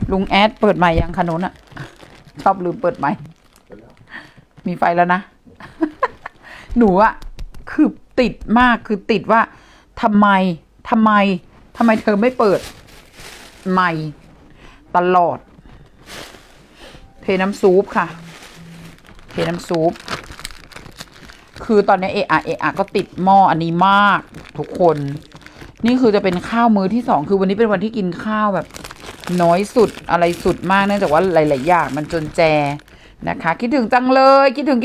ลุงแอดเปิดใหม่ยังคะนุนอะชอบลืมเปิดใหม่มีไฟแล้วนะ หนูอะคือติดมากคือติดว่าทำไมเธอไม่เปิดใหม่ตลอดเทน้ำซุปค่ะเทน้ำซุปคือตอนนี้เอะก็ติดหม้ออันนี้มากทุกคนนี่คือจะเป็นข้าวมื้อที่2คือวันนี้เป็นวันที่กินข้าวแบบน้อยสุดอะไรสุดมากเนื่องจากว่าหลายๆอย่างมันจนแจนะคะคิดถึงจังเลยคิดถึง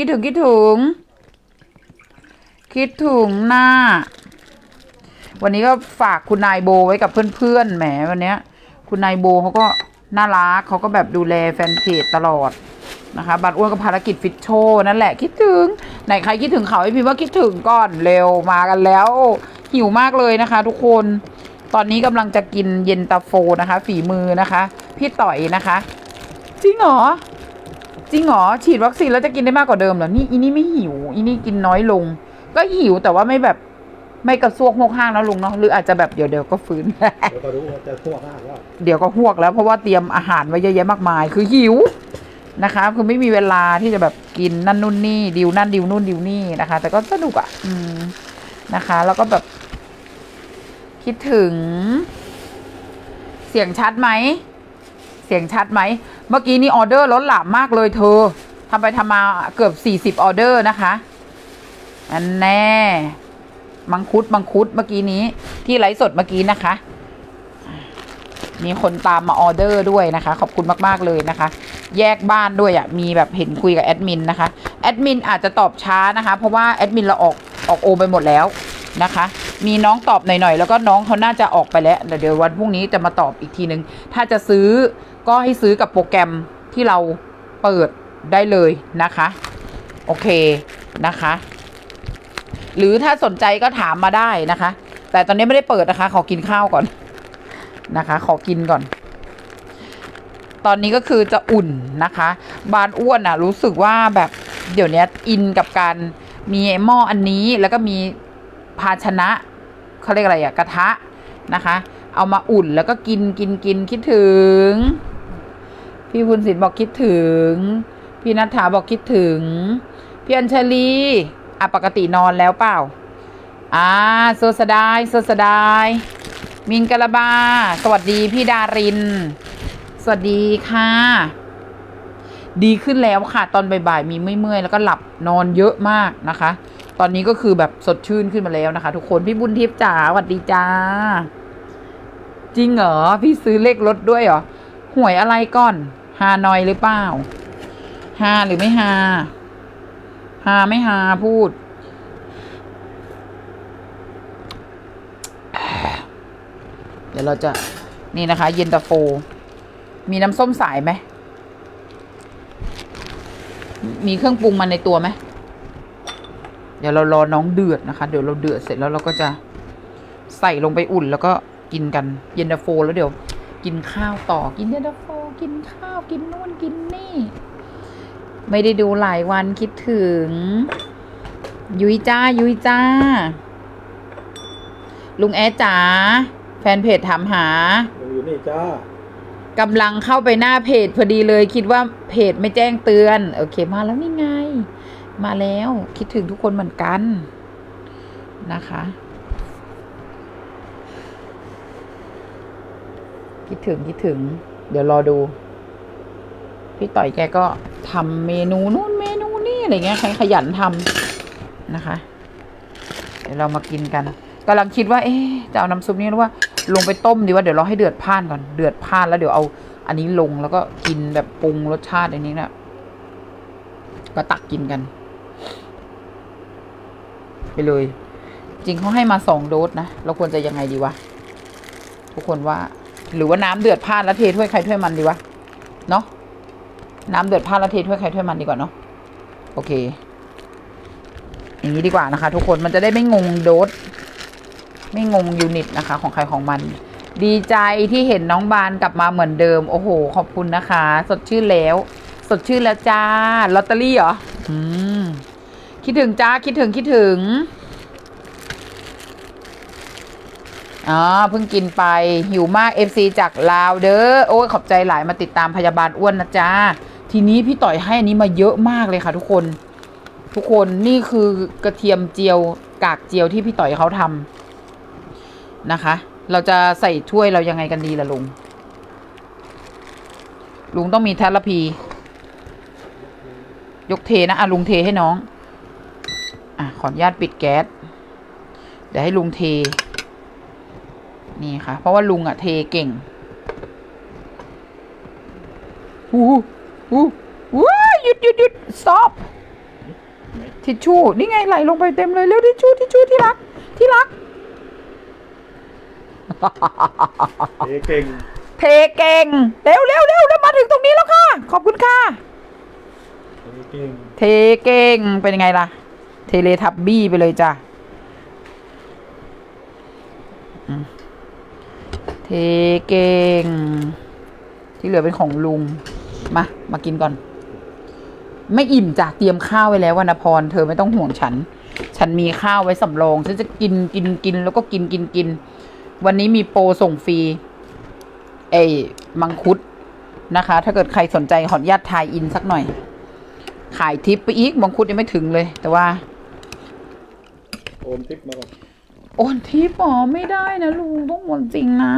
หน้าวันนี้ก็ฝากคุณนายโบไว้กับเพื่อนๆแหมวันนี้คุณนายโบเขาก็น่ารักเขาก็แบบดูแลแฟนเพจตลอดนะคะบัตรอ้วนกับภารกิจฟิตโชว์นั่นแหละคิดถึงไหนใครคิดถึงเขาให้พิมพ์ว่าคิดถึงก่อนเร็วมากันแล้วหิวมากเลยนะคะทุกคนตอนนี้กำลังจะกินเย็นตาโฟนะคะฝีมือนะคะพี่ต่อยนะคะจริงเหรอฉีดวัคซีนแล้วจะกินได้มากกว่าเดิมเหรอนี่อีนี่ไม่หิวอีนี่กินน้อยลงก็หิวแต่ว่าไม่แบบไม่กระซวกหกห้างแล้วลุงเนาะหรืออาจจะแบบเดี๋ยวก็ฟื้น เดี๋ยวก็รู้ว่าจะหวกแล้วเดี๋ยวก็หวกแล้วเพราะว่าเตรียมอาหารไว้เยอะแยะมากมายคือหิวนะคะคือไม่มีเวลาที่จะแบบกินนั่นนู่นนี่ดิวนั่นดิวนู่นดิวนี่นะคะแต่ก็สนุกอ่ะนะคะแล้วก็แบบคิดถึงเสียงชัดไหมเมื่อกี้นี่ออเดอร์ล้นหลามมากเลยเธอทำไปทำมาเกือบ40ออเดอร์นะคะอันแน่มังคุดเมื่อกี้นี้ที่ไลฟ์สดเมื่อกี้นะคะมีคนตามมาออเดอร์ด้วยนะคะขอบคุณมากๆเลยนะคะแยกบ้านด้วยอ่ะมีแบบเห็นคุยกับแอดมินนะคะแอดมินอาจจะตอบช้านะคะเพราะว่าแอดมินเราออกโอไปหมดแล้วนะคะมีน้องตอบหน่อยๆแล้วก็น้องเขาน่าจะออกไปแล้วเดี๋ยววันพรุ่งนี้จะมาตอบอีกทีนึงถ้าจะซื้อก็ให้ซื้อกับโปรแกรมที่เราเปิดได้เลยนะคะโอเคนะคะหรือถ้าสนใจก็ถามมาได้นะคะแต่ตอนนี้ไม่ได้เปิดนะคะขอกินข้าวก่อนนะคะขอกินก่อนตอนนี้ก็คือจะอุ่นนะคะบานอ้วนอ่ะรู้สึกว่าแบบเดี๋ยวนี้อินกับการมีหม้ออันนี้แล้วก็มีภาชนะเขาเรียกอะไรอ่ะกระทะนะคะเอามาอุ่นแล้วก็กินคิดถึงพี่บุญศิลป์บอกคิดถึงพี่ณัฐฐาบอกคิดถึงพี่อัญชลีปกตินอนแล้วเปล่าโซสดายมินกะละบาสวัสดีพี่ดารินสวัสดีค่ะดีขึ้นแล้วค่ะตอนบ่ายๆมีเมื่อยแล้วก็หลับนอนเยอะมากนะคะตอนนี้ก็คือแบบสดชื่นขึ้นมาแล้วนะคะทุกคนพี่บุญทิพย์จ๋าสวัสดีจ้าจริงเหรอพี่ซื้อเลขรถด้วยเหรอหวยอะไรก่อนฮานอยหรือเปล่าฮาหรือไม่ฮาไม่ฮาพูดเดี๋ยวเราจะนี่นะคะเย็นตาโฟมีน้ำส้มสายไหมมีเครื่องปรุงมาในตัวไหมเดี๋ยวเรารอน้องเดือดนะคะเดี๋ยวเราเดือดเสร็จแล้วเราก็จะใส่ลงไปอุ่นแล้วก็กินกันเย็นตาโฟแล้วเดี๋ยวกินข้าวต่อกินเย็นตาโฟกินข้าวกินนู่นกินนี่ไม่ได้ดูหลายวันคิดถึงยุ้ยจ้าลุงแอดจ๋าแฟนเพจถามหาอยู่นี่จ้ากำลังเข้าไปหน้าเพจพอดีเลยคิดว่าเพจไม่แจ้งเตือนโอเคมาแล้วนี่ไงมาแล้วคิดถึงทุกคนเหมือนกันนะคะคิดถึงเดี๋ยวรอดูพี่ต่อยแกก็ทำเมนูนู่นเมนูนี่อะไรเงี้ยใครขยันทำนะคะเดี๋ยวเรามากินกันกำลังคิดว่าจะเอาน้ำซุปนี้หรือว่าลงไปต้มดีว่าเดี๋ยวเราให้เดือดพ่านก่อนเดือดพ่านแล้วเดี๋ยวเอาอันนี้ลงแล้วก็กินแบบปรุงรสชาติอันนี้นะก็ตักกินกันไปเลยจริงเขาให้มา2 โดสนะเราควรจะยังไงดีวะทุกคนว่าหรือว่าน้ำเดือดพ่านแล้วเทถ้วยใครถ้วยมันดีวะเนาะน้ำเดือดพ่านแล้วเทถ้วยใครถ้วยมันดีกว่าเนาะโอเคอย่างนี้ดีกว่านะคะทุกคนมันจะได้ไม่งงโดสไม่งงยูนิตนะคะของใครของมันดีใจที่เห็นน้องบานกลับมาเหมือนเดิมโอ้โหขอบคุณนะคะสดชื่นแล้วจ้าลอตเตอรี่เหรอคิดถึงจ้าคิดถึงอ๋อเพิ่งกินไปหิวมาก FC จากลาวเด้อโอ้ยขอบใจหลายมาติดตามพยาบาลอ้วนนะจ๊ะทีนี้พี่ต่อยให้อันนี้มาเยอะมากเลยค่ะทุกคนนี่คือกระเทียมเจียวกากเจียวที่พี่ต่อยเขาทำนะคะเราจะใส่ถ้วยเรายังไงกันดีล่ะลุงต้องมีเทเลพียกเทนะลุงเทให้น้องขออนุญาตปิดแก๊สเดี๋ยวให้ลุงเทนี่ค่ะเพราะว่าลุงเทเก่งหยุดสต็อปทิชชู่นี่ไงไหลลงไปเต็มเลยเร็วทิชชู่ที่รักเทเก่งเร็วแล้วมาถึงตรงนี้แล้วค่ะขอบคุณค่ะเทเก่งเป็นยังไงล่ะเทเลทับบี้ไปเลยจ้ะเทเก่งที่เหลือเป็นของลุงมากินก่อนไม่อิ่มจ้ะเตรียมข้าวไว้แล้ววรรณพรเธอไม่ต้องห่วงฉันมีข้าวไว้สำรองฉันจะกินแล้วก็กินวันนี้มีโปรส่งฟรีมังคุดนะคะถ้าเกิดใครสนใจขออนุญาตทายอินสักหน่อยขายทิปไปอีกมังคุดยังไม่ถึงเลยแต่ว่าโอนทิปมาก่อนโอนทิปไม่ได้นะลุงต้องโอนจริงนะ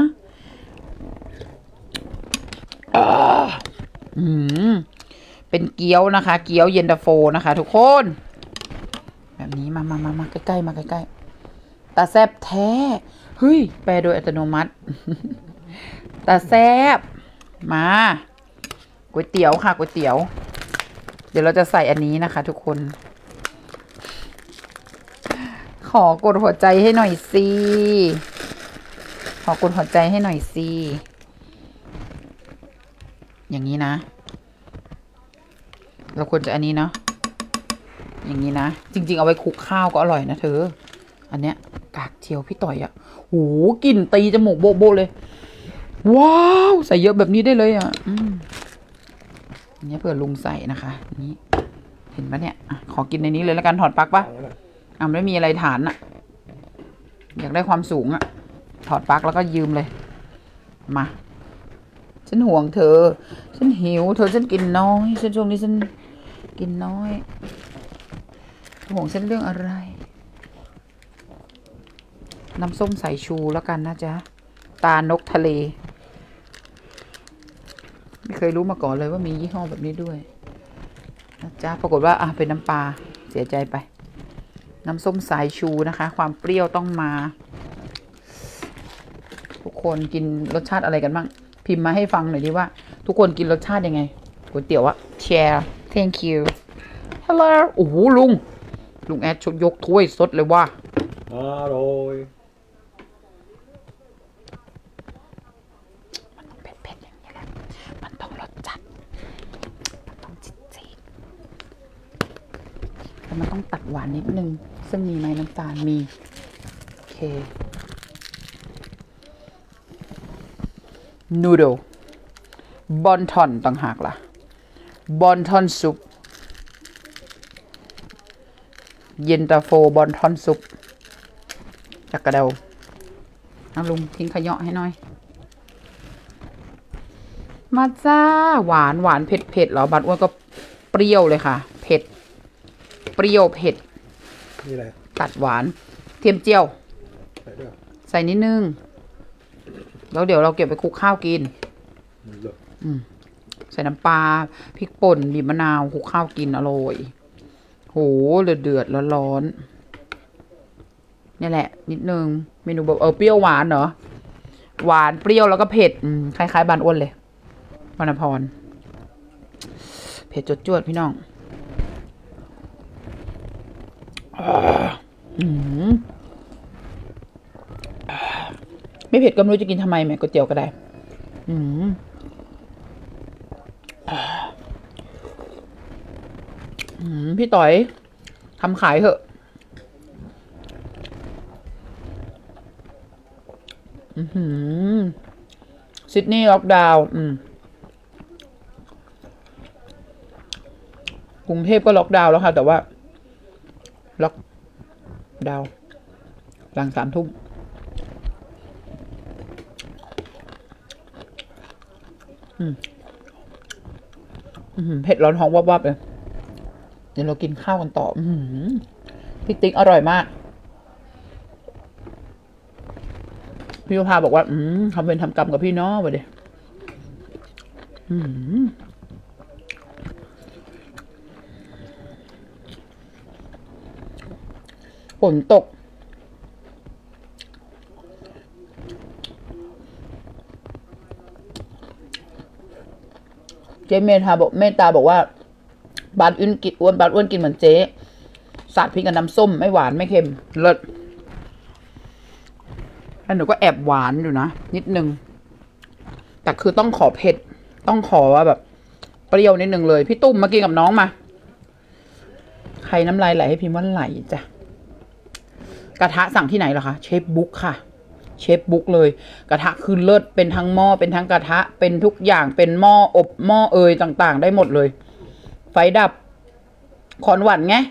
เป็นเกี๊ยวนะคะเกี๊ยวเย็นตาโฟนะคะทุกคนแบบนี้มาใกล้ๆมาใกล้ๆตาแซบแท้เฮ้ยแปลโดยอัตโนมัติตาแซบมาก๋วยเตี๋ยวค่ะก๋วยเตี๋ยวเดี๋ยวเราจะใส่อันนี้นะคะทุกคนขอกดหัวใจให้หน่อยสิอย่างนี้นะเราควรจะอันนี้เนาะอย่างนี้นะจริงๆเอาไว้คลุกข้าวก็อร่อยนะเธออันเนี้ยกากเจียวพี่ต่อยโหกลิ่นตีจมูกโบเลยว้าวใส่เยอะแบบนี้ได้เลยอันนี้เผื่อลุงใส่นะคะนี่เห็นปะเนี่ยขอกินในนี้เลยแล้วกันถอดปลั๊กปะไม่มีอะไรฐานอยากได้ความสูงถอดปลั๊กแล้วก็ยืมเลยมาฉันห่วงเธอฉันหิวเธอฉันกินน้อยช่วงนี้ฉันกินน้อยห่วงฉันเรื่องอะไรน้ำส้มสายชูแล้วกันนะจ๊ะตานกทะเลไม่เคยรู้มาก่อนเลยว่ามียี่ห้อแบบนี้ด้วยนะจ๊ะปรากฏว่าเป็นน้ำปลาเสียใจไปน้ำส้มสายชูนะคะความเปรี้ยวต้องมาทุกคนกินรสชาติอะไรกันบ้างพิมพ์มาให้ฟังหน่อยดิว่าทุกคนกินรสชาติยังไงก๋วยเตี๋ยวแชร์ thank you hello โอ้โหลุงแอดชดยกถ้วยสดเลยว่าอร่อยมันต้องเผ็ดอย่างนี้แหละมันต้องรสจัดมันต้องจี๊ดแต่มันต้องตัดหวานนิดนึงซึ่งมีไหมน้ำตาลมีโอเคนูโดบอนทอนต่างหากล่ะบอนทอนซุปเย็นตาโฟบอนทอนซุปจากกระเดาลุงทิ้งขยะให้หน่อยมาจ้าหวานเผ็ดเหรอบัดอ้วนก็เปรี้ยวเลยค่ะเผ็ดเปรี้ยวเผ็ดนี่อะไรตัดหวานเทียมเจียวใส่นิดนึงแล้วเดี๋ยวเราเก็บไปคลุกข้าวกินใส่น้ำปลาพริกป่นบีบมะนาวคลุกข้าวกินอร่อยโหเดือดร้อนนี่แหละนิดนึงเมนูแบบเปรี้ยวหวานเหรอหวานเปรี้ยวแล้วก็เผ็ดคล้ายๆบานอ้วนเลยวรรณพรเผ็ดจวดพี่น้องไม่เผ็ดก็ไม่รู้จะกินทำไมแม่ก๋วยเตี๋ยวก็ได้พี่ต่อยทำขายเถอะซิดนีย์ล็อกดาวน์กรุงเทพก็ล็อกดาวน์แล้วค่ะแต่ว่าล็อกดาวน์หลัง3 ทุ่มเผ็ดร้อนท้องวับๆเลยเดี๋ยวเรากินข้าวกันต่อพี่ติ๊กอร่อยมากพี่ยุพาบอกว่าทำเป็นทำกรรมกับพี่น้องไปดิฝนตกเจ๊เมตตาบอกว่าบานอ้วนกินบานอ้วนกินเหมือนเจ๊สาดพริกกับน้ำส้มไม่หวานไม่เค็มเลิศแล้วหนูก็แอบหวานอยู่นะนิดนึงแต่คือต้องขอเผ็ดต้องขอว่าแบบเปรี้ยวนิดนึงเลยพี่ตุ้มมากินกับน้องมาใครน้ำลายไหลให้พิมพ์ว่าไหลจ้ะกระทะสั่งที่ไหนเหรอคะเชฟบุ๊กค่ะเชฟบุ๊กเลยกระทะคือเลิศเป็นทั้งหม้อเป็นทั้งกระทะเป็นทุกอย่างเป็นหม้ออบหม้อต่างๆได้หมดเลยไฟดับคอนหวันไง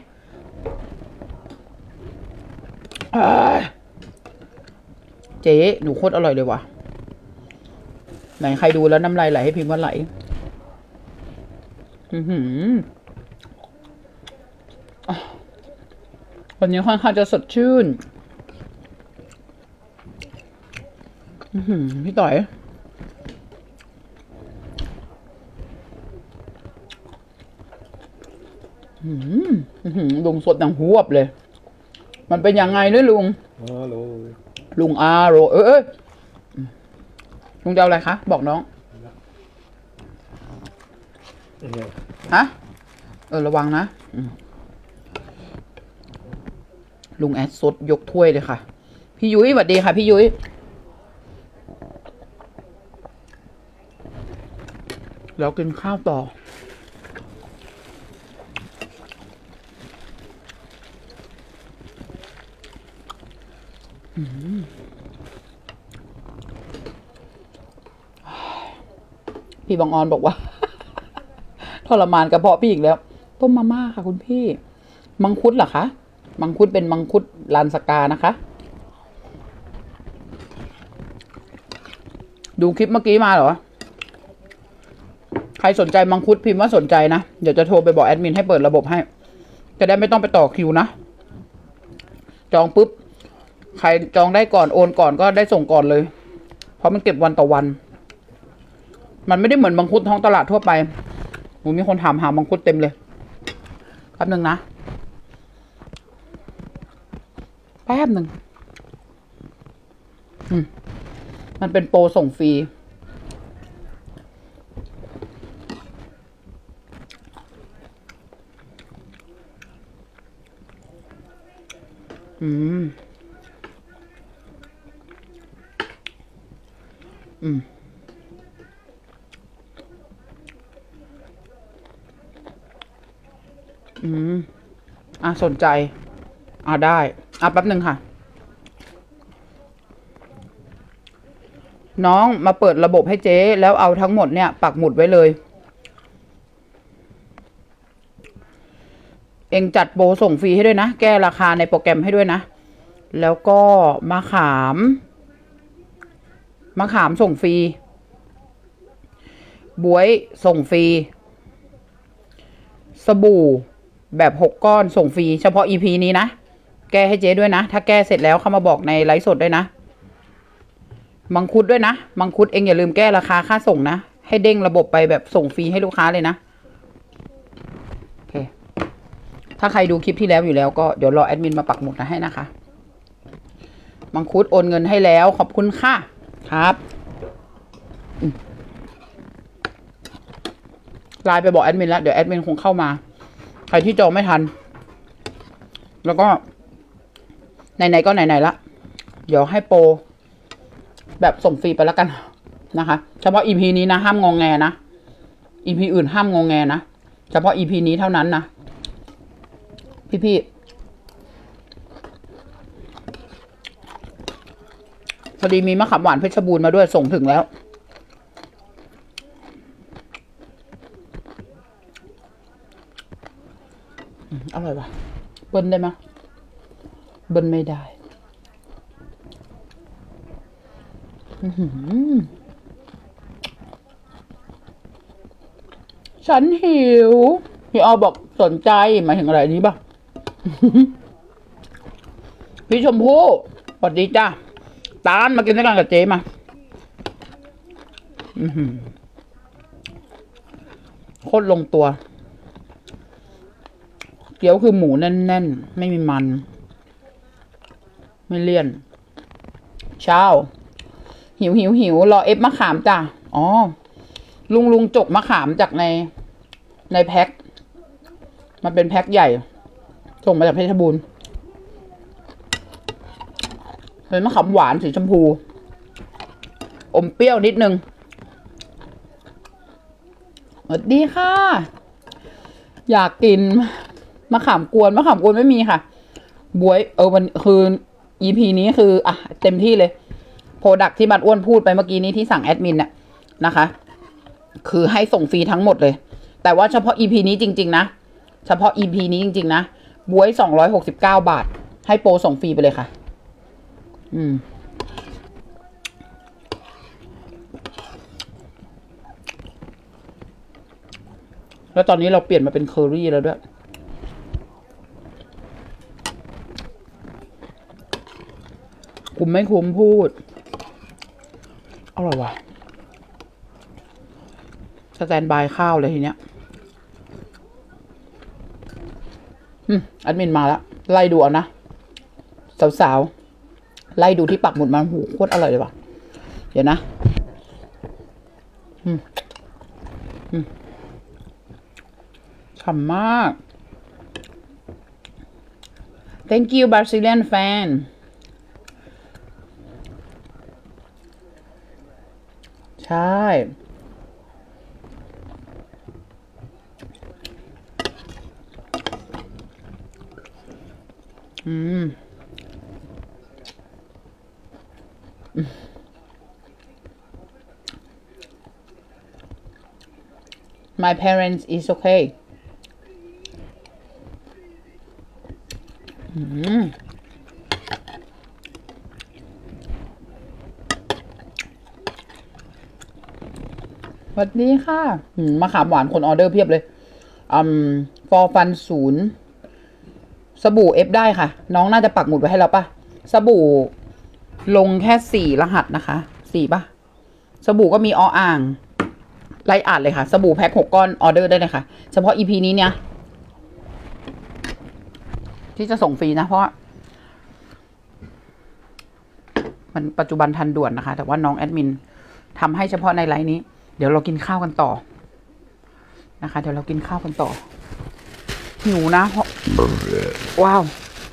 เจ๊หนูโคตรอร่อยเลยว่ะไหนใครดูแล้วน้ำลายไหลให้พิมพ์ว่าไหลวันนี้ค่อนข้างจะสดชื่นพี่ต่อยลุงสดดังหวบเลยมันเป็นยังไงเนี่ยลุงลุงอาโรลุงจะเอาอะไรคะบอกน้องฮะระวังนะลุงแอดสดยกถ้วยเลยค่ะพี่ยุ้ยสวัสดีค่ะพี่ยุ้ยแล้วกินข้าวต่อพี่บางออนบอกว่า ทรมานกระเพาะพี่อีกแล้วต้มมาม่าค่ะคุณพี่มังคุดเหรอคะมังคุดเป็นมังคุดลานสกานะคะดูคลิปเมื่อกี้มาเหรอใครสนใจมังคุดพิมพ์ว่าสนใจนะเดี๋ยวจะโทรไปบอกแอดมินให้เปิดระบบให้จะได้ไม่ต้องไปต่อคิวนะจองปุ๊บใครจองได้ก่อนโอนก่อนก็ได้ส่งก่อนเลยเพราะมันเก็บวันต่อวันมันไม่ได้เหมือนมังคุดท้องตลาดทั่วไปมีคนถามหามังคุดเต็มเลยแป๊บนึงนะแป๊บนึงมันเป็นโปรส่งฟรีสนใจได้แป๊บหนึ่งค่ะน้องมาเปิดระบบให้เจ๊แล้วเอาทั้งหมดเนี่ยปักหมุดไว้เลยเองจัดโปรส่งฟรีให้ด้วยนะแก้ราคาในโปรแกรมให้ด้วยนะแล้วก็มะขามส่งฟรีบ๊วยส่งฟรีสบู่แบบ6 ก้อนส่งฟรีเฉพาะ EP นี้นะแก้ให้เจ๊ด้วยนะถ้าแก้เสร็จแล้วเข้ามาบอกในไลฟ์สดด้วยนะมังคุดด้วยนะมังคุดเองอย่าลืมแก้ราคาค่าส่งนะให้เด้งระบบไปแบบส่งฟรีให้ลูกค้าเลยนะโอเคถ้าใครดูคลิปที่แล้วอยู่แล้วก็เดี๋ยวรอแอดมินมาปักหมุดให้นะคะมังคุดโอนเงินให้แล้วขอบคุณค่ะครับไลน์ไปบอกแอดมินแล้วเดี๋ยวแอดมินคงเข้ามาใครที่จองไม่ทันแล้วก็ไหนๆก็ไหนๆละเดี๋ยวให้โปรแบบส่งฟรีไปแล้วกันนะคะเฉพาะ EP นี้นะห้ามงงแงนะ EP อื่นห้ามงงแงนะเฉพาะ EP นี้เท่านั้นนะพี่พอดีมีมะขามหวานเพชรบูรณ์มาด้วยส่งถึงแล้วอร่อยปะเบิ้ลได้ไหมเบิ้ลไม่ได้ฉันหิวพี่ออบอกสนใจหมายถึงอะไรนี้ป่ะ พี่ชมพู่สวัสดีจ้าตาลมากินด้วยกันกับเจ๊มาโคตรลงตัวเกี๊ยวคือหมูแน่นๆไม่มีมันไม่เลี่ยนเช้าหิวรอเอฟมะขามจ้ะอ๋อลุงจกมะขามจากในแพ็คมันเป็นแพ็คใหญ่ส่งมาจากเพชรบูรณ์เป็นมะขามหวานสีชมพูอมเปรี้ยวนิดนึงสวัสดีค่ะอยากกินมะขามกวนไม่มีค่ะบวยวันคือ EP นี้คืออ่ะเต็มที่เลยโปรดักที่บัดอ้วนพูดไปเมื่อกี้นี้ที่สั่งแอดมินน่ะนะคะคือให้ส่งฟรีทั้งหมดเลยแต่ว่าเฉพาะ EP นี้จริงๆนะเฉพาะ EP นี้จริงๆนะบวย269 บาทให้โปรส่งฟรีไปเลยค่ะแล้วตอนนี้เราเปลี่ยนมาเป็นเคอรี่แล้วด้วยคุ้มไม่คุ้มพูดอร่อยว่ะสแตนบายข้าวเลยทีเนี้ยแอดมินมาแล้วไล่ดูเอานะสาวๆไล่ดูที่ปักหมุดมาหูโคตรอร่อยเลยว่ะเดี๋ยวนะฉ่ำมาก thank you Brazilian fan ใช่My parents is okay สวัสดีค่ะมะขามหวานคนออเดอร์เพียบเลยฟอร์ฟัน0สบู่เอฟได้ค่ะน้องน่าจะปักหมุดไว้ให้เราป่ะสบู่ลงแค่4รหัสนะคะ4ป่ะสบู่ก็มีอ่างไล่อ่านเลยค่ะสบู่แพ็ค6 ก้อนออเดอร์ได้เลยค่ะเฉพาะ EP นี้เนี่ยที่จะส่งฟรีนะเพราะมันปัจจุบันทันด่วนนะคะแต่ว่าน้องแอดมินทำให้เฉพาะในไลน์นี้เดี๋ยวเรากินข้าวกันต่อนะคะเดี๋ยวเรากินข้าวกันต่อหิวนะว้าว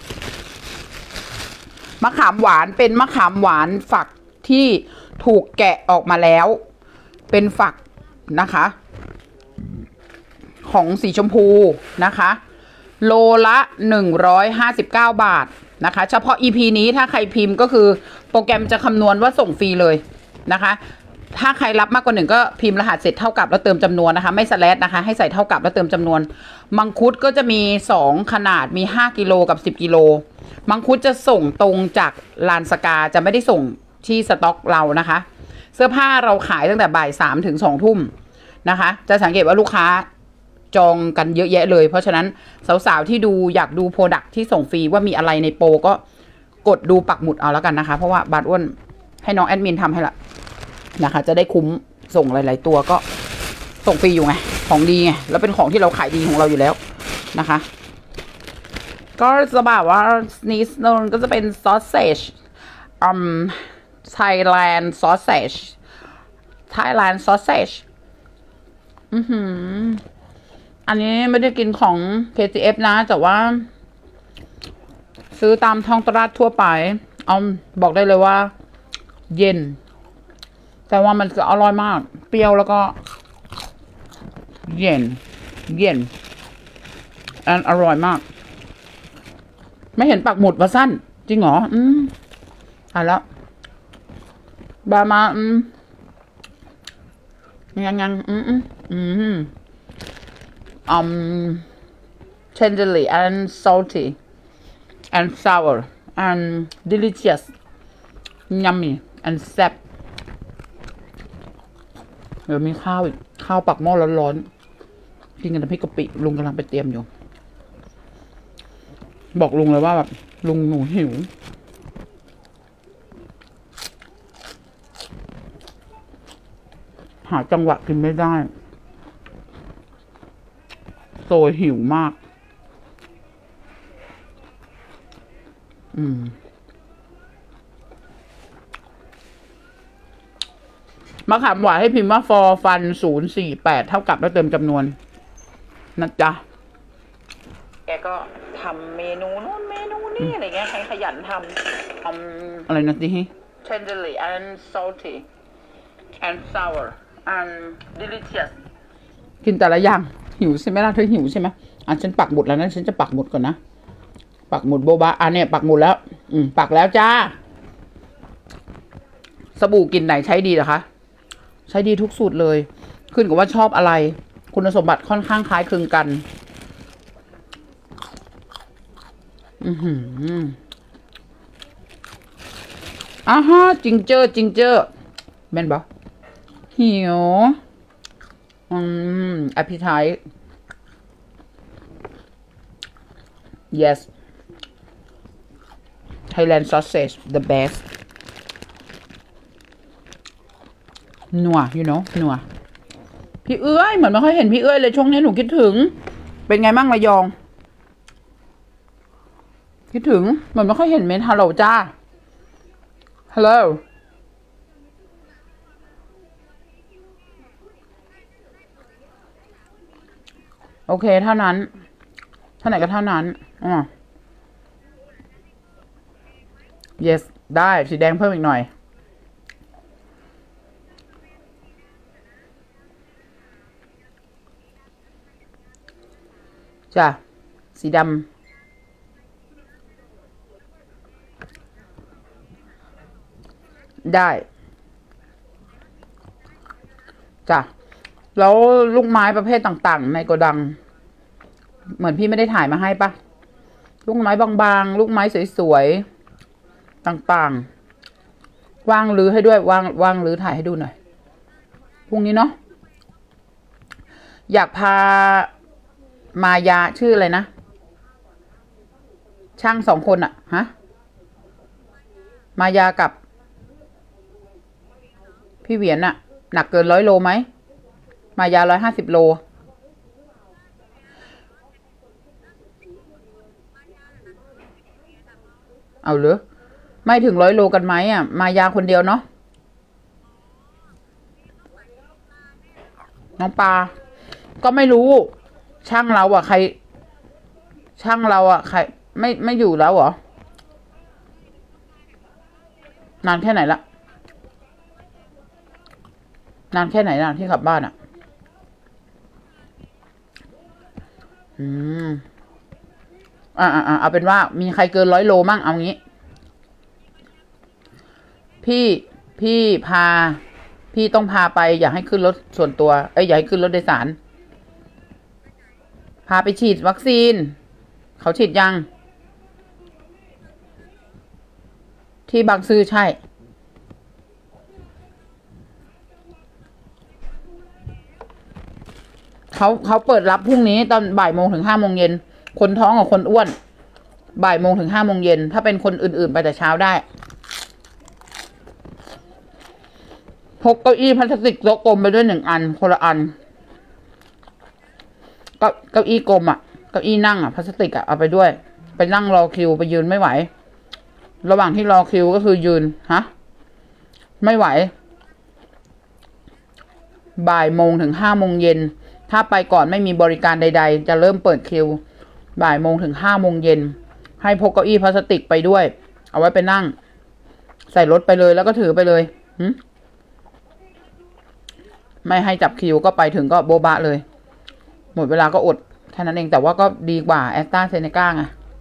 มะขามหวานเป็นมะขามหวานฝักที่ถูกแกะออกมาแล้วเป็นฝักนะคะของสีชมพูนะคะโลละ159 บาทนะคะเฉพาะ EP นี้ถ้าใครพิมพ์ก็คือโปรแกรมจะคำนวณว่าส่งฟรีเลยนะคะถ้าใครรับมากกว่า1ก็พิมพ์รหัสเสร็จเท่ากับแล้วเติมจำนวนนะคะไม่สแลชนะคะให้ใส่เท่ากับแล้วเติมจำนวนมังคุดก็จะมี2ขนาดมี5 กิโลกับ10 กิโลมังคุดจะส่งตรงจากลานสกาจะไม่ได้ส่งที่สต็อกเรานะคะเสื้อผ้าเราขายตั้งแต่บ่าย3 ถึง 2 ทุ่มนะคะจะสังเกตว่าลูกค้าจองกันเยอะแยะเลยเพราะฉะนั้นสาวๆที่ดูอยากดูโปรดักที่ส่งฟรีว่ามีอะไรในโปรก็กดดูปักหมุดเอาแล้วกันนะคะเพราะว่าบาทอ้วนให้น้องแอดมินทำให้ละนะคะจะได้คุ้มส่งหลายๆตัวก็ส่งฟรีอยู่ไงของดีไงแล้วเป็นของที่เราขายดีของเราอยู่แล้วนะคะก็จะแบบว่านิดนึงก็จะเป็นซอสเซจThailand sausage Thailand sausage อันนี้ไม่ได้กินของ KTF นะแต่ว่าซื้อตามท้องตลาดทั่วไปบอกได้เลยว่าเย็นแต่ว่ามันจะอร่อยมากเปรี้ยวแล้วก็เย็นอร่อยมากไม่เห็นปักหมุดว่าสั้นจริงเหรออ่ะแล้วบามายังtenderly and salty and sour and delicious yummy and แซ่บเดี๋ยวมีข้าวอีกข้าวปักหม้อร้อนๆกินกับน้ำพริกกะปิลุงกำลังไปเตรียมอยู่บอกลุงเลยว่าแบบลุงหนูหิวหาจังหวะกินไม่ได้โซยหิวมากมะขามหวานให้พิมพ์ว่า for fun 048 เท่ากับแล้วเติมจำนวนนะจ๊ะแกก็ทำเมนูนู้นเมนูนี่อะไรเงี้ยใครขยันทำอะไรนะดิ tenderly and salty and sour and delicious กินแต่ละอย่างหิวใช่ไหมล่ะเธอหิวใช่ไหมฉันปักหมุดแล้วนะฉันจะปักหมุดก่อนนะปักหมุดโบบะเนี่ยปักหมุดแล้วปักแล้วจ้าสบู่กลิ่นไหนใช้ดีเหรอคะใช้ดีทุกสูตรเลยขึ้นกับว่าชอบอะไรคุณสมบัติค่อนข้างคล้ายคลึงกันฮะจิงเจอแม่นบ่หิวappetite yes Thailand sausage the best นัว you know นัวพี่เอื้อยเหมือนไม่ค่อยเห็นพี่เอื้อยเลยช่วงนี้หนูคิดถึงเป็นไงมั่งระยองคิดถึงเหมือนไม่ค่อยเห็นเมนฮัลโหลจ้าฮัลโหลโอเคเท่านั้นเท่าไหนก็เท่านั้นyes ได้สีแดงเพิ่มอีกหน่อยจ้ะสีดำได้จ้ะแล้วลูกไม้ประเภทต่างๆในโกดังเหมือนพี่ไม่ได้ถ่ายมาให้ปะลูกไม้บางๆลูกไม้สวยๆต่างๆว่างรื้อให้ด้วยว่างรื้อถ่ายให้ดูหน่อยพรุ่งนี้เนาะอยากพามายาชื่ออะไรนะช่าง2 คนอะฮะมายากับพี่เหวียนอะหนักเกิน100 โลไหมมายา150 โลเอาหรือไม่ถึง100 โลกันไหมอะมายาคนเดียวเนาะน้องปลาก็ไม่รู้ช่างเราอะใครช่างเราอะใครไม่อยู่แล้วเหรอนานแค่ไหนละนานแค่ไหนล่ะที่กลับบ้านอะเอาเป็นว่ามีใครเกิน100 โลมั่งเอางี้พี่ต้องพาไปอย่าให้ขึ้นรถส่วนตัวอย่าให้ขึ้นรถโดยสารพาไปฉีดวัคซีนเขาฉีดยังที่บางซื่อใช่เขาเปิดรับพรุ่งนี้ตอนบ่ายโมงถึง5 โมงเย็นคนท้องกับคนอ้วนบ่ายโมงถึง5 โมงเย็นถ้าเป็นคนอื่นๆไปแต่เช้าได้พกเก้าอี้พลาสติกโต๊ะกลมไปด้วย1 อันคนละอันเก้าอี้กลมอ่ะเก้าอี้นั่งอ่ะพลาสติกอ่ะเอาไปด้วยไปนั่งรอคิวไปยืนไม่ไหวระหว่างที่รอคิวก็คือยืนไม่ไหวบ่ายโมงถึง5 โมงเย็นถ้าไปก่อนไม่มีบริการใดๆจะเริ่มเปิดคิวบ่ายโมงถึง5 โมงเย็นให้พกเก้าอี้พลาสติกไปด้วยเอาไว้ไปนั่งใส่รถไปเลยแล้วก็ถือไปเลยไม่ให้จับคิวก็ไปถึงก็โบบะเลยหมดเวลาก็อดแค่นั้นเองแต่ว่าก็ดีกว่าแอสตราเซเนกาไง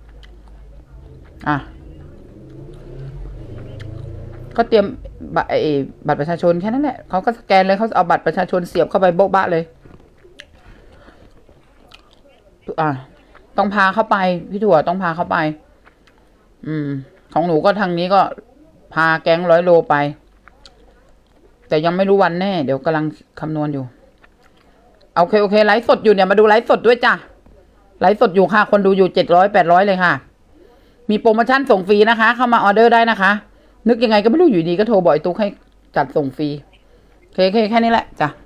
ก็เตรียมบัตรประชาชนแค่นั้นแหละเขาก็สแกนเลยเขาเอาบัตรประชาชนเสียบเข้าไปโบ๊ะบะเลยต้องพาเข้าไปพี่ถั่วต้องพาเข้าไปของหนูก็ทางนี้ก็พาแก๊ง100 โลไปแต่ยังไม่รู้วันแน่เดี๋ยวกำลังคำนวณอยู่โอเคโอเคไลฟ์สดอยู่เนี่ยมาดูไลฟ์สดด้วยจ้ะไลฟ์สดอยู่ค่ะคนดูอยู่700-800เลยค่ะมีโปรโมชั่นส่งฟรีนะคะเข้ามาออเดอร์ได้นะคะนึกยังไงก็ไม่รู้อยู่ดีก็โทรบอกไอ้ตุ๊กให้จัดส่งฟรีโอเคแค่นี้แหละจ้ะ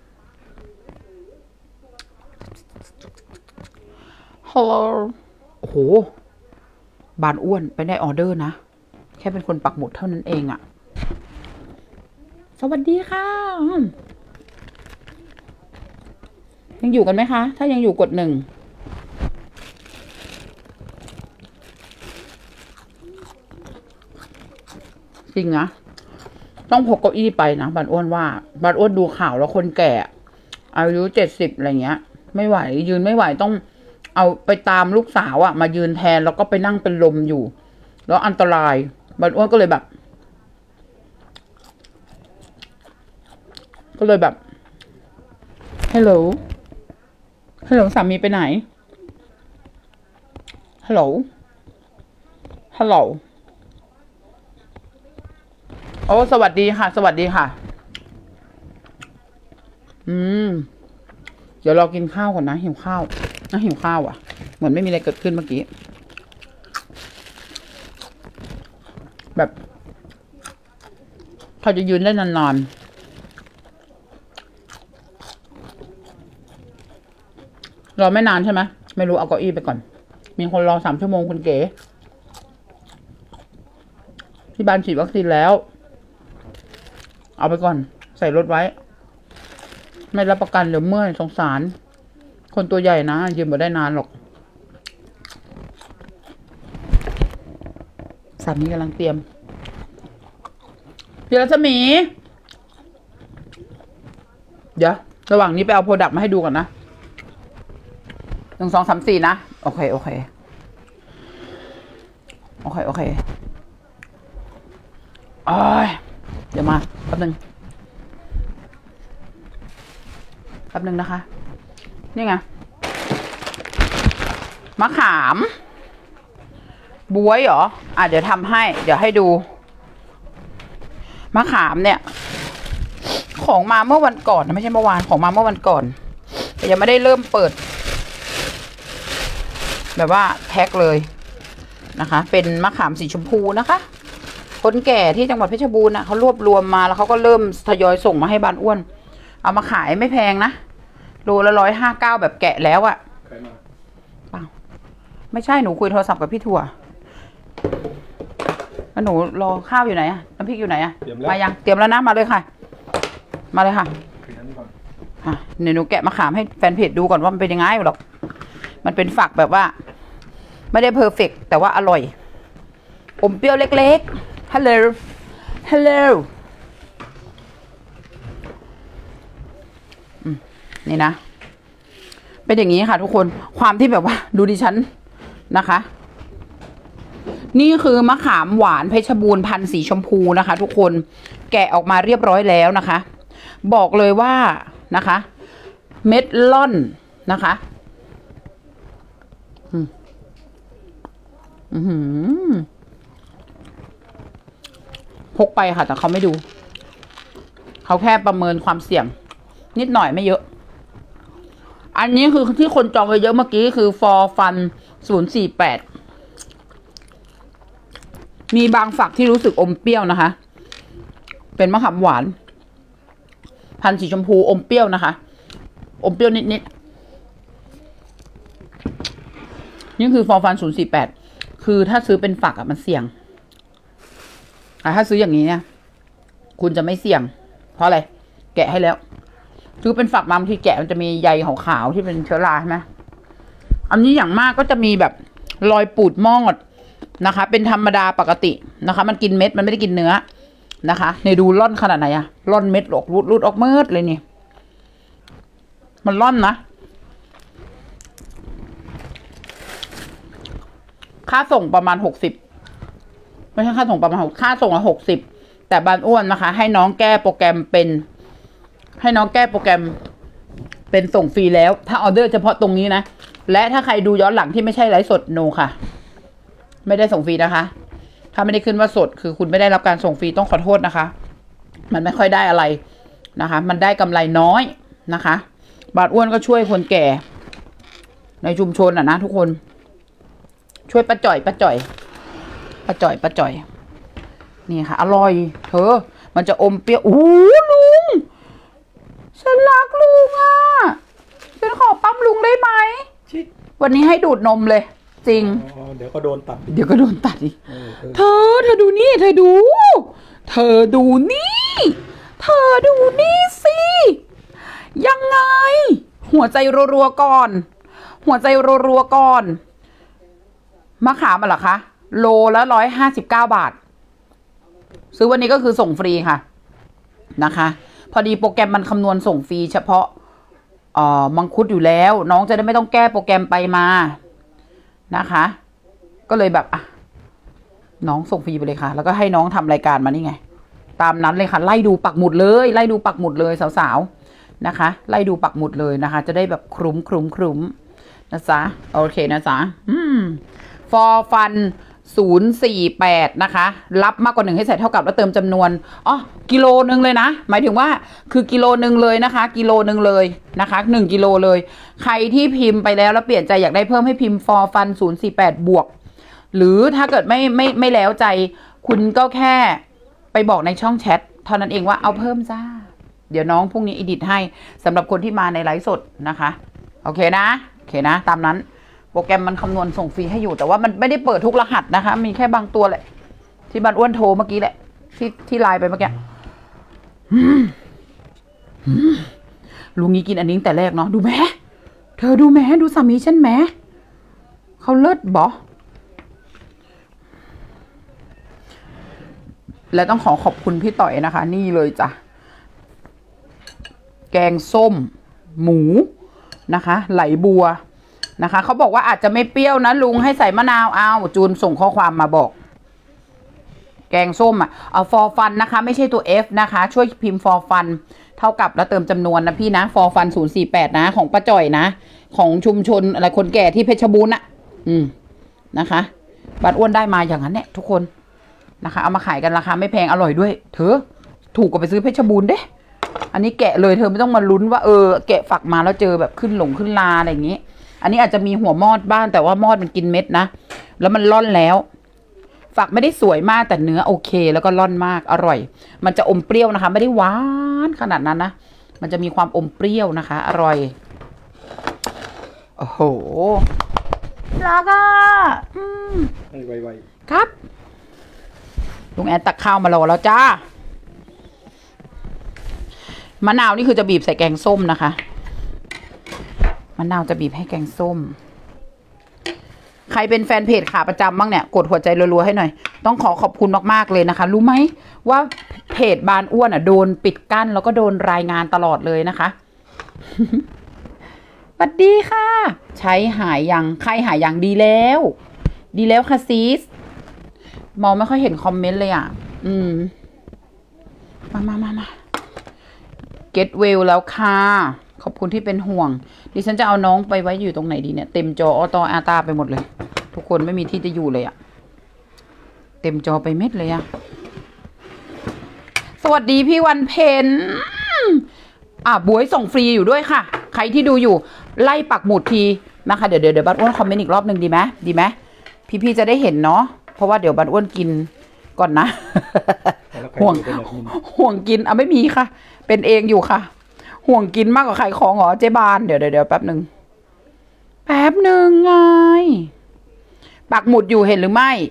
ฮัลโหลโอ้โหบานอ้วนไปได้ออเดอร์นะแค่เป็นคนปักหมุดเท่านั้นเองอะสวัสดีค่ะยังอยู่กันไหมคะถ้ายังอยู่กด1จริงนะต้องพกเก้าอี้ไปนะบานอ้วนว่าบานอ้วนดูข่าวแล้วคนแก่อายุ70อะไรเงี้ยไม่ไหวยืนไม่ไหวต้องเอาไปตามลูกสาวอะมายืนแทนแล้วก็ไปนั่งเป็นลมอยู่แล้วอันตรายบานอ้วนก็เลยแบบฮัลโหลสามีไปไหนฮัลโหลโอ้สวัสดีค่ะเดี๋ยวรอกินข้าวก่อนนะหิวข้าวอ่ะเหมือนไม่มีอะไรเกิดขึ้นเมื่อกี้แบบเขาจะยืนได้นานๆรอไม่นานใช่ไหมไม่รู้เอาเก้าอี้ไปก่อนมีคนรอ3 ชั่วโมงคุณเก๋ที่บ้านฉีดวัคซีนแล้วเอาไปก่อนใส่รถไว้ไม่รับประกันเดี๋ยวเมื่อยสงสารคนตัวใหญ่นะยืนไม่ได้นานหรอกสามีกำลังเตรียมพี่รัศมีเดี๋ยวระหว่างนี้ไปเอาโปรดักต์มาให้ดูก่อนนะ1 2 3 4นะโอเคเเดี๋ยวมาแป๊บนึงนะคะนี่ไงมะขามบ๊วยเหรอเดี๋ยวทำให้เดี๋ยวให้ดูมะขามเนี่ยของมาเมื่อวันก่อนนะไม่ใช่เมื่อวานของมาเมื่อวันก่อนแต่ยังไม่ได้เริ่มเปิดแบบว่าแพ็คเลยนะคะเป็นมะขามสีชมพูนะคะคนแก่ที่จังหวัดเพชรบูรณ์นะเขารวบรวมมาแล้วเขาก็เริ่มทยอยส่งมาให้บ้านอ้วนเอามาขายไม่แพงนะโลละ159แบบแกะแล้วอะเปล่าไม่ใช่หนูคุยโทรศัพท์กับพี่ถั่วแล้วหนูรอข้าวอยู่ไหนอะน้ำพริกอยู่ไหนอะมายังเตรียมแล้วนะมาเลยค่ะเดี๋ยวหนูแกะมะขามให้แฟนเพจดูก่อนว่ามันเป็นยังไงหรอกมันเป็นฝักแบบว่าไม่ได้เพอร์เฟกต์แต่ว่าอร่อยอมเปรี้ยวเล็กๆฮัลโหลนี่นะเป็นอย่างนี้ค่ะทุกคนความที่แบบว่าดูดิฉันนะคะนี่คือมะขามหวานเพชรบูรณ์พันธุ์สีชมพูนะคะทุกคนแกะออกมาเรียบร้อยแล้วนะคะบอกเลยว่านะคะเม็ดล่อนนะคะพกไปค่ะแต่เขาไม่ดูเขาแค่ประเมินความเสี่ยงนิดหน่อยไม่เยอะอันนี้คือที่คนจองไปเยอะเมื่อกี้คือฟอร์ฟัน048มีบางฝักที่รู้สึกอมเปรี้ยวนะคะเป็นมะขามหวานพันธุ์สีชมพูอมเปรี้ยวนะคะอมเปรี้ยวนิดนี่คือฟอร์ฟัน048คือถ้าซื้อเป็นฝักมันเสี่ยงถ้าซื้ออย่างนี้เนี่ยคุณจะไม่เสี่ยงเพราะอะไรแกะให้แล้วซื้อเป็นฝักมาบางทีแกะมันจะมีใยขาวๆที่เป็นเชื้อราใช่ไหมอันนี้อย่างมากก็จะมีแบบรอยปูดมอดนะคะเป็นธรรมดาปกตินะคะมันกินเม็ดมันไม่ได้กินเนื้อนะคะในดูร่อนขนาดไหนอะร่อนเม็ดออกรุดออกเม็ดเลยนี่มันร่อนนะค่าส่งประมาณ60ไม่ใช่ค่าส่งประมาณค่าส่งละ60แต่บ้านอ้วนนะคะให้น้องแก้โปรแกรมเป็นส่งฟรีแล้วถ้าออเดอร์เฉพาะตรงนี้นะและถ้าใครดูย้อนหลังที่ไม่ใช่ไลฟ์สดโนค่ะไม่ได้ส่งฟรีนะคะถ้าไม่ได้ขึ้นว่าสดคือคุณไม่ได้รับการส่งฟรีต้องขอโทษนะคะมันไม่ค่อยได้อะไรนะคะมันได้กำไรน้อยนะคะบาทอ้วนก็ช่วยคนแก่ในชุมชนนะทุกคนช่วยป้าจ่อยนี่ค่ะอร่อยเธอมันจะอมเปรี้ยวโอ้ลุงฉันรักลุงอ่ะฉันขอปั๊มลุงได้ไหมวันนี้ให้ดูดนมเลยจริงเดี๋ยวก็โดนตัดอีกเธอดูนี่เธอดูนี่สิยังไงหัวใจรัวๆก่อนมะขามเหรอคะโลละ159 บาทซื้อวันนี้ก็คือส่งฟรีค่ะนะคะพอดีโปรแกรมมันคำนวณส่งฟรีเฉพาะมังคุดอยู่แล้วน้องจะได้ไม่ต้องแก้โปรแกรมไปมานะคะก็เลยแบบน้องส่งฟรีไปเลยค่ะแล้วก็ให้น้องทำรายการมานี่ไงตามนั้นเลยค่ะไล่ดูปักหมุดเลยสาวๆนะคะไล่ดูปักหมุดเลยนะคะจะได้แบบคลุ้มนะจ๊ะโอเคนะจ๊ะfor fun 048นะคะรับมากกว่า1ให้ใส่เท่ากับแล้วเติมจำนวนกิโลนึงเลยนะหมายถึงว่าคือกิโลนึงเลยนะคะกิโลนึงเลยนะคะ1กิโลเลยใครที่พิมพ์ไปแล้วเปลี่ยนใจอยากได้เพิ่มให้พิมพ์ for fun 048บวกหรือถ้าเกิดไม่แล้วใจคุณก็แค่ไปบอกในช่องแชทเท่านั้นเองว่าเอาเพิ่มจ้าเดี๋ยวน้องพรุ่งนี้อีดิทให้สำหรับคนที่มาในไลฟ์สดนะคะโอเคนะตามนั้นโปรแกรมมันคำนวณส่งฟรีให้อยู่แต่ว่ามันไม่ได้เปิดทุกรหัสนะคะมีแค่บางตัวแหละที่บ้านอ้วนโทรเมื่อกี้แหละที่ไลน์ไปเมื่อกี้ลุงนี้กินอันนี้แต่แรกเนาะดูแม่เธอดูแม่ดูสามีฉันแม่เขาเลิศบอและต้องขอบคุณพี่ต่อยนะคะนี่เลยจ้ะแกงส้มหมูนะคะไหลบัวนะคะเขาบอกว่าอาจจะไม่เปรี้ยวนะลุงให้ใส่มะนาวเอาจูนส่งข้อความมาบอกแกงส้มfor funนะคะไม่ใช่ตัว F นะคะช่วยพิมพ์ for fun เท่ากับแล้วเติมจำนวนนะพี่นะ for fun 048นะของป้าจ่อยนะของชุมชนอะไรคนแก่ที่เพชรบูรณ์นะนะคะบ้านอ้วนได้มาอย่างนั้นเนี่ยทุกคนนะคะเอามาขายกันราคาไม่แพงอร่อยด้วยเธอถูกกว่าไปซื้อเพชรบูรณ์เด้อันนี้แกะเลยเธอไม่ต้องมาลุ้นว่าแกะฝักมาแล้วเจอแบบขึ้นลาอะไรอย่างนี้อันนี้อาจจะมีหัวมอดบ้างแต่ว่ามอดมันกินเม็ดนะแล้วมันร่อนแล้วฝักไม่ได้สวยมากแต่เนื้อโอเคแล้วก็ร่อนมากอร่อยมันจะอมเปรี้ยวนะคะไม่ได้หวานขนาดนั้นนะมันจะมีความอมเปรี้ยวนะคะอร่อยโอ้โหแล้วก็ให้ไวๆครับลุงแอนตักข้าวมารอแล้วจ้ามะนาวนี่คือจะบีบใส่แกงส้มนะคะมะนาวจะบีบให้แกงส้มใครเป็นแฟนเพจขาประจำบ้างเนี่ยกดหัวใจรัวๆให้หน่อยต้องขอบคุณมากๆเลยนะคะรู้ไหมว่าเพจบานอ้วนโดนปิดกั้นแล้วก็โดนรายงานตลอดเลยนะคะสวัสดีค่ะใช้หายยังใครหายยังดีแล้วค่ะซีสมองไม่ค่อยเห็นคอมเมนต์เลยมาget well แล้วค่ะขอบคุณที่เป็นห่วงดิฉันจะเอาน้องไปไว้อยู่ตรงไหนดีเนี่ยเต็มจออาตาไปหมดเลยทุกคนไม่มีที่จะอยู่เลยเต็มจอไปเม็ดเลยสวัสดีพี่วันเพ็ญบวยส่งฟรีอยู่ด้วยค่ะใครที่ดูอยู่ไล่ปักหมุดทีนะคะเดี๋ยวบัตรอ้วนคอมเมนต์อีกรอบหนึ่งดีไหมพี่จะได้เห็นเนาะเพราะว่าเดี๋ยวบัตรอ้วนกินก่อนนะห่วงกินไม่มีค่ะเป็นเองอยู่ค่ะห่วงกินมากกว่าขายของเหรอเจ๊บานเดี๋ยวแป๊บหนึ่งไงปักหมุดอยู่เห็นหรือไม่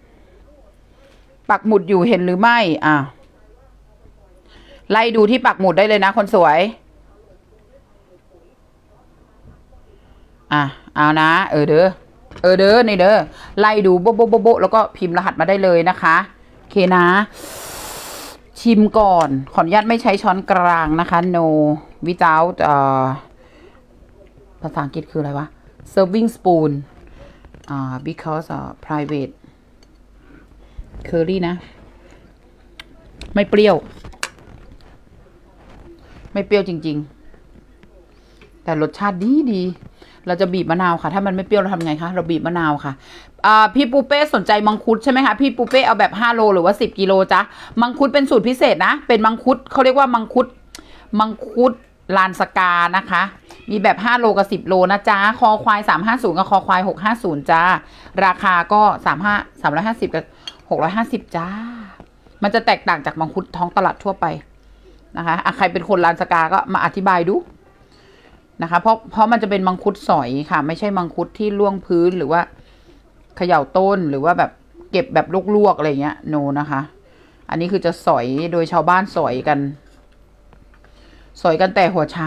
ไล่ดูที่ปักหมุดได้เลยนะคนสวยเอานะเด้อนี่เด้อไล่ดูโบแล้วก็พิมพ์รหัสมาได้เลยนะคะโอเคนะชิมก่อนขออนุญาตไม่ใช้ช้อนกลางนะคะ no without ภาษาอังกฤษคืออะไรวะ serving spoon because private curry นะไม่เปรี้ยวจริงๆแต่รสชาติดีเราจะบีบมะนาวค่ะถ้ามันไม่เปรี้ยวเราทำไงคะเราบีบมะนาวค่ะพี่ปูเป้สนใจมังคุดใช่ไหมคะพี่ปูเป้เอาแบบ5 โลหรือว่า10 กิโลจ๊ะมังคุดเป็นสูตรพิเศษนะเป็นมังคุดเขาเรียกว่ามังคุดลานสกานะคะมีแบบ5โลกับ10โลนะจ๊ะคอควาย350กับคอควาย650จ้าราคาก็350กับ650จ้ามันจะแตกต่างจากมังคุดท้องตลาดทั่วไปนะคะใครเป็นคนลานสกาก็มาอธิบายดูนะคะเพราะมันจะเป็นมังคุดสอยค่ะไม่ใช่มังคุดที่ล่วงพื้นหรือว่าเขย่าต้นหรือว่าแบบเก็บแบบลวกๆอะไรเงี้ยโนนะคะอันนี้คือจะสอยโดยชาวบ้านสอยกันแต่หัวเช้า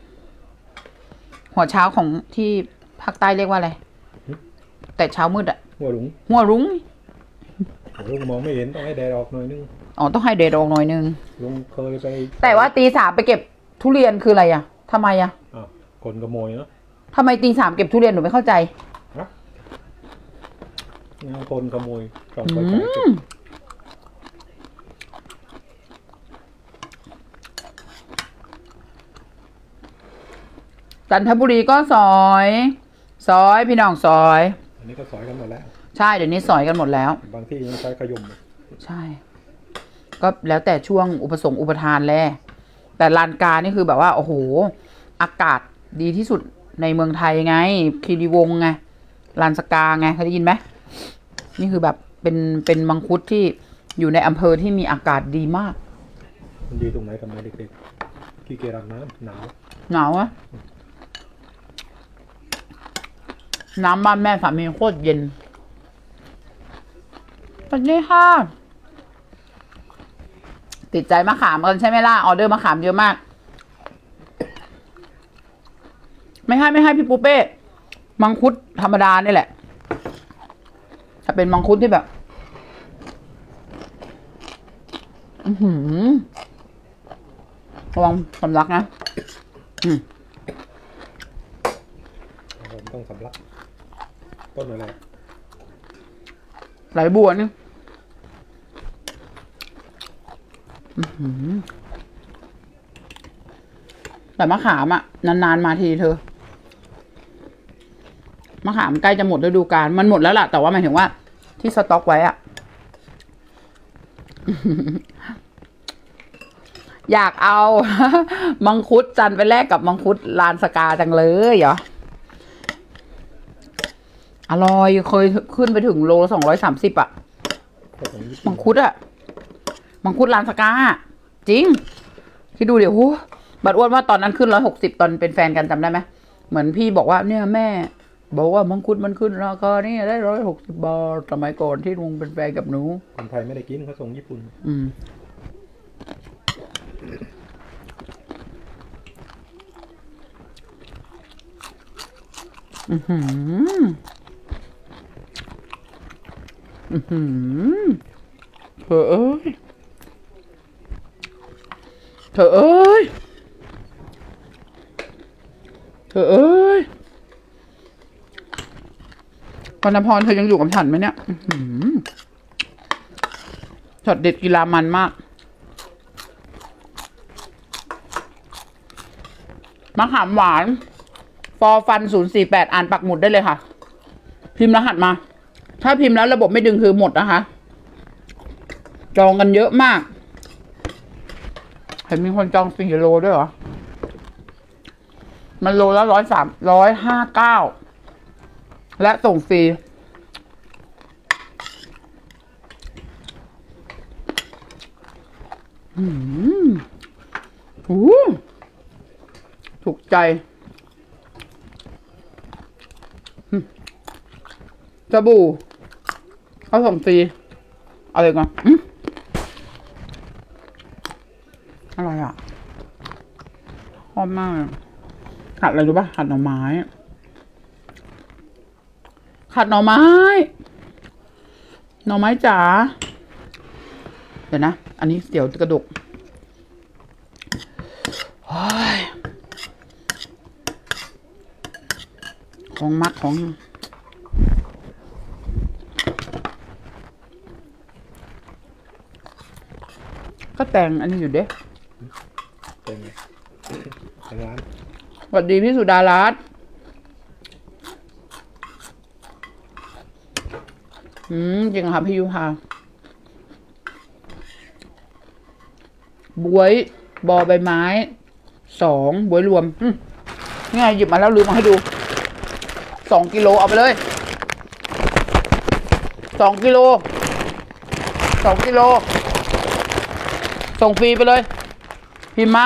ของที่ภาคใต้เรียกว่าอะไรแต่เช้ามืดอะหัวรุ้งมองไม่เห็นต้องให้แดดออกหน่อยนึงอ๋อต้องให้แดดออกหน่อยนึงลุงเคยไปแต่ว่าตี 3ไปเก็บทุเรียนคืออะไรอะทำไมอะคนขโมยเนาะทำไมตี 3เก็บทุเรียนหนูไม่เข้าใจคนขโมยของไปจันทบุรีก็สอยพี่น้องซอยอันนี้ก็สอยกันหมดแล้วใช่เดี๋ยวนี้สอยกันหมดแล้วบางที่ยังใช้ขยมใช่ก็แล้วแต่ช่วงอุปทานแลแต่ลานกานี่คือแบบว่าโอ้โหอากาศดีที่สุดในเมืองไทยไงคีรีวงศ์ไงลานสกาไงเคยได้ยินไหมนี่คือแบบเป็นมังคุดที่อยู่ในอำเภอที่มีอากาศดีมากมันดีตรงไหนทำไมเด็กๆขี้เกียจอาบน้ำหนาวอะน้ำบ้านแม่สามีโคตรเย็นสวัสดีค่ะติดใจมะขามกันใช่ไหมล่ะออเดอร์มะขามเยอะมากไม่ให้พี่ปูเป้มังคุดธรรมดานี่แหละจะเป็นมังคุดที่แบบระวังสำลักนะผมต้องสำลักต้นอะไรไหลบัวนี่แต่มะขามอ่ะนานๆมาทีเธอมะขามใกล้จะหมดฤดูกาลมันหมดแล้วล่ะแต่ว่าหมายถึงว่าที่สต็อกไว้อ่ะ อยากเอา มังคุดจันไปแลกกับมังคุดลานสกาจังเลยเหรออร่อยเคยขึ้นไปถึงโล230อ่ะมังคุดอ่ะมังคุดลานสกาจริงคิดดูเดี๋ยวบัดอ้วนว่าตอนนั้นขึ้น160ตอนเป็นแฟนกันจำได้ไหมเหมือนพี่บอกว่าเนี่ยแม่บอกว่ามังคุดมันขึ้นราคานี่ได้160 บาทสมัยก่อนที่ลุงเป็นแฟนกับหนูคนไทยไม่ได้กินเขาส่งญี่ปุ่นเธอเอ้ยปณพรเธอยังอยู่กับฉันไหมเนี่ยช็อตเด็ดกีฬามันมากมะขามหวานฟอฟัน048อ่านปักหมุดได้เลยค่ะพิมพ์รหัสมาถ้าพิมพ์แล้วระบบไม่ดึงคือหมดนะคะจองกันเยอะมากเห็นมีคนจอง4 โลด้วยเหรอมันโลละ159และส่งฟรีถูกใจสบู่เขาส่งฟรีอะไรกันอะไรอ่ะชอบมากขัดอะไรรู้ป่ะขัดหน่อไม้จ๋าเดี๋ยวนะอันนี้เดี๋ยวกระดกของมักของก็แต่งอันนี้อยู่เด้แต่งร้านสวัสดีพี่สุดารัตน์จริงค่ะพี่ยุพาบวยบอใบไม้2บวยรวมนี่ไงหยิบมาแล้วลืมมาให้ดู2 กิโลเอาไปเลย2 กิโลส่งฟรีไปเลยพิมพ์มา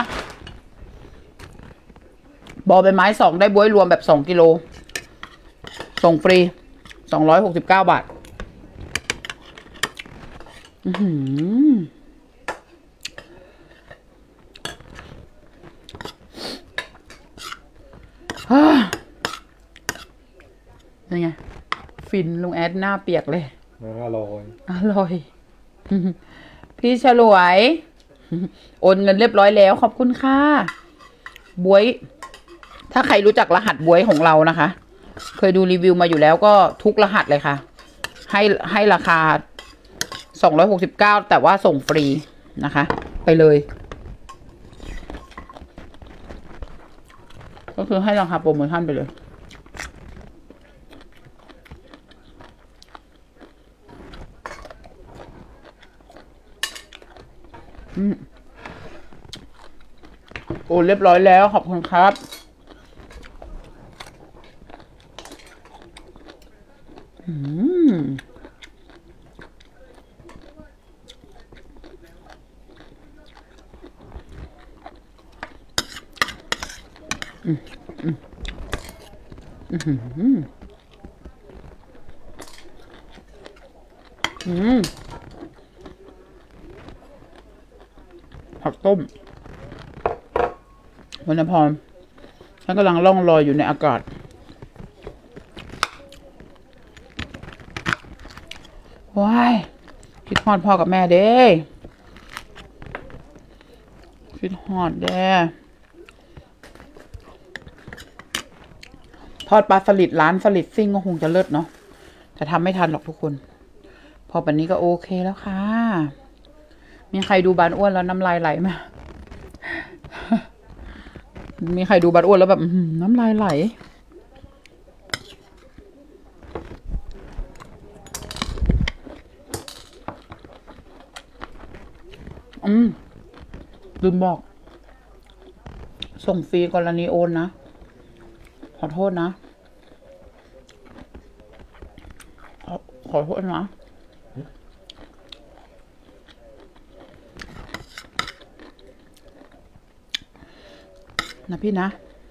บอใบไม้2ได้บ๊วยรวมแบบ2 กิโลส่งฟรี269 บาทเป็นไงฟินลุงแอดหน้าเปียกเลยอร่อยพี่ฉลวยโอนเงินเรียบร้อยแล้วขอบคุณค่ะบวยถ้าใครรู้จักรหัสบวยของเรานะคะเคยดูรีวิวมาอยู่แล้วก็ทุกรหัสเลยค่ะให้ราคา269แต่ว่าส่งฟรีนะคะไปเลยก็คือให้ราคาโปรโมชั่นไปเลยโอ้เรียบร้อยแล้วขอบคุณครับผักต้มวรรณพรฉันกำลังล่องลอยอยู่ในอากาศว้ายคิดฮอดพ่อกับแม่เด้คิดฮอดเด้ทอดปลาสลิดร้านสลิดซิ่งก็คงจะเลิศเนาะแต่ทำไม่ทันหรอกทุกคนพอแบบนี้ก็โอเคแล้วค่ะมีใครดูบานอ้วนแล้วน้ำลายไหลไหมมีใครดูบานอ้วนแล้วแบบน้ำลายไหลลืมบอกส่งฟรีกรณีโอนนะขอโทษนะขอโทษนะพี่นะ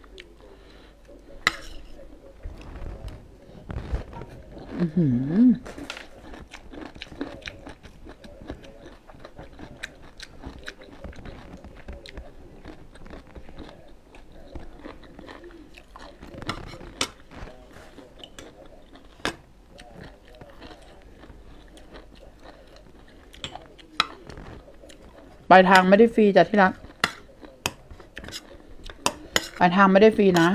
ปลายทางไม่ได้ฟรีจ้ะที่รักปลายทางไม่ได้ฟรีนะ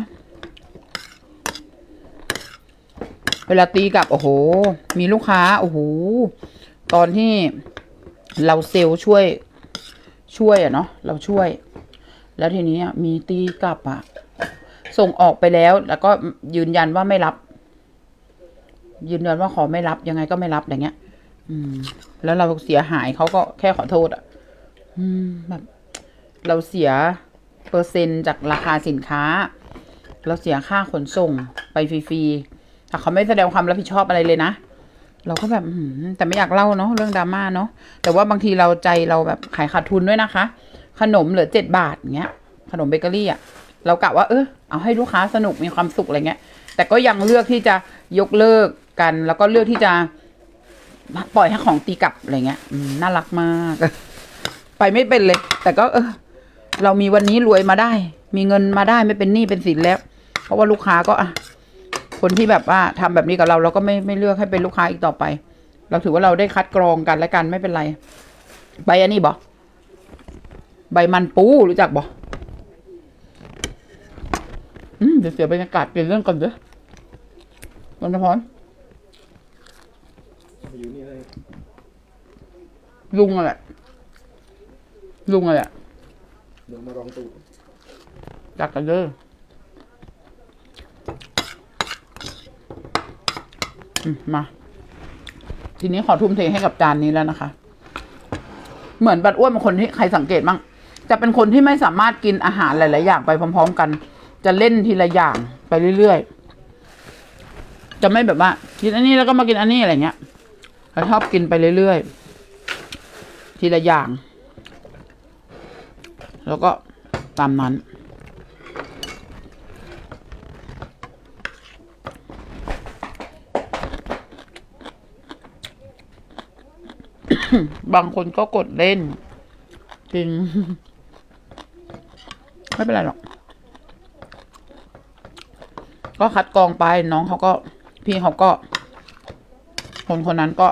เวลาตีกลับโอ้โหมีลูกค้าโอ้โหตอนที่เราเซลล์ช่วยอะเนาะเราช่วยแล้วทีนี้มีตีกลับอะส่งออกไปแล้วก็ยืนยันว่าไม่รับยืนยันว่าขอไม่รับยังไงก็ไม่รับอย่างเงี้ยแล้วเราเสียหายเขาก็แค่ขอโทษอะแบบเราเสียเปอร์เซ็นต์จากราคาสินค้าเราเสียค่าขนส่งไปฟรีๆแต่เขาไม่แสดงความรับผิดชอบอะไรเลยนะเราก็แบบแต่ไม่อยากเล่าเนาะเรื่องดราม่าเนาะแต่ว่าบางทีเราใจเราแบบขายขาดทุนด้วยนะคะขนมเหลือ7 บาทอย่างเงี้ยขนมเบเกอรี่อะเรากะว่าเอาให้ลูกค้าสนุกมีความสุขอะไรเงี้ยแต่ก็ยังเลือกที่จะยกเลิกกันแล้วก็เลือกที่จะปล่อยให้ของตีกลับอะไรเงี้ยน่ารักมากไปไม่เป็นเลยแต่ก็เรามีวันนี้รวยมาได้มีเงินมาได้ไม่เป็นหนี้เป็นสินแล้วเพราะว่าลูกค้าก็คนที่แบบว่าทำแบบนี้กับเราก็ไม่เลือกให้เป็นลูกค้าอีกต่อไปเราถือว่าเราได้คัดกรองกันและกันไม่เป็นไรใบอันนี้บอใบมันปูรู้จักบอเดี๋ยวเสียบรรยากาศเปลี่ยนเรื่องก่อนเด้อวันพรลุงอะไรลุงมาลองตูดจักกันเด้อมาทีนี้ขอทุ่มเทให้กับจานนี้แล้วนะคะเหมือนบัดอ้วนเป็นคนที่ใครสังเกตบ้างจะเป็นคนที่ไม่สามารถกินอาหารหลายๆอย่างไปพร้อมๆกันจะเล่นทีละอย่างไปเรื่อยๆจะไม่แบบว่ากินอันนี้แล้วก็มากินอันนี้อะไรเงี้ยเราชอบกินไปเรื่อยๆทีละอย่าง แล้วก็ตามนั้นบางคนก็กดเล่นจริงไม่เป็นไรหรอกก็คัดกรองไปน้องเขาก็พี่เขาก็คนนั้นก็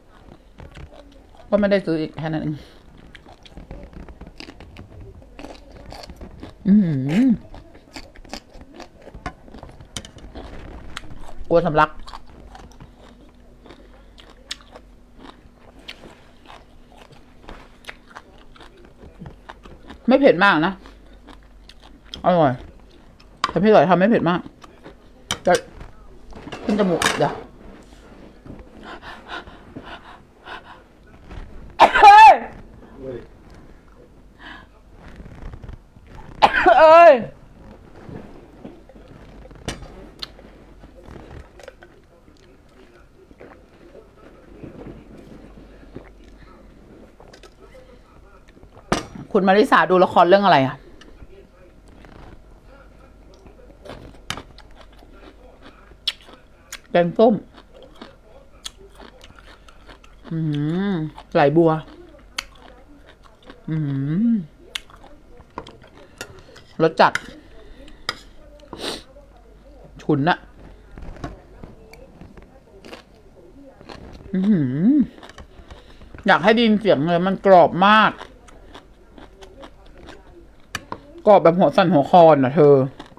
ไม่ได้ซื้ออีกแค่นั้นเองกลัวสำลักไม่เผ็ดมากนะอร่อยแต่พี่หน่อยทำไม่เผ็ดมากจะขึ้นจมูกเดี๋ยวเอ้ยคุณมาริสาดูละครเรื่องอะไรอ่ะแกงส้มไหลบัวรสจัดฉุนอะอยากให้ได้ยินเสียงเลยมันกรอบมากกรอบแบบหัวสั่นหัวคอนอ่ะเธอ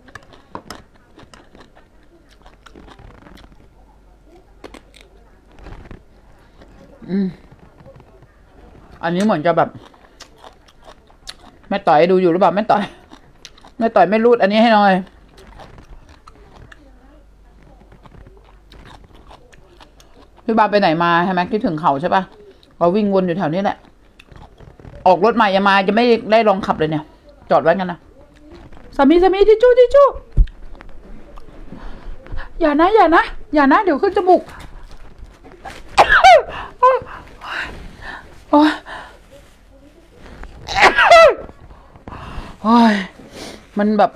อันนี้เหมือนจะแบบแม่ต่อยดูอยู่หรือเปล่าแม่ต่อยไม่รูดอันนี้ให้หน่อยพี่บาไปไหนมาใช่ไหมคิดถึงเขาใช่ปะเราวิ่งวนอยู่แถวนี้แหละออกรถใหม่ยังมาจะไม่ได้ลองขับเลยเนี่ยจอดไว้กันนะสามีทิชชู่อย่านะเดี๋ยวขึ้นจมูกโอ้ยมันแบบ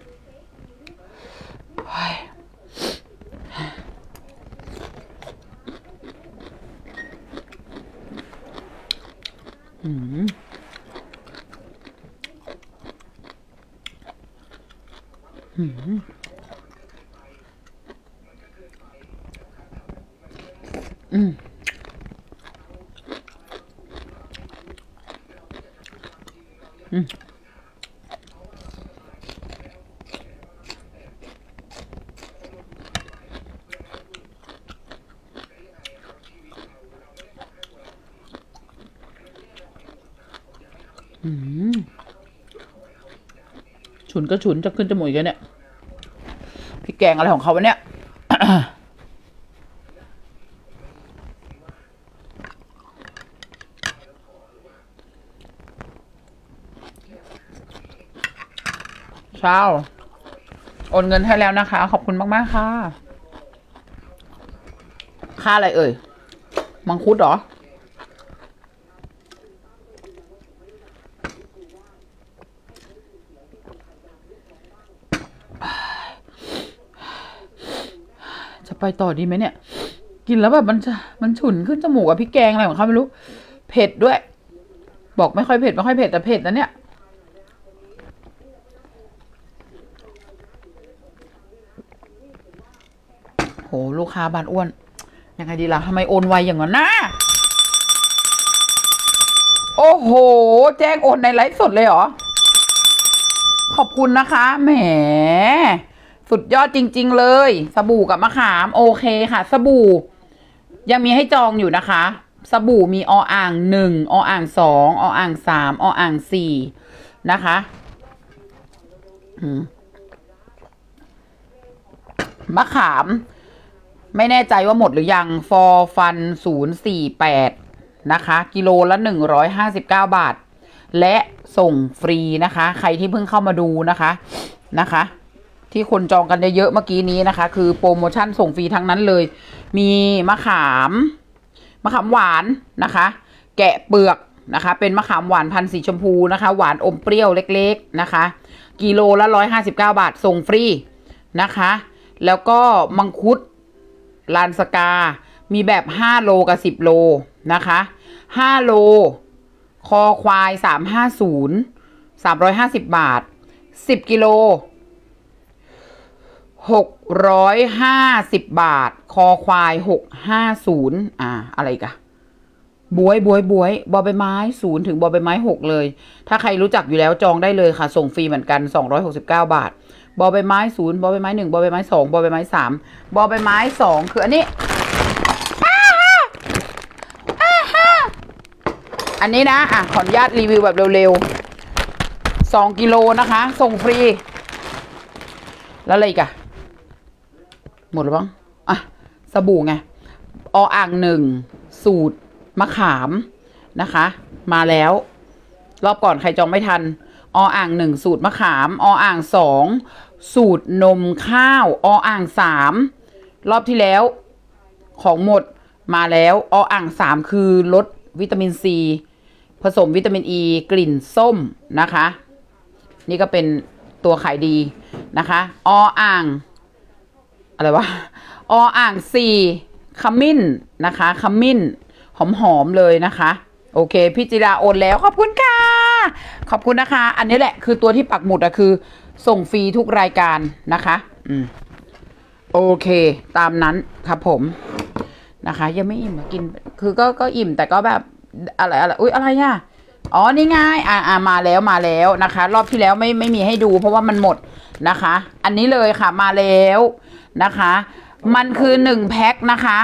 ฉุนก็ฉุนจะขึ้นจมูกกันเนี่ยพี่แกงอะไรของเขาวะเนี่ย เช้าโอนเงินให้แล้วนะคะขอบคุณมากๆค่ะค่าอะไรเอ่ยมังคุดเหรอจะไปต่อดีไหมเนี่ยกินแล้วแบบมันฉุนขึ้นจมูกอะพี่แกงอะไรของเขาไม่รู้เผ็ดด้วยบอกไม่ค่อยเผ็ดแต่เผ็ดนะเนี่ยโหลูกค้าบ้านอ้วนยังไงดีล่ะทำไมโอนไวอย่างนั้นนะโอ้โหแจ้งโอนในไลฟ์สดเลยเหรอขอบคุณนะคะแหมสุดยอดจริงๆเลยสบู่กับมะขามโอเคค่ะสบู่ยังมีให้จองอยู่นะคะสบู่มีออ่าง1ออ่าง2ออ่าง3ออ่าง4นะคะมะขามไม่แน่ใจว่าหมดหรือยังฟอร์ฟัน048นะคะกิโลละ159 บาทและส่งฟรีนะคะใครที่เพิ่งเข้ามาดูนะคะที่คนจองกันเยอะๆเมื่อกี้นี้นะคะ คือโปรโมชั่นส่งฟรีทั้งนั้นเลย มีมะขามหวานนะคะ แกะเปลือกนะคะ เป็นมะขามหวานพันธุ์สีชมพูนะคะ หวานอมเปรี้ยวเล็กๆนะคะกิโลละ159 บาทส่งฟรีนะคะแล้วก็มังคุดลานสกามีแบบ5 โลกับ10 โลนะคะ5 โลคอควาย350 350 บาท10 กิโล650 บาทคอควาย650อะไรกันบวยบอใบไม้0ถึงบอใบไม้6เลยถ้าใครรู้จักอยู่แล้วจองได้เลยค่ะส่งฟรีเหมือนกัน269 บาทบอใบไม้0บอใบไม้1บอใบไม้2บอใบไม้3บอใบไม้2คืออันนี้อันนี้นะขออนุญาตรีวิวแบบเร็วๆ2 กิโลนะคะส่งฟรีแล้วอะไรอีกอะหมดแล้วบ้างสบู่ไงอ่าง1สูตรมะขามนะคะมาแล้วรอบก่อนใครจองไม่ทันอ่าง1สูตรมะขามอ่าง2สูตรนมข้าวอ่าง3รอบที่แล้วของหมดมาแล้วอ่าง3คือลดวิตามินซีผสมวิตามินอีกลิ่นส้มนะคะนี่ก็เป็นตัวขายดีนะคะอ่างอะไรวะอ่าง4ขมิ้นนะคะขมิ้นหอมๆเลยนะคะโอเคพี่จิราโอนแล้วขอบคุณค่ะขอบคุณนะคะอันนี้แหละคือตัวที่ปักหมุดคือส่งฟรีทุกรายการนะคะโอเคตามนั้นครับผมนะคะยังไม่อิ่มกินคือก็อิ่มแต่ก็แบบอะไรอุ๊ยอะไรอ่ะนี่ไงมาแล้วนะคะรอบที่แล้วไม่มีให้ดูเพราะว่ามันหมดนะคะอันนี้เลยค่ะมาแล้วนะคะมันคือ1 แพ็คนะคะ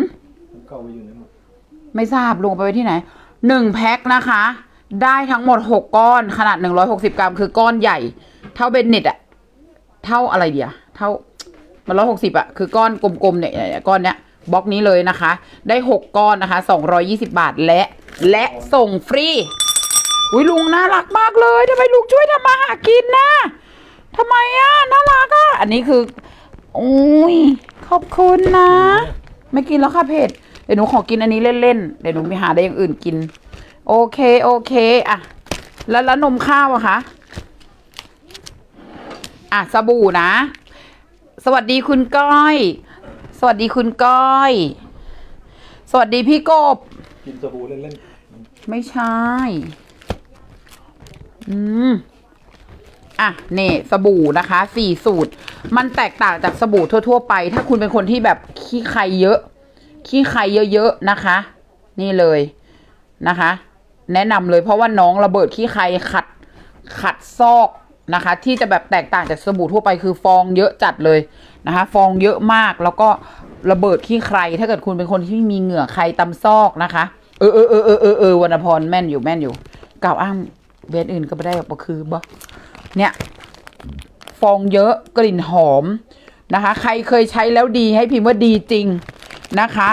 ไม่ทราบลงไปไว้ที่ไหน1 แพ็คนะคะได้ทั้งหมด6 ก้อนขนาด160 กรัมคือก้อนใหญ่เท่าเบนเน็ตเท่าอะไรเดียวเท่ามัน160คือก้อนกลมๆเนี่ยก้อนเนี้ยบล็อกนี้เลยนะคะได้6 ก้อนนะคะ220 บาทและส่งฟรีอุ้ยลุงน่ารักมากเลยทำไมลุงช่วยทำมาหากินนะทำไมน่ารักอันนี้คืออุ้ยขอบคุณนะไม่กินแล้วค่ะเผ็ดเดี๋ยวหนูขอกินอันนี้เล่นๆเดี๋ยวหนูไปหาได้อย่างอื่นกินโอเคแล้วนมข้าวคะสบู่นะสวัสดีคุณก้อยสวัสดีคุณก้อยสวัสดีพี่กบกินสบู่เล่นๆไม่ใช่นี่สบู่นะคะ4 สูตรมันแตกต่างจากสบู่ทั่วๆไปถ้าคุณเป็นคนที่แบบขี้ใครเยอะๆนะคะนี่เลยนะคะแนะนำเลยเพราะว่าน้องระเบิดขี้ใครขัดซอกนะคะที่จะแบบแตกต่างจากสบู่ทั่วไปคือฟองเยอะจัดเลยนะคะฟองเยอะมากแล้วก็ระเบิดขี้ใครถ้าเกิดคุณเป็นคนที่มีเหงื่อใครตำซอกนะคะวรรณพรแม่นอยู่กล่าวอ้างเบสอื่นก็ไม่ได้หรอกคือบ่เนี่ยฟองเยอะกลิ่นหอมนะคะใครเคยใช้แล้วดีให้พิมพ์ว่าดีจริงนะคะ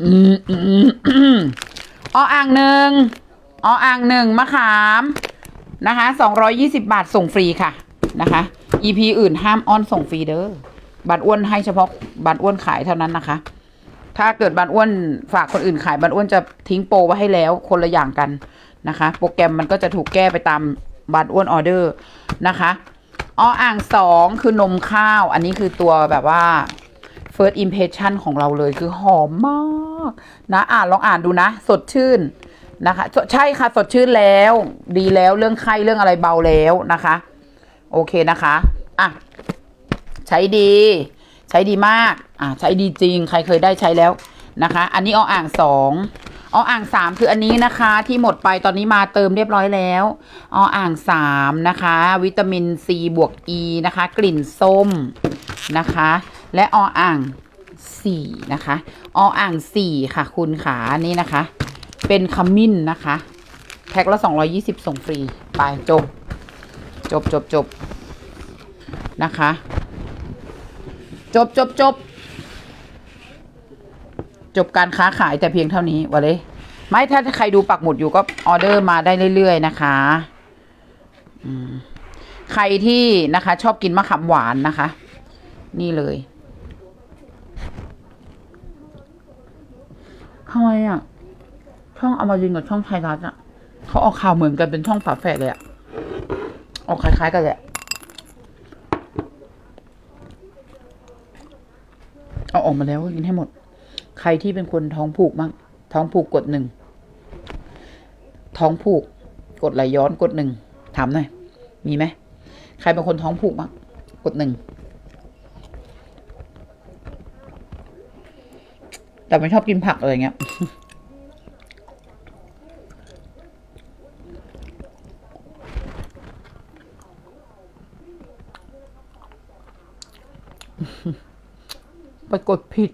อ่าง1มะขามนะคะ220 บาทส่งฟรีค่ะนะคะ EP อื่นห้ามอ้อนส่งฟรีเด้อบานอ้วนให้เฉพาะบานอ้วนขายเท่านั้นนะคะถ้าเกิดบานอ้วนฝากคนอื่นขายบานอ้วนจะทิ้งโปรไว้ให้แล้วคนละอย่างกันนะคะโปรแกรมมันก็จะถูกแก้ไปตามบานอ้วนออเดอร์นะคะอ่าง2คือนมข้าวอันนี้คือตัวแบบว่า first impression ของเราเลยคือหอมมากนะลองอ่านดูนะสดชื่นนะคะใช่ค่ะสดชื่นแล้วดีแล้วเรื่องไข้เรื่องอะไรเบาแล้วนะคะโอเคนะคะใช้ดีมากใช้ดีจริงใครเคยได้ใช้แล้วนะคะอันนี้อ่าง2อ่าง3คืออันนี้นะคะที่หมดไปตอนนี้มาเติมเรียบร้อยแล้วอ่าง3นะคะวิตามินซีบวก E นะคะกลิ่นส้มนะคะและอ่าง4นะคะอ่าง4ค่ะคุณขานี่นะคะเป็นขมิ้นนะคะแพ็คละ220ส่งฟรีไปจบนะคะจบการค้าขายแต่เพียงเท่านี้วะเลยไม่ถ้าใครดูปักหมุดอยู่ก็ออเดอร์มาได้เรื่อยๆนะคะใครที่นะคะชอบกินมะขามหวานนะคะนี่เลยทำไมอ่ะช่องอมรินทร์กับช่องไทยรัฐอ่ะเขาออกข่าวเหมือนกันเป็นช่องฝาแฝดเลยอ่ะออกคล้ายๆกันเลยเอาออกมาแล้วกินให้หมดใครที่เป็นคนท้องผูกบ้างท้องผูกกด1ท้องผูกกดไหลย้อนกด1ถามหน่อยมีไหมใครเป็นคนท้องผูกบ้างกด1แต่ไม่ชอบกินผักอะไรเงี้ยไปกดผิด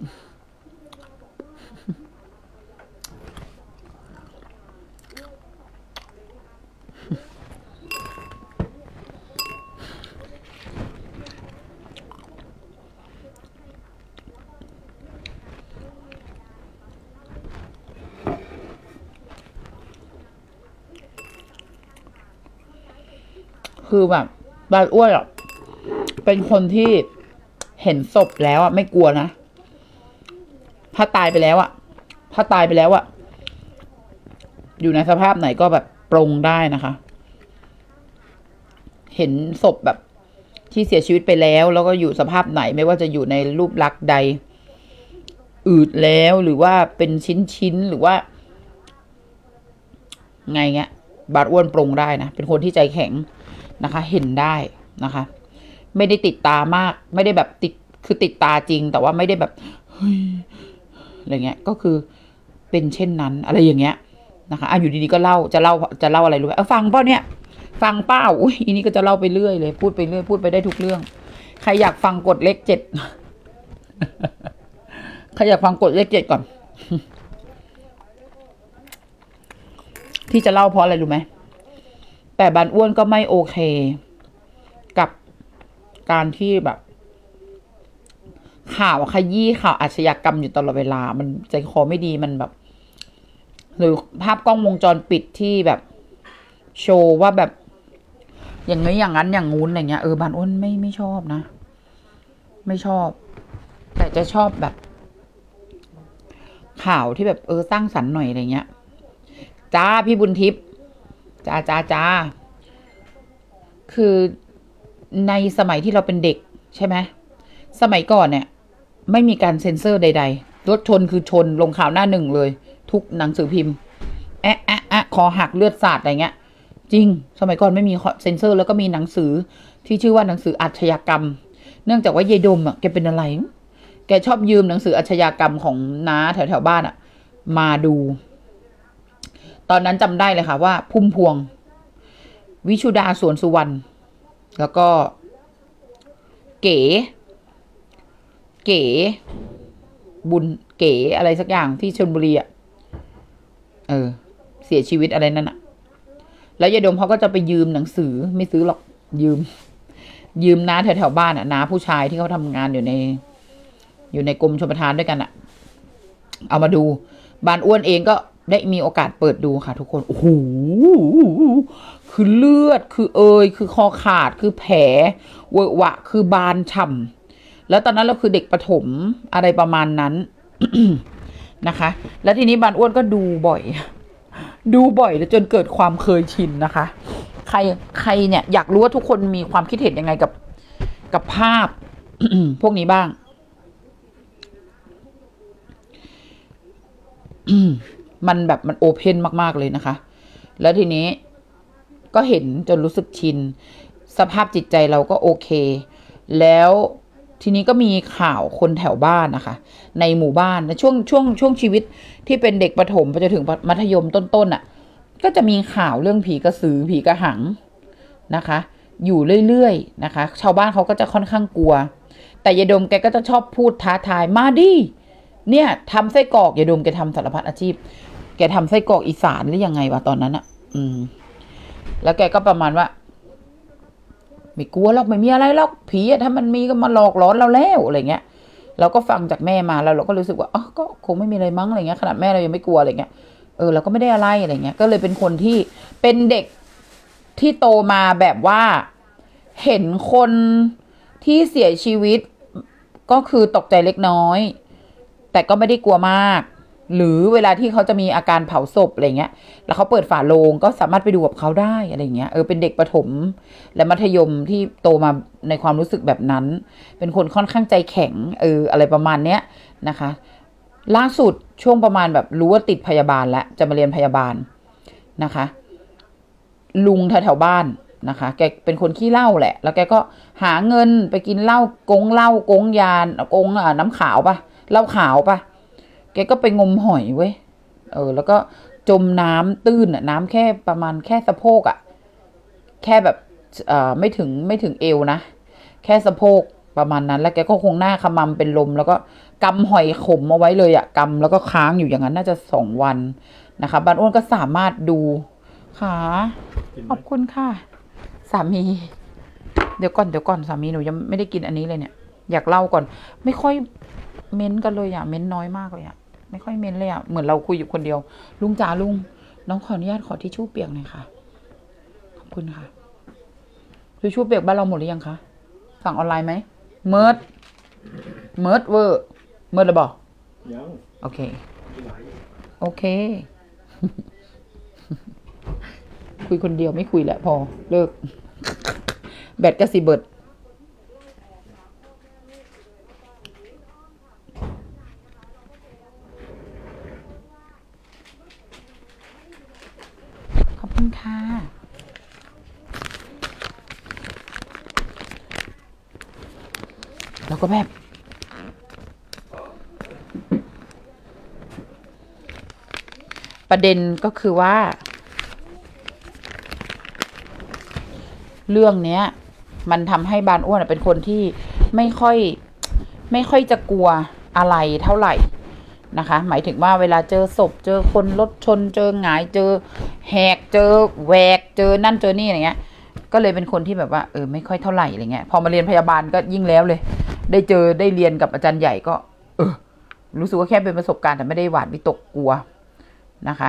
คือแบบบานอ้วนอ่ะเป็นคนที่เห็นศพแล้วอ่ะไม่กลัวนะถ้าตายไปแล้วอ่ะอยู่ในสภาพไหนก็แบบปรงได้นะคะเห็นศพแบบที่เสียชีวิตไปแล้วก็อยู่สภาพไหนไม่ว่าจะอยู่ในรูปลักษณ์ใดอืดแล้วหรือว่าเป็นชิ้นหรือว่าไงเงี้ยบาดอ้วนปรงได้นะเป็นคนที่ใจแข็งนะคะเห็นได้นะคะไม่ได้ติดตามากไม่ได้แบบคือติดตาจริงแต่ว่าไม่ได้แบบเฮ้ยอะไรเงี้ยก็คือเป็นเช่นนั้นอะไรอย่างเงี้ยนะคะอยู่ดีๆก็จะเล่าอะไรรู้ไหมฟังเปล่าเนี่ยฟังเปล่าอุ้ยอีนี้ก็จะเล่าไปเรื่อยเลยพูดไปเรื่อยพูดไปได้ทุกเรื่องใครอยากฟังกดเลข7 ใครอยากฟังกดเลข7ก่อน ที่จะเล่าเพราะอะไรรู้ไหมแต่บานอ้วนก็ไม่โอเคกับการที่แบบข่าวขยี้ข่าวอาชญากรรมอยู่ตลอดเวลามันใจคอไม่ดีมันแบบหรือภาพกล้องวงจรปิดที่แบบโชว์ว่าแบบอย่างนี้อย่างนั้นอย่างงู้นอะไรเงี้ยบานอ้วนไม่ชอบนะไม่ชอบแต่จะชอบแบบข่าวที่แบบสร้างสรรค์หน่อยอะไรเงี้ยจ้าพี่บุญทิพย์จ้าคือในสมัยที่เราเป็นเด็กใช่ไหมสมัยก่อนเนี่ยไม่มีการเซ็นเซอร์ใดๆรถชนคือชนลงข่าวหน้า1เลยทุกหนังสือพิมพ์คอหักเลือดสาดอะไรเงี้ยจริงสมัยก่อนไม่มีเซ็นเซอร์แล้วก็มีหนังสือที่ชื่อว่าหนังสืออาชญากรรมเนื่องจากว่ายายดมแกเป็นอะไรแกชอบยืมหนังสืออาชญากรรมของน้าแถวบ้านมาดูตอนนั้นจำได้เลยค่ะว่าพุ่มพวงวิชุดาสวนสุวรรณแล้วก็เก๋บุญเก๋อะไรสักอย่างที่ชลบุรีเสียชีวิตอะไรนั่นแล้วยายดมเขาก็จะไปยืมหนังสือไม่ซื้อหรอกยืมน้าแถวบ้านน้าผู้ชายที่เขาทำงานอยู่ในกรมชลประทานด้วยกันเอามาดูบานอ้วนเองก็ได้มีโอกาสเปิดดูค่ะทุกคนโอ้โหคือเลือดคือคือคอขาดคือแผลเวอะหวะคือบานฉ่ำแล้วตอนนั้นเราคือเด็กประถมอะไรประมาณนั้น นะคะแล้วทีนี้บานอ้วนก็ดูบ่อยแล้วจนเกิดความเคยชินนะคะใครเนี่ยอยากรู้ว่าทุกคนมีความคิดเห็นยังไงกับภาพ พวกนี้บ้าง มันแบบมันโอเพนมากๆเลยนะคะแล้วทีนี้ก็เห็นจนรู้สึกชินสภาพจิตใจเราก็โอเคแล้วทีนี้ก็มีข่าวคนแถวบ้านนะคะในหมู่บ้านนะช่วงชีวิตที่เป็นเด็กประถมไปจนถึงมัธยมต้นก็จะมีข่าวเรื่องผีกระสือผีกระหังนะคะอยู่เรื่อยๆนะคะชาวบ้านเขาก็จะค่อนข้างกลัวแต่ยายดมแกก็จะชอบพูดท้าทายมาดิเนี่ยทำไส้กรอกยายดมแกทำสารพัดอาชีพแกทำไส้กรอกอีสานหรือยังไงวะตอนนั้นแล้วแกก็ประมาณว่าไม่กลัวหรอกไม่มีอะไรหรอกผีถ้ามันมีก็มาหลอกหลอนเราแล้วอะไรเงี้ยเราก็ฟังจากแม่มาแล้วเราก็รู้สึกว่าก็คงไม่มีอะไรมั้งอะไรเงี้ยขนาดแม่เรายังไม่กลัวอะไรเงี้ยเราก็ไม่ได้อะไรอะไรเงี้ยก็เลยเป็นคนที่เป็นเด็กที่โตมาแบบว่าเห็นคนที่เสียชีวิตก็คือตกใจเล็กน้อย แต่ก็ไม่ได้กลัวมาก หรือเวลาที่เขาจะมีอาการเผาศพอะไรเงี้ยแล้วเขาเปิดฝาโลงก็สามารถไปดูกับเขาได้อะไรเงี้ยเป็นเด็กประถมและมัธยมที่โตมาในความรู้สึกแบบนั้นเป็นคนค่อนข้างใจแข็งอะไรประมาณเนี้ยนะคะล่าสุดช่วงประมาณแบบรู้ว่าติดพยาบาลแล้วจะมาเรียนพยาบาลนะคะลุงแถวๆบ้านนะคะแกเป็นคนขี้เหล้าแหละแล้วแกก็หาเงินไปกินเหล้ากงยานกงน้ำขาวปะเหล้าขาวปะแกก็ไปงมหอยเว้ยแล้วก็จมน้ำตื้นน้ำแค่ประมาณแค่สะโพกแค่แบบไม่ถึงเอวนะแค่สะโพกประมาณนั้นแล้วแกก็คงหน้าขมำเป็นลมแล้วก็กำหอยขมเอาไว้เลยกำแล้วก็ค้างอยู่อย่างนั้นน่าจะ2 วันนะคะบ้านอ้วนก็สามารถดูค่ะขอบคุณค่ะสามีเดี๋ยวก่อนสามีหนูยังไม่ได้กินอันนี้เลยเนี่ยอยากเล่าก่อนไม่ค่อยเม้นกันเลยเม้นน้อยมากเลยไม่ค่อยเม้นเลยเหมือนเราคุยอยู่คนเดียวลุงจ๋าลุงน้องขออนุญาตขอทิชชู่เปียกหน่อยค่ะขอบคุณค่ะทิชชู่เปียกบ้านเราหมดหรือยังคะสั่งออนไลน์ไหมเมิร์ดเวอร์เมิร์ดหรือเปล่ายังโอเค คุยคนเดียวไม่คุยแหละพอเลิกแบตก็สิเบิดขอบคุณค่ะแล้วก็แบบประเด็นก็คือว่าเรื่องเนี้ยมันทำให้บานอ้วนเป็นคนที่ไม่ค่อยจะกลัวอะไรเท่าไหร่นะคะหมายถึงว่าเวลาเจอศพเจอคนรถชนเจอหงายเจอแหกเจอแหวกเจอนั่นเจอนี่อะไรเงี้ยก็เลยเป็นคนที่แบบว่าไม่ค่อยเท่าไหร่อะไรเงี้ยพอมาเรียนพยาบาลก็ยิ่งแล้วเลยได้เรียนกับอาจารย์ใหญ่ก็รู้สึกว่าแค่เป็นประสบการณ์แต่ไม่ได้หวาดวิตกกลัวนะคะ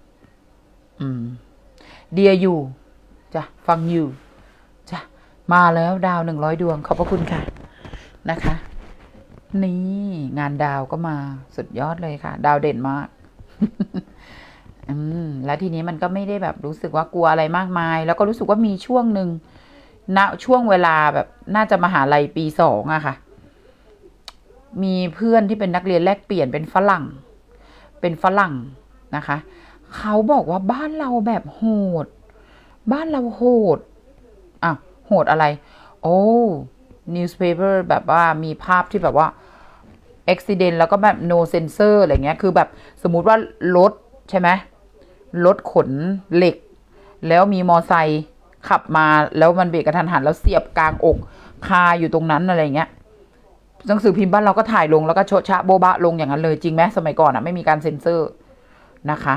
เดียอยู่จ้ะฟังอยู่จ้ะมาแล้วดาว100 ดวงขอบพระคุณค่ะนะคะนี่งานดาวก็มาสุดยอดเลยค่ะดาวเด่นมาก แล้วทีนี้มันก็ไม่ได้แบบรู้สึกว่ากลัวอะไรมากมายแล้วก็รู้สึกว่ามีช่วงหนึ่งณช่วงเวลาแบบน่าจะมหาลัยปี 2อะค่ะมีเพื่อนที่เป็นนักเรียนแลกเปลี่ยนเป็นฝรั่งนะคะเขาบอกว่าบ้านเราแบบโหดบ้านเราโหดโหดอะไรnewspaper แบบว่ามีภาพที่แบบว่า accident แล้วก็แบบ no sensor อะไรเงี้ยคือแบบสมมุติว่ารถใช่ไหมรถขนเหล็กแล้วมีมอไซค์ขับมาแล้วมันเบรกกระทันหันแล้วเสียบกลางอกคาอยู่ตรงนั้นอะไรเงี้ยหนังสือพิมพ์บ้านเราก็ถ่ายลงแล้วก็โชะชะโบบะลงอย่างนั้นเลยจริงไหมสมัยก่อนไม่มีการเซ็นเซอร์นะคะ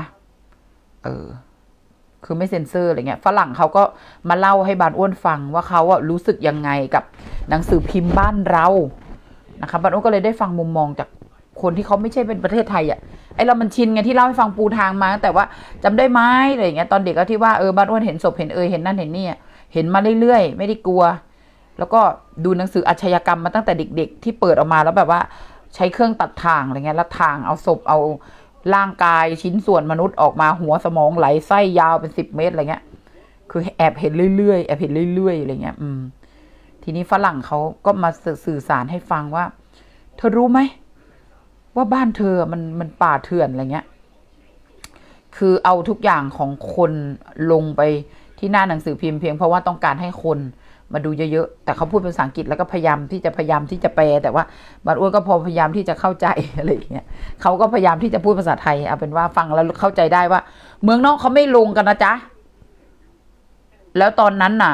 คือไม่เซ็นเซอร์อะไรเงี้ยฝรั่งเขาก็มาเล่าให้บานอ้วนฟังว่าเขารู้สึกยังไงกับหนังสือพิมพ์บ้านเรานะคะบานอ้วนก็เลยได้ฟังมุมมองจากคนที่เขาไม่ใช่เป็นประเทศไทยไอเรามันชินไงที่เล่าให้ฟังปูทางมาแต่ว่าจำได้ไหมอะไรเงี้ยตอนเด็กก็ที่ว่าบานอ้วนเห็นศพเห็นเห็นนั่นเห็นนี่เห็นมาเรื่อยๆไม่ได้กลัวแล้วก็ดูหนังสืออาชญากรรมมาตั้งแต่เด็กๆที่เปิดออกมาแล้วแบบว่าใช้เครื่องตัดทางอะไรเงี้ยแล้วทางเอาศพเอาร่างกายชิ้นส่วนมนุษย์ออกมาหัวสมองไหลไส้ยาวเป็น10 เมตรอะไรเงี้ยคือแอบเห็นเรื่อยๆอะไรเงี้ยทีนี้ฝรั่งเขาก็มาสื่อสารให้ฟังว่าเธอรู้ไหมว่าบ้านเธอมันป่าเถื่อนอะไรเงี้ยคือเอาทุกอย่างของคนลงไปที่หน้าหนังสือพิมพ์เพียงเพราะว่าต้องการให้คนมาดูเยอะๆแต่เขาพูดเป็นภาษาอังกฤษแล้วก็พยายามที่จะแปลแต่ว่าบานอ้วนก็พยายามที่จะเข้าใจอะไรอย่างเงี้ยเขาก็พยายามที่จะพูดภาษาไทยเอาเป็นว่าฟังแล้วเข้าใจได้ว่าเมืองนอกเขาไม่ลงกันนะจ๊ะแล้วตอนนั้นน่ะ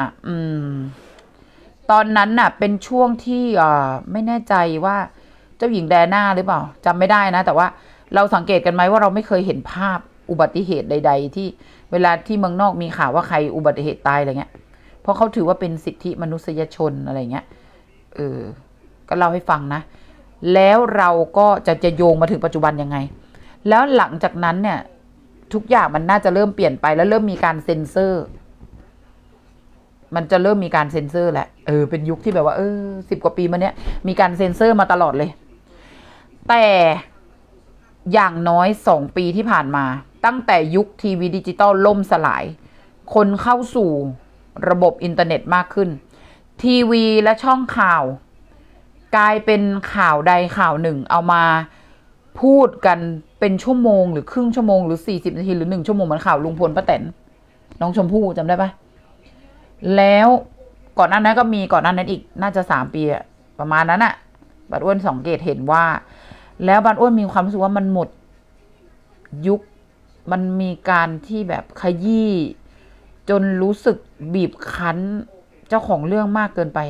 เป็นช่วงที่ไม่แน่ใจว่าเจ้าหญิงแดน่าหรือเปล่าจำไม่ได้นะแต่ว่าเราสังเกตกันไหมว่าเราไม่เคยเห็นภาพอุบัติเหตุใดๆที่เวลาที่เมืองนอกมีข่าวว่าใครอุบัติเหตุตายอะไรเงี้ยเพราะเขาถือว่าเป็นสิทธิมนุษยชนอะไรเงี้ยก็เล่าให้ฟังนะแล้วเราก็จะโยงมาถึงปัจจุบันยังไงแล้วหลังจากนั้นเนี่ยทุกอย่างมันน่าจะเริ่มเปลี่ยนไปแล้วเริ่มมีการเซ็นเซอร์มันจะเริ่มมีการเซ็นเซอร์แหละเป็นยุคที่แบบว่า10 กว่าปีมาเนี้ยมีการเซ็นเซอร์มาตลอดเลยแต่อย่างน้อย2 ปีที่ผ่านมาตั้งแต่ยุคทีวีดิจิตอลล่มสลายคนเข้าสู่ระบบอินเทอร์เน็ตมากขึ้นทีวีและช่องข่าวกลายเป็นข่าวใดข่าวหนึ่งเอามาพูดกันเป็นชั่วโมงหรือครึ่งชั่วโมงหรือ40 นาทีหรือ1 ชั่วโมงเหมือนข่าวลุงพลป้าแตนน้องชมพู่จำได้ปะแล้วก่อนหน้านั้นก็มีก่อนหน้านั้นอีกน่าจะ3 ปีประมาณนั้นบัดอ้วนสังเกตเห็นว่าแล้วบัดอ้วนมีความรู้สึกว่ามันหมดยุคมันมีการที่แบบขยี้จนรู้สึกบีบคั้นเจ้าของเรื่องมากเกินไป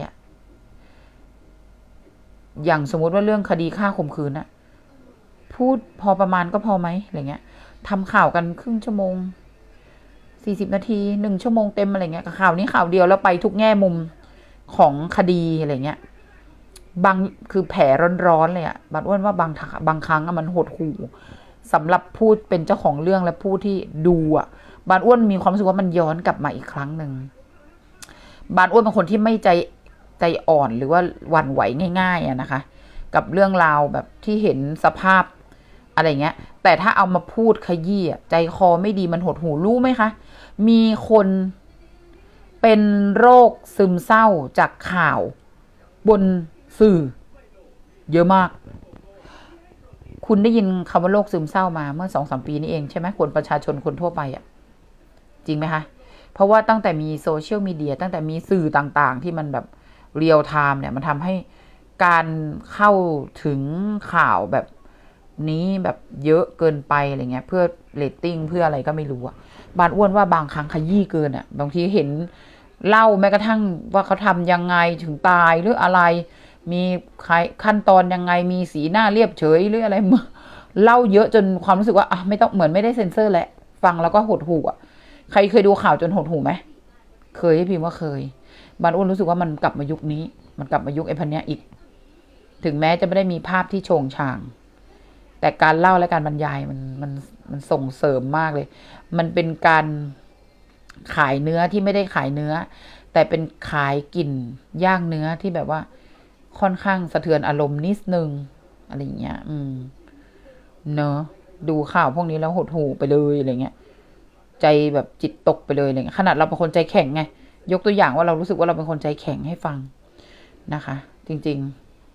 อย่างสมมุติว่าเรื่องคดีฆ่าข่มขืนพูดพอประมาณก็พอไหมอะไรเงี้ยทำข่าวกันครึ่งชั่วโมง40 นาที1 ชั่วโมงเต็มอะไรเงี้ยข่าวนี้ข่าวเดียวแล้วไปทุกแง่มุมของคดีอะไรเงี้ยคือแผลร้อนๆเลยบัดอ้วนว่าบางครั้งมันหดหู่สำหรับผู้เป็นเจ้าของเรื่องและผู้ที่ดูบัดอ้วนมีความรู้สึกว่ามันย้อนกลับมาอีกครั้งหนึ่งบัดอ้วนเป็นคนที่ไม่ใจอ่อนหรือว่าหวั่นไหวง่ายๆนะคะกับเรื่องราวแบบที่เห็นสภาพอะไรเงี้ยแต่ถ้าเอามาพูดขยี้ใจคอไม่ดีมันหดหู่รู้ไหมคะมีคนเป็นโรคซึมเศร้าจากข่าวบนสื่อเยอะมากคุณได้ยินคำว่าโรคซึมเศร้ามาเมื่อ2-3 ปีนี้เองใช่ไหมคนประชาชนคนทั่วไปจริงไหมคะเพราะว่าตั้งแต่มีโซเชียลมีเดียตั้งแต่มีสื่อต่างๆที่มันแบบเรียลไทม์เนี่ยมันทำให้การเข้าถึงข่าวแบบนี้แบบเยอะเกินไปอะไรเงี้ยเพื่อเรตติ้งเพื่ออะไรก็ไม่รู้บานอ้วนว่าบางครั้งขยี้เกินบางทีเห็นเล่าแม้กระทั่งว่าเขาทำยังไงถึงตายหรืออะไรมีขั้นตอนยังไงมีสีหน้าเรียบเฉยหรืออะไรเล่าเยอะจนความรู้สึกว่าไม่ต้องเหมือนไม่ได้เซ็นเซอร์แหละฟังแล้วก็หดหู่ใครเคยดูข่าวจนหดหู่ไหมเคยให้พิมพ์ว่าเคยบานอ้วนรู้สึกว่ามันกลับมายุคนี้มันกลับมายุคไอ้พันเนี้ยอีกถึงแม้จะไม่ได้มีภาพที่โชงช่างแต่การเล่าและการบรรยายมันส่งเสริมมากเลยมันเป็นการขายเนื้อที่ไม่ได้ขายเนื้อแต่เป็นขายกลิ่นย่างเนื้อที่แบบว่าค่อนข้างสะเทือนอารมณ์นิดนึงอะไรอย่างเงี้ยเนอะดูข่าวพวกนี้แล้วหดหู่ไปเลยอะไรเงี้ยใจแบบจิตตกไปเลยอะไรเงี้ยขนาดเราเป็นคนใจแข็งไงยกตัวอย่างว่าเรารู้สึกว่าเราเป็นคนใจแข็งให้ฟังนะคะจริง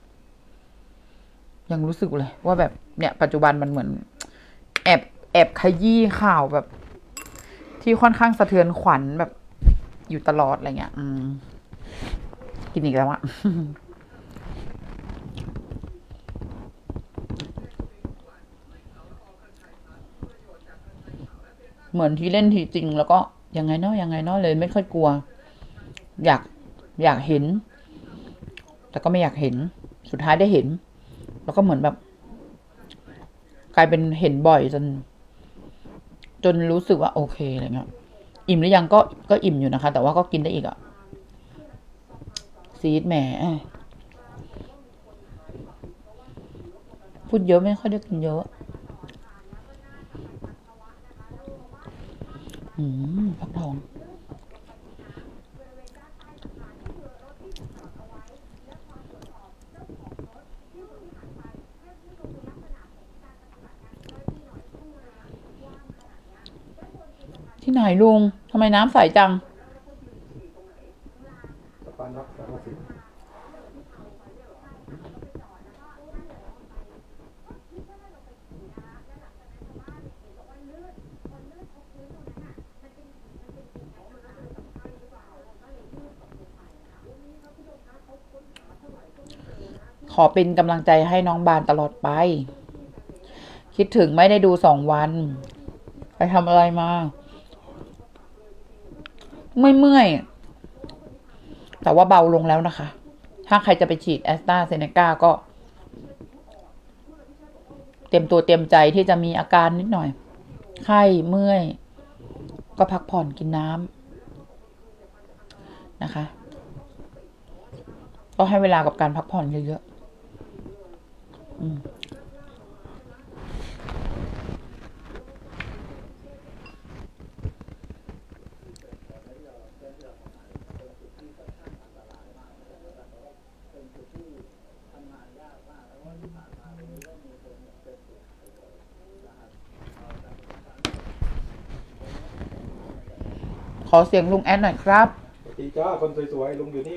ๆยังรู้สึกเลยว่าแบบเนี่ยปัจจุบันมันเหมือนแอบขยี้ข่าวแบบที่ค่อนข้างสะเทือนขวัญแบบอยู่ตลอดอะไรเงี้ยกินอีกแล้วเหมือนที่เล่นทีจริงแล้วก็ยังไงเนาะเลยไม่ค่อยกลัวอยากเห็นแต่ก็ไม่อยากเห็นสุดท้ายได้เห็นแล้วก็เหมือนแบบกลายเป็นเห็นบ่อยจนรู้สึกว่าโอเคอะไรเงี้ยอิ่มหรือยังก็อิ่มอยู่นะคะแต่ว่าก็กินได้อีกซีดแหมพูดเยอะไม่ค่อยได้กินเยอะฟักทองที่ไหนลุงทำไมน้ำใสจังขอเป็นกำลังใจให้น้องบานตลอดไปคิดถึงไม่ได้ดู2 วันไปทำอะไรมาเมื่อยแต่ว่าเบาลงแล้วนะคะถ้าใครจะไปฉีดแอสตราเซเนกาก็เตรียมตัวเตรียมใจที่จะมีอาการนิดหน่อยไข้เมื่อยก็พักผ่อนกินน้ำนะคะก็ให้เวลากับการพักผ่อนเยอะๆขอเสียงลุงแอดหน่อยครับสวัสดีจ้าคนสวยๆลุงอยู่นี่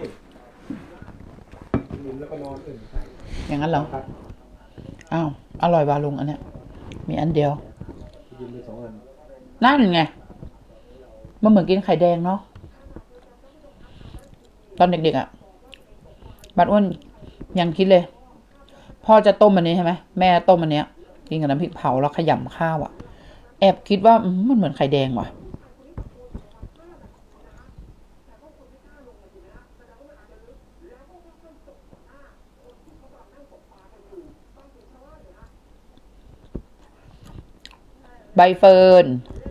ลุงแล้วก็นอนอื่นอย่างนั้นเหรอครับอ้าวอร่อยว่ะลุงอันเนี้ยมีอันเดียวกินไป2 อันนั่นไงมันเหมือนกินไข่แดงเนาะตอนเด็กๆอ่ะบัดอ้วนยังคิดเลยพ่อจะต้มอันนี้ใช่ไหมแม่ต้มอันเนี้ยกินกับน้ำพริกเผาแล้วขยำข้าวอ่ะแอบคิดว่ามันเหมือนไข่แดงว่ะใบเฟิร์น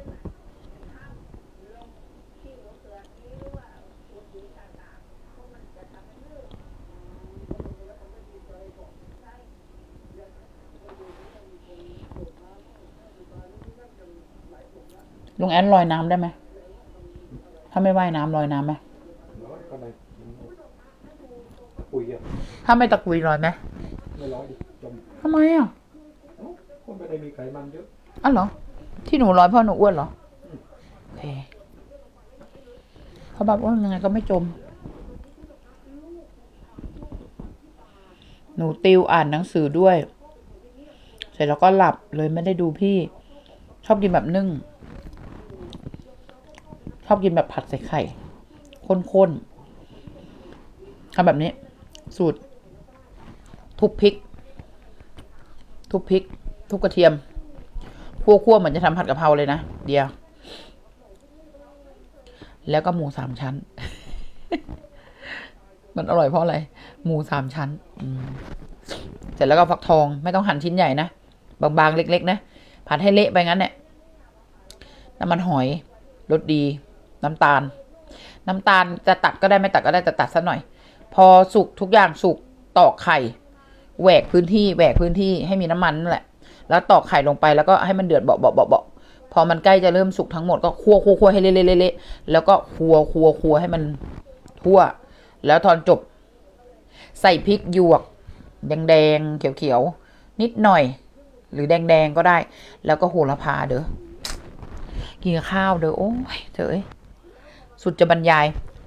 ลุงแอนลอยน้ำได้ไหมถ้าไม่ว่ายน้ำลอยน้ำไหมร้อยก็ได้ปุ๋ยอ่ะถ้าไม่ตะกุยลอยไหมไม่ร้อยดิจมทำไมอ่ะคนไม่ได้มีไขมันเยอะอ๋อเหรอที่หนูลอยเพราะหนูอ้วนเหรอโอเคเขาบอกว่ายังไงก็ไม่จมหนูติวอ่านหนังสือด้วยเสร็จแล้วก็หลับเลยไม่ได้ดูพี่ชอบกินแบบนึ่งชอบกินแบบผัดใส่ไข่ข้นๆทำแบบนี้สูตรทุบพริกทุบกระเทียมคั่วเหมือนจะทำผัดกะเพราเลยนะเดียวแล้วก็หมู3 ชั้น มันอร่อยเพราะอะไรหมู3 ชั้นเสร็จแล้วก็ฟักทองไม่ต้องหั่นชิ้นใหญ่นะบางๆเล็กๆนะผัดให้เละไปงั้นเนี่ยน้ำมันหอยรสดีน้ำตาลจะตัดก็ได้ไม่ตัดก็ได้แต่ตัดซะหน่อยพอสุกทุกอย่างสุกตอกไข่แหวกพื้นที่ให้มีน้ำมันนั่นแหละแล้วตอกไข่ลงไปแล้วก็ให้มันเดือดเบาพอมันใกล้จะเริ่มสุกทั้งหมดก็คั่วให้เละๆแล้วก็คั่วให้มันทั่วแล้วตอนจบใส่พริกหยวกแดงเขียวนิดหน่อยหรือแดงก็ได้แล้วก็โหระพาเด้อกินข้าวเด้อโอ้ยเจ๋ยสุดจะบรรยาย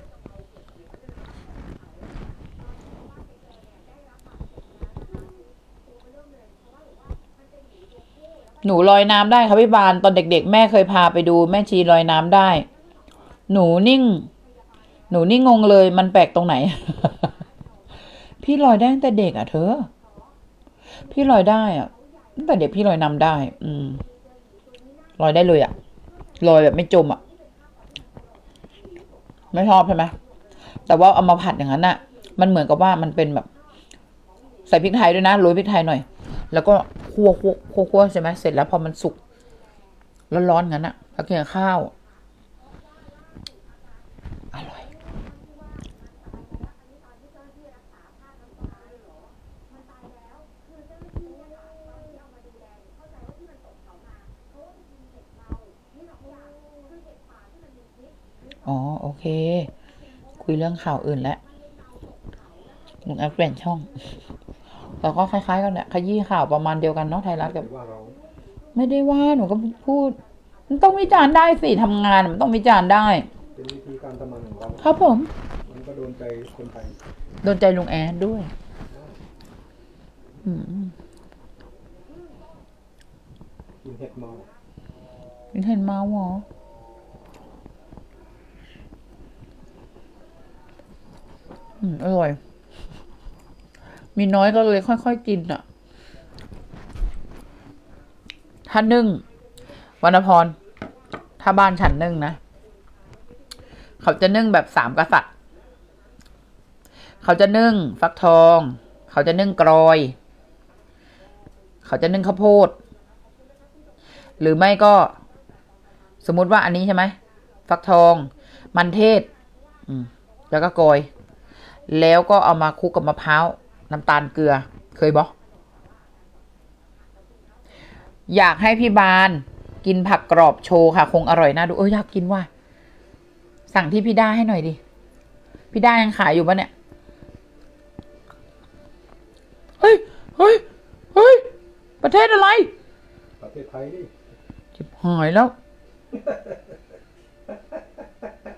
หนูลอยน้ำได้ค่ะพี่บานตอนเด็กๆแม่เคยพาไปดูแม่ชีลอยน้ำได้หนูนิ่งงงเลยมันแปลกตรงไหน พี่ลอยได้ตั้งแต่เด็กอ่ะเธอพี่ลอยได้อ่ะตั้งแต่เด็กพี่ลอยน้ำได้ลอยได้เลยอ่ะลอยแบบไม่จมอ่ะไม่ชอบใช่ไหมแต่ว่าเอามาผัดอย่างนั้นน่ะมันเหมือนกับว่ามันเป็นแบบใส่พริกไทยด้วยนะโรยพริกไทยหน่อยแล้วก็คั่วใช่ไหมเสร็จแล้วพอมันสุกร้อนๆงั้นอ่ะแล้วกินกับข้าวอร่อยอ๋อโอเคคุยเรื่องข่าวอื่นแล้วลุงแอปเปลี่ยนช่องแต่ก็คล้ายๆกันแหละขยี้ข่าวประมาณเดียวกันเนาะไทยรัฐกับไม่ได้ว่าหนูก็พูดมันต้องวิจารณ์ได้สิทำงานมันต้องวิจารณ์ได้เป็นวิธีการทำงานของเราครับผมมันก็โดนใจคนไทยโดนใจลุงแอดด้วยกินเห็ดเมาหรออร่อยมีน้อยก็เลยค่อยๆกินอ่ะถ้านึ่งวรรณพรถ้าบ้านฉันนึ่งนะเขาจะนึ่งแบบ3 กษัตริย์เขาจะนึ่งฟักทองเขาจะนึ่งกรอยเขาจะนึ่งข้าวโพดหรือไม่ก็สมมุติว่าอันนี้ใช่ไหมฟักทองมันเทศแล้วก็กรอยแล้วก็เอามาคลุกกับมะพร้าวน้ำตาลเกลือเคยบอกอยากให้พี่บานกินผักกรอบโชว์ค่ะคงอร่อยน่าดูอยากกินว่ะสั่งที่พี่ด้าให้หน่อยดิพี่ด้ายังขายอยู่ปะเนี่ยเฮ้ยประเทศอะไรประเทศไทยดิจิบหายแล้ว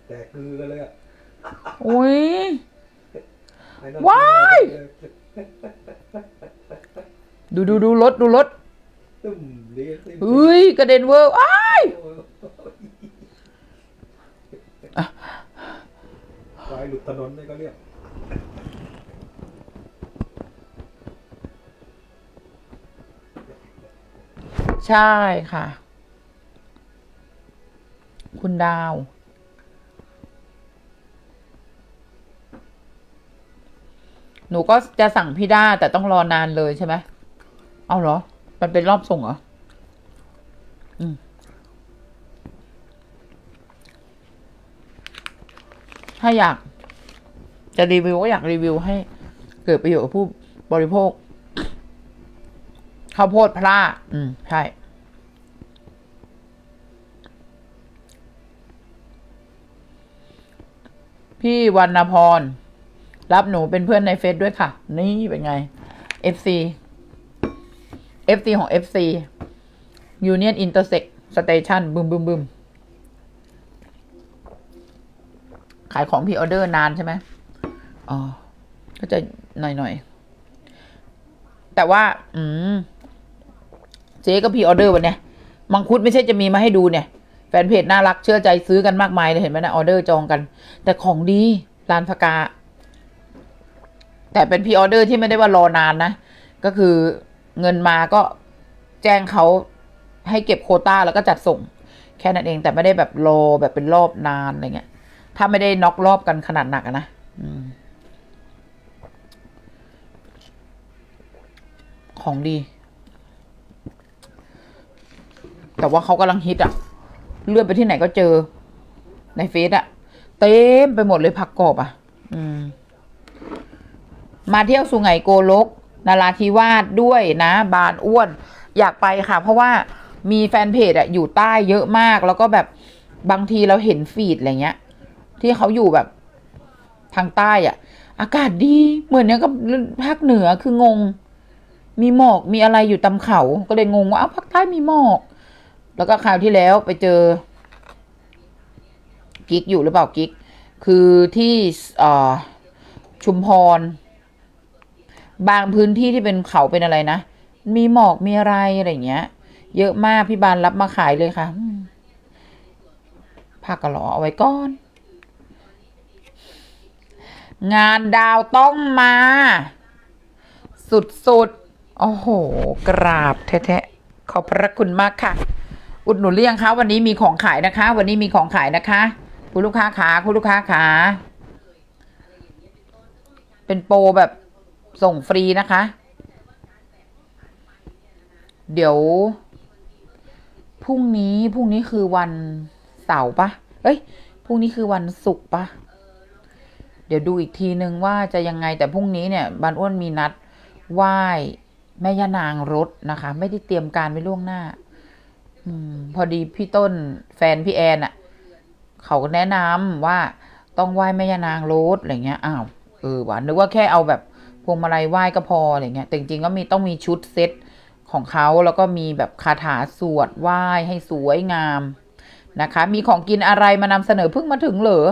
แต่คือกันเลยอ่ะอุ้ยไอ้นั่นว้าย ดูรถตึ้มดีสิเฮ้ยกระเด็นเวอร์อ้ายควายหลุดถนนนี่ก็เรียกใช่ค่ะ คุณดาว หนูก็จะสั่งพี่ด้าแต่ต้องรอนานเลยใช่ไหมเอาเหรอ มันเป็นรอบส่งเหรอ ถ้าอยากจะรีวิวก็อยากรีวิวให้เกิดประโยชน์กับผู้บริโภค ข้าวโพดพร่าใช่ พี่วรรณพร รับหนูเป็นเพื่อนในเฟซด้วยค่ะ นี่เป็นไง FC ของ FC Union Intersect Station บึมขายของพรีออเดอร์นานใช่ไหมอ๋อ ก็จะหน่อยแต่ว่าเจ๊ก็พรีออเดอร์วันเนี้ยมังคุดไม่ใช่จะมีมาให้ดูเนี่ย แฟนเพจน่ารักเชื่อใจซื้อกันมากมายเลยเห็นไหมนะออเดอร์จองกัน แต่ของดีร้านพกา แต่เป็นพรีออเดอร์ที่ไม่ได้ว่ารอนานนะ ก็คือเงินมาก็แจ้งเขาให้เก็บโควต้าแล้วก็จัดส่ง แค่นั้นเองแต่ไม่ได้แบบรอแบบเป็นรอบนานอะไรเงี้ยถ้าไม่ได้น็อกรอบกันขนาดหนักนะของดี แต่ว่าเขากำลังฮิตอะเลื่อนไปที่ไหนก็เจอในเฟซอะเต็มไปหมดเลยผักกรอบอะมาเที่ยวสุไหงโกลกนราธิวาสด้วยนะบานอ้วนอยากไปค่ะเพราะว่ามีแฟนเพจอะอยู่ใต้เยอะมากแล้วก็แบบบางทีเราเห็นฟีดอะไรเงี้ยที่เขาอยู่แบบทางใต้อะอากาศดีเหมือนเนี้ยกับภาคเหนือคืองงมีหมอกมีอะไรอยู่ตามเขาก็เลยงงว่าอ้าวภาคใต้มีหมอกแล้วก็คราวที่แล้วไปเจอกิ๊กอยู่หรือเปล่ากิ๊กคือที่ชุมพรบางพื้นที่ที่เป็นเขาเป็นอะไรนะมีหมอกมีอะไรอย่างเงี้ยเยอะมากพี่บานรับมาขายเลยค่ะผักกะหล่อเอาไว้ก่อนงานดาวต้องมาสุดโอ้โหกราบแท้ๆขอบพระคุณมากค่ะอุดหนุนเรียงคะวันนี้มีของขายนะคะวันนี้มีของขายนะคะคุณลูกค้าขาคุณลูกค้าขาเป็นโปรแบบส่งฟรีนะคะเดี๋ยวพรุ่งนี้คือวันเสาร์ปะเอ้ยพรุ่งนี้คือวันศุกร์ปะเดี๋ยวดูอีกทีนึงว่าจะยังไงแต่พรุ่งนี้เนี่ยบานอ้วนมีนัดไหว้แม่ย่านางรถนะคะไม่ได้เตรียมการไว้ล่วงหน้าพอดีพี่ต้นแฟนพี่แอนอ่ะเขาก็แนะนำว่าต้องไหว้แม่ย่านางรถอะไรเงี้ยอ้าวหวานนึกว่าแค่เอาแบบพวงมาลัยไหว้ก็พออะไรเงี้ยแต่จริงๆก็ต้องมีชุดเซ็ตของเขาแล้วก็มีแบบคาถาสวดไหว้ให้สวยงามนะคะมีของกินอะไรมานำเสนอเพิ่งมาถึงเหรอ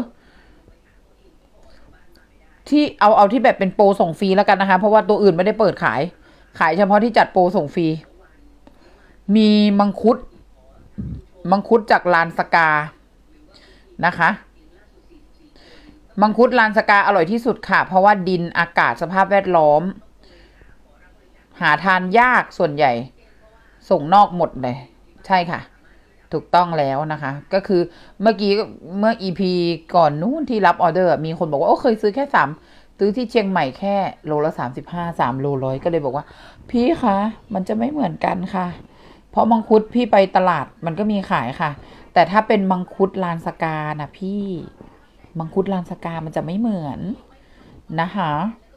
ที่เอาที่แบบเป็นโปรส่งฟรีแล้วกันนะคะเพราะว่าตัวอื่นไม่ได้เปิดขายเฉพาะที่จัดโปรส่งฟรีมีมังคุดจากลานสกานะคะมังคุดลานสกาอร่อยที่สุดค่ะเพราะว่าดินอากาศสภาพแวดล้อมหาทานยากส่วนใหญ่ส่งนอกหมดเลยใช่ค่ะถูกต้องแล้วนะคะก็คือเมื่อ EP ก่อนนู้นที่รับออเดอร์มีคนบอกว่าเคยซื้อแค่ซื้อที่เชียงใหม่แค่โลละ35 3 โลร้อยก็เลยบอกว่าพี่คะมันจะไม่เหมือนกันค่ะเพราะมังคุดพี่ไปตลาดมันก็มีขายค่ะแต่ถ้าเป็นมังคุดลานสกานะพี่มังคุดลานสกามันจะไม่เหมือนนะคะ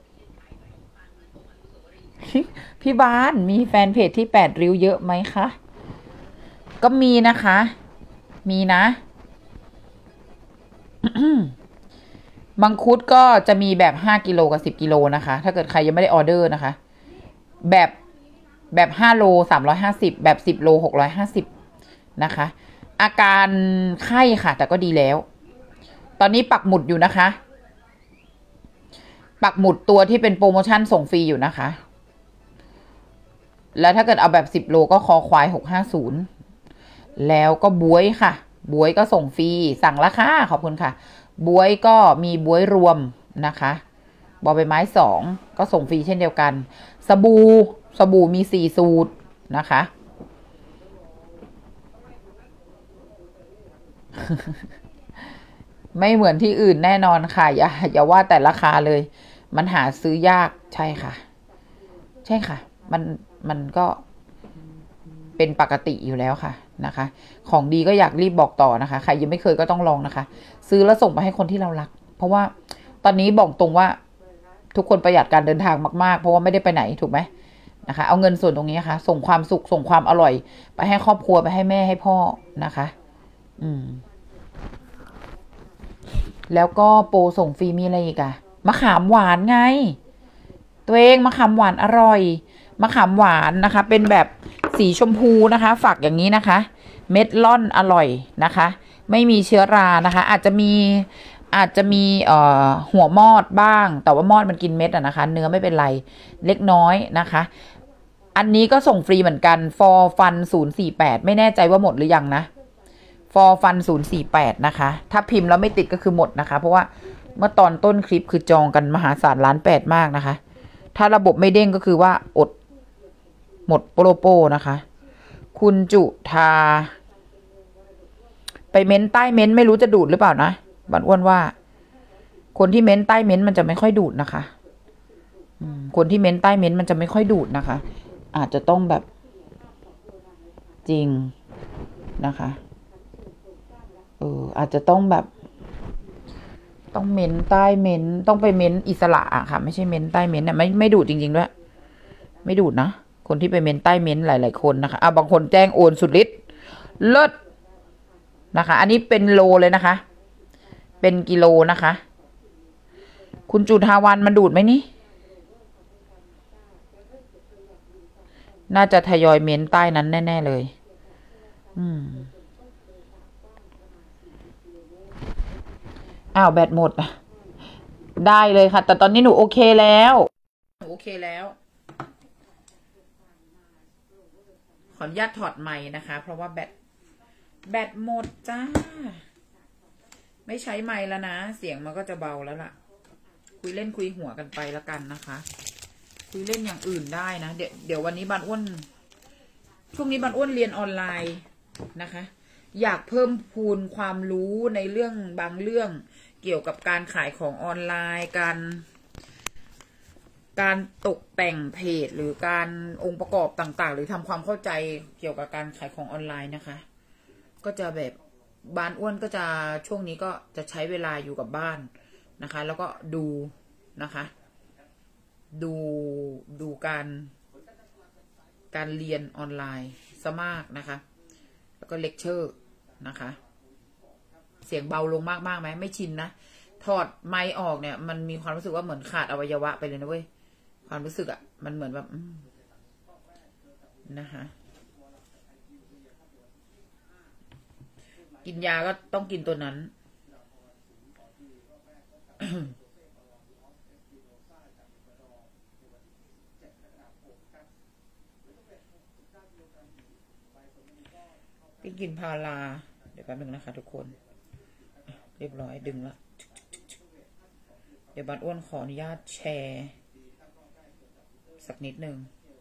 พี่บ้านมีแฟนเพจที่8 ริ้วเยอะไหมคะก็มีนะคะมีนะ มังคุดก็จะมีแบบ5 กิโลกับ10 กิโลนะคะถ้าเกิดใครยังไม่ได้ออเดอร์นะคะแบบ5 โล350แบบ10 โล650นะคะอาการไข้ค่ะแต่ก็ดีแล้วตอนนี้ปักหมุดอยู่นะคะ ปักหมุดตัวที่เป็นโปรโมชั่นส่งฟรีอยู่นะคะ แล้วถ้าเกิดเอาแบบ10 โลก็คอควาย650แล้วก็บวยค่ะบวยก็ส่งฟรีสั่งราคาขอบคุณค่ะบวยก็มีบวยรวมนะคะบอใบไม้2ก็ส่งฟรีเช่นเดียวกันสบู่มี4 สูตรนะคะ ไม่เหมือนที่อื่นแน่นอนค่ะอย่าว่าแต่ราคาเลยมันหาซื้อยากใช่ค่ะใช่ค่ะมันก็เป็นปกติอยู่แล้วค่ะนะคะของดีก็อยากรีบบอกต่อนะคะใครยังไม่เคยก็ต้องลองนะคะซื้อแล้วส่งไปให้คนที่เรารักเพราะว่าตอนนี้บอกตรงว่าทุกคนประหยัดการเดินทางมากๆเพราะว่าไม่ได้ไปไหนถูกไหมนะคะเอาเงินส่วนตรงนี้นะคะส่งความสุขส่งความอร่อยไปให้ครอบครัวไปให้แม่ให้พ่อนะคะแล้วก็โปรส่งฟรีมีอะไรอีกอะมะขามหวานไงตัวเองมะขามหวานอร่อยมะขามหวานนะคะเป็นแบบสีชมพูนะคะฝักอย่างนี้นะคะเม็ดล่อนอร่อยนะคะไม่มีเชื้อรานะคะอาจจะมีหัวมอดบ้างแต่ว่ามอดมันกินเม็ดอะนะคะเนื้อไม่เป็นไรเล็กน้อยนะคะอันนี้ก็ส่งฟรีเหมือนกัน for fun 048ไม่แน่ใจว่าหมดหรือยังนะfor fun 048นะคะถ้าพิมพ์แล้วไม่ติดก็คือหมดนะคะเพราะว่าเมื่อตอนต้นคลิปคือจองกันมหาศาล1,800,000มากนะคะถ้าระบบไม่เด้งก็คือว่าอดหมดโปรนะคะ คุณจุธาไปเม้นใต้เม้นไม่รู้จะดูดหรือเปล่านะบันอ้วนว่าคนที่เม้นใต้เม้นมันจะไม่ค่อยดูดนะคะคนที่เม้นใต้เม้นมันจะไม่ค่อยดูดนะคะอาจจะต้องแบบจริงนะคะอาจจะต้องแบบต้องเม้นใต้เม้นต้องไปเม้นอิสระอะค่ะไม่ใช่เม้นใต้เม้นเนี่ยไม่ดูดจริงๆด้วยไม่ดูดนะคนที่ไปเม้นใต้เม้นหลายๆคนนะคะบางคนแจ้งโอนสุดฤทธิ์เลิศนะคะอันนี้เป็นโลเลยนะคะเป็นกิโลนะคะคุณจุฑาวันมันดูดไหมนี่น่าจะทยอยเม้นใต้นั้นแน่ๆเลยแบตหมดได้เลยค่ะแต่ตอนนี้หนูโอเคแล้วขออนุญาตถอดไมค์นะคะเพราะว่าแบตหมดจ้าไม่ใช้ไมค์แล้วนะเสียงมันก็จะเบาแล้วล่ะคุยเล่นคุยหัวกันไปแล้วกันนะคะคุยเล่นอย่างอื่นได้นะเดี๋ยววันนี้บันอ้วนช่วงนี้บันอ้วนเรียนออนไลน์นะคะอยากเพิ่มพูนความรู้ในเรื่องบางเรื่องเกี่ยวกับการขายของออนไลน์การตกแต่งเพจหรือการองค์ประกอบต่างๆหรือทำความเข้าใจเกี่ยวกับการขายของออนไลน์นะคะก็จะแบบบ้านอ้วนก็จะช่วงนี้ก็จะใช้เวลาอยู่กับบ้านนะคะแล้วก็ดูนะคะดูการเรียนออนไลน์ซะมากนะคะแล้วก็เลคเชอร์นะคะเสียงเบาลงมากไหมไม่ชินนะถอดไมค์ออกเนี่ยมันมีความรู้สึกว่าเหมือนขาดอวัยวะไปเลยนะเว้ยความรู้สึกมันเหมือนแบบนะคะกินยาก็ต้องกินตัวนั้น กินพาราเดี๋ยวแป๊บนึงนะคะทุกคนเรียบร้อยดึงละเดี๋ยวบันอ้วนขออนุญาตแชร์สักนิดนึง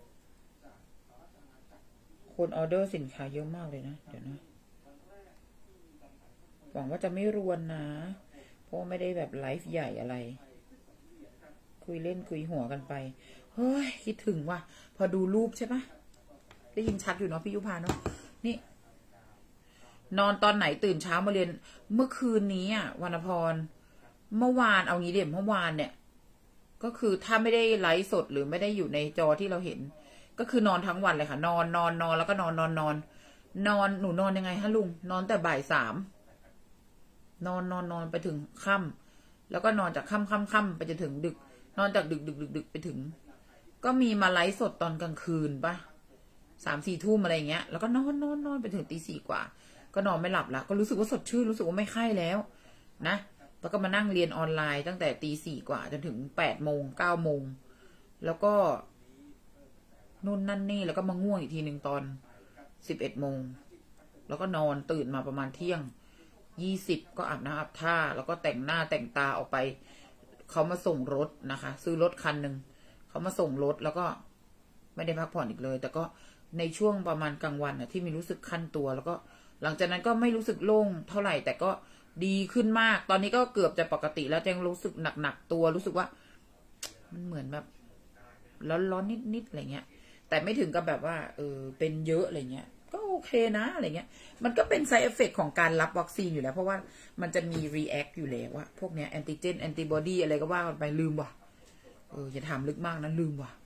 คนออเดอร์สินค้าเยอะมากเลยนะเดี๋ยวนะหวังว่าจะไม่รวนนะเพราะไม่ได้แบบไลฟ์ใหญ่อะไรคุยเล่นคุยหัวกันไปเฮ้ยคิดถึงว่ะพอดูรูปใช่ปะได้ยินชัดอยู่เนาะพี่ยุพาเนาะนี่นอนตอนไหนตื่นเช้ามาเรียนเมื่อคืนนี้วรรณพรเมื่อวานเอางี้เดี๋ยวเมื่อวานเนี่ยก็คือถ้าไม่ได้ไลฟ์สดหรือไม่ได้อยู่ในจอที่เราเห็นก็คือนอนทั้งวันเลยค่ะนอนแล้วก็นอนหนูนอนยังไงฮะลุงนอนแต่บ่าย3นอนไปถึงค่ำแล้วก็นอนจากค่ำไปจนถึงดึกนอนจากดึกไปถึงก็มีมาไลฟ์สดตอนกลางคืนปะ3-4 ทุ่มอะไรเงี้ยแล้วก็นอนไปถึงตี 4 กว่าก็นอนไม่หลับละก็รู้สึกว่าสดชื่นรู้สึกว่าไม่ไข้แล้วนะแล้วก็มานั่งเรียนออนไลน์ตั้งแต่ตี 4กว่าจนถึง8 โมง 9 โมงแล้วก็นู่นนั่นนี่แล้วก็มาง่วงอีกทีหนึ่งตอน11 โมงแล้วก็นอนตื่นมาประมาณเที่ยง20ก็อาบน้ำอาบท่าแล้วก็แต่งหน้าแต่งตาออกไปเขามาส่งรถนะคะซื้อรถคันหนึ่งเขามาส่งรถแล้วก็ไม่ได้พักผ่อนอีกเลย แต่ก็ในช่วงประมาณกลางวันที่มีรู้สึกคันตัวแล้วก็หลังจากนั้นก็ไม่รู้สึกโล่งเท่าไหร่แต่ก็ดีขึ้นมากตอนนี้ก็เกือบจะปกติแล้วยังรู้สึกหนักๆตัวรู้สึกว่ามันเหมือนแบบร้อนๆนิดๆอะไรเงี้ยแต่ไม่ถึงกับแบบว่าเป็นเยอะอะไรเงี้ยก็โอเคนะอะไรเงี้ยมันก็เป็น side effect ของการรับวัคซีนอยู่แล้วเพราะว่ามันจะมี react อยู่แล้วว่าพวกเนี้ย antigen antibody อะไรก็ว่ากันไปลืมว่ะอย่าถามลึกมากนะลืมว่ะ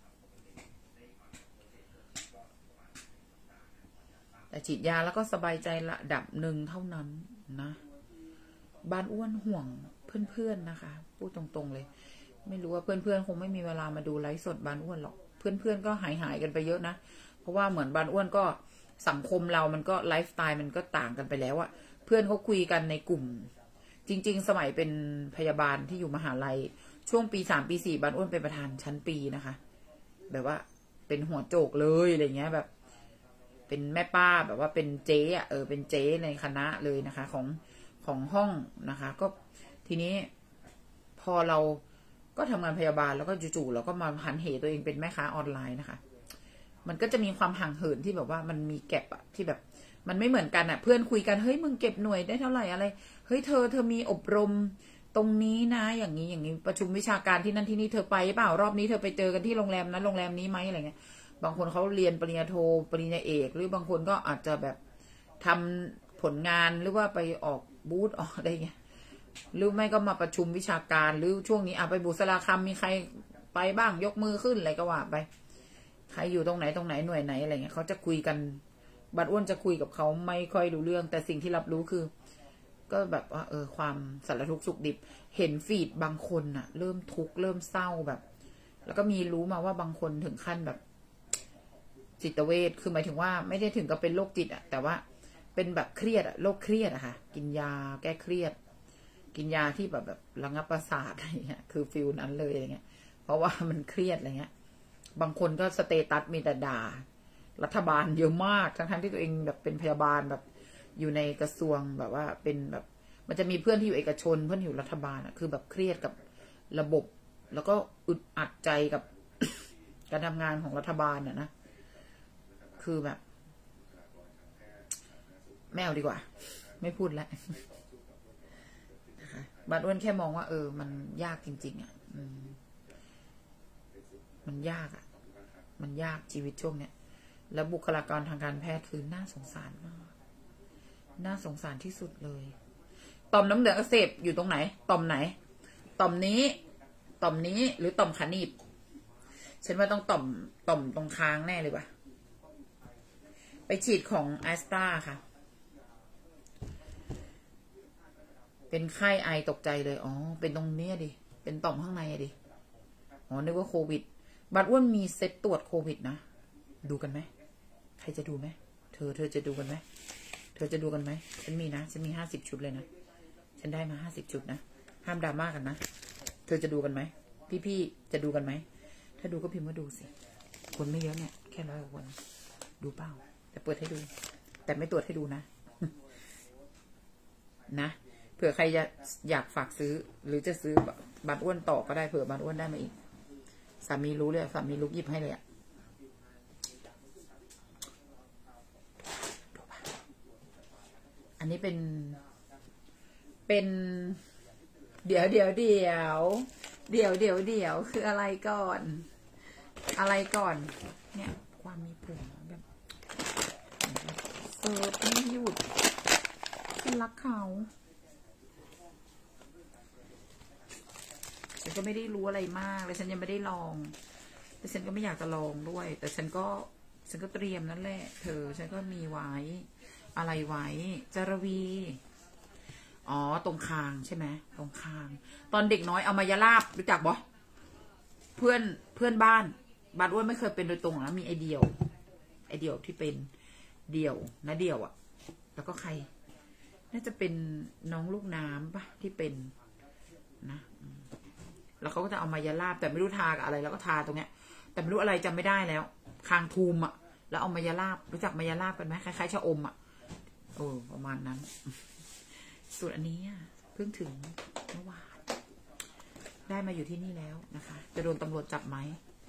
แต่ฉีดยาแล้วก็สบายใจระดับหนึ่งเท่านั้นนะบ้านอ้วนห่วงเพื่อนๆนะคะพูดตรงๆเลยไม่รู้ว่าเพื่อนๆคงไม่มีเวลามาดูไลฟ์สดบ้านอ้วนหรอกเพื่อนๆก็หายกันไปเยอะนะเพราะว่าเหมือนบ้านอ้วนก็สังคมเรามันก็ไลฟ์สไตล์มันก็ต่างกันไปแล้วอะเพื่อนเขาคุยกันในกลุ่มจริงๆสมัยเป็นพยาบาลที่อยู่มหาลัยช่วงปี3ปี4บ้านอ้วนเป็นประธานชั้นปีนะคะแบบว่าเป็นหัวโจกเลยอะไรเงี้ยแบบเป็นแม่ป้าแบบว่าเป็นเจ๊อะเป็นเจ๊ในคณะเลยนะคะของห้องนะคะก็ทีนี้พอเราก็ทำงานพยาบาลแล้วก็จู่ๆเราก็มาหันเหตัวเองเป็นแม่ค้าออนไลน์นะคะมันก็จะมีความห่างเหินที่แบบว่ามันมีแก็บอะที่แบบมันไม่เหมือนกันอะเพื่อนคุยกันเฮ้ยมึงเก็บหน่วยได้เท่าไหร่อะไรเฮ้ยเธอมีอบรมตรงนี้นะอย่างนี้ประชุมวิชาการที่นั่นที่นี่เธอไปเปล่ารอบนี้เธอไปเจอกันที่โรงแรมนั้นโรงแรมนี้ไหมอะไรเงี้ยบางคนเขาเรียนปริญญาโทปริญญาเอกหรือบางคนก็อาจจะแบบทำผลงานหรือว่าไปออกบูธออกอะไรเงี้ยหรือไม่ก็มาประชุมวิชาการหรือช่วงนี้ไปบุษราคำมีใครไปบ้างยกมือขึ้นอะไรก็ว่าไปใครอยู่ตรงไหนหน่วยไหนอะไรเงี้ยเขาจะคุยกันบัดอ้วนจะคุยกับเขาไม่ค่อยรู้เรื่องแต่สิ่งที่รับรู้คือก็แบบว่าความสารทุกข์สุขดิบเห็นฟีดบางคนน่ะเริ่มทุกข์เริ่มเศร้าแบบแล้วก็มีรู้มาว่าบางคนถึงขั้นแบบจิตเวชคือหมายถึงว่าไม่ได้ถึงกับเป็นโรคจิตอะแต่ว่าเป็นแบบเครียดอะโรคเครียดอะค่ะกินยาแก้เครียดกินยาที่แบบระงับประสาทอะไรเงี้ยคือฟิลนั้นเลยอะไรเงี้ยเพราะว่ามันเครียดอะไรเงี้ยบางคนก็สเตตัสมีแต่ด่ารัฐบาลเยอะมากทั้งที่ตัวเองแบบเป็นพยาบาลแบบอยู่ในกระทรวงแบบว่าเป็นแบบมันจะมีเพื่อนที่อยู่เอกชนเพื่อนอยู่รัฐบาลอะคือแบบเครียดกับระบบแล้วก็อึดอัดใจกับ การทำงานของรัฐบาลอะนะคือแบบไม่เอาดีกว่าไม่พูดแล้วนะคะบ้านอ้วนแค่มองว่ามันยากจริงๆอ่ะมันยากอ่ะมันยากชีวิตช่วงเนี้ยแล้วบุคลากรทางการแพทย์คือน่าสงสารมากน่าสงสารที่สุดเลยต่อมน้ำเหลืองอักเสบอยู่ตรงไหนต่อมไหนต่อมนี้หรือต่อมขาหนีบฉันว่าต้องต่อมตรงค้างแน่เลยว่ะไปฉีดของแอสตราค่ะเป็นไข้ไอตกใจเลยอ๋อเป็นตรงนี้ดิเป็นต่อมข้างในดิอ๋อนึกว่าโควิดบัดอ้วนมีเซตตรวจโควิดนะดูกันไหมใครจะดูไหมเธอจะดูกันไหมเธอจะดูกันไหมฉันมีนะฉันมี50 ชุดเลยนะฉันได้มา50 ชุดนะห้ามดราม่ากันนะเธอจะดูกันไหมพี่จะดูกันไหมถ้าดูก็พิมพ์ว่าดูสิคนไม่เยอะเนี่ยแค่100 กว่าคนดูเปล่าแต่เปิดให้ดูแต่ไม่ตรวจให้ดูนะนะเผื่อใครอยากฝากซื้อหรือจะซื้อบัตรอ้วนต่อก็ได้เผื่อบัตรอ้วนได้มาอีกสามีรู้เลยสามีลุกหยิบให้เลยอ่ะอันนี้เป็นเดี๋ยวคืออะไรก่อนเนี่ยความมีผัวแบบเสิร์ฟไม่หยุดฉันรักเขาฉันก็ไม่ได้รู้อะไรมากเลยฉันยังไม่ได้ลองแต่ฉันก็ไม่อยากจะลองด้วยแต่ฉันก็เตรียมนั่นแหละฉันก็มีไว้อะไรไว้จารวีอ๋อตรงคางใช่ไหมตรงคางตอนเด็กน้อยเอามายาลาบรู้จักบ่เพื่อนบ้านอ้วนไม่เคยเป็นโดยตรงนะมีไอเดียวที่เป็นเดี่ยวนะเดี่ยวอ่ะแล้วก็ใครน่าจะเป็นน้องลูกน้ำปะที่เป็นนะแล้วเขาก็จะเอามายาลาบแต่ไม่รู้ทากับอะไรแล้วก็ทาตรงเนี้ยแต่ไม่รู้อะไรจำไม่ได้แล้วคางทูมอ่ะแล้วเอามายาลาบรู้จักมายาลาบกันไหมคล้ายๆชะอมอ่ะประมาณนั้นส่วนอันนี้เพิ่งถึงเมื่อวานได้มาอยู่ที่นี่แล้วนะคะจะโดนตำรวจจับไหม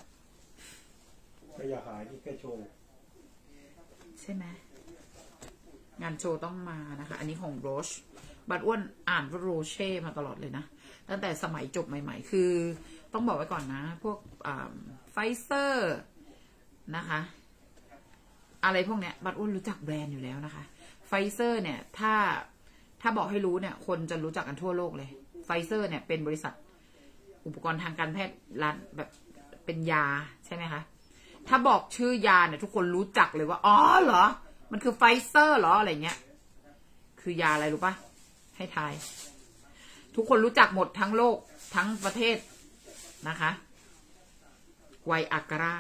ก็อย่าหายที่แค่โชว์ใช่ไหมงานโชว์ต้องมานะคะอันนี้ของโรชบัดอ้วนอ่านว่าโรเช่มาตลอดเลยนะตั้งแต่สมัยจบใหม่ๆคือต้องบอกไว้ก่อนนะพวกไฟเซอร์นะคะอะไรพวกเนี้ยบัดอ้วนรู้จักแบรนด์อยู่แล้วนะคะไฟเซอร์เนี่ยถ้าบอกให้รู้เนี่ยคนจะรู้จักกันทั่วโลกเลยไฟเซอร์เนี่ยเป็นบริษัทอุปกรณ์ทางการแพทย์ร้านแบบเป็นยาใช่ไหมคะถ้าบอกชื่อยาเนี่ยทุกคนรู้จักเลยว่าอ๋อเหรอมันคือไฟเซอร์เหรออะไรเงี้ยคือยาอะไรรู้ปะให้ทายทุกคนรู้จักหมดทั้งโลกทั้งประเทศนะคะไวอากรา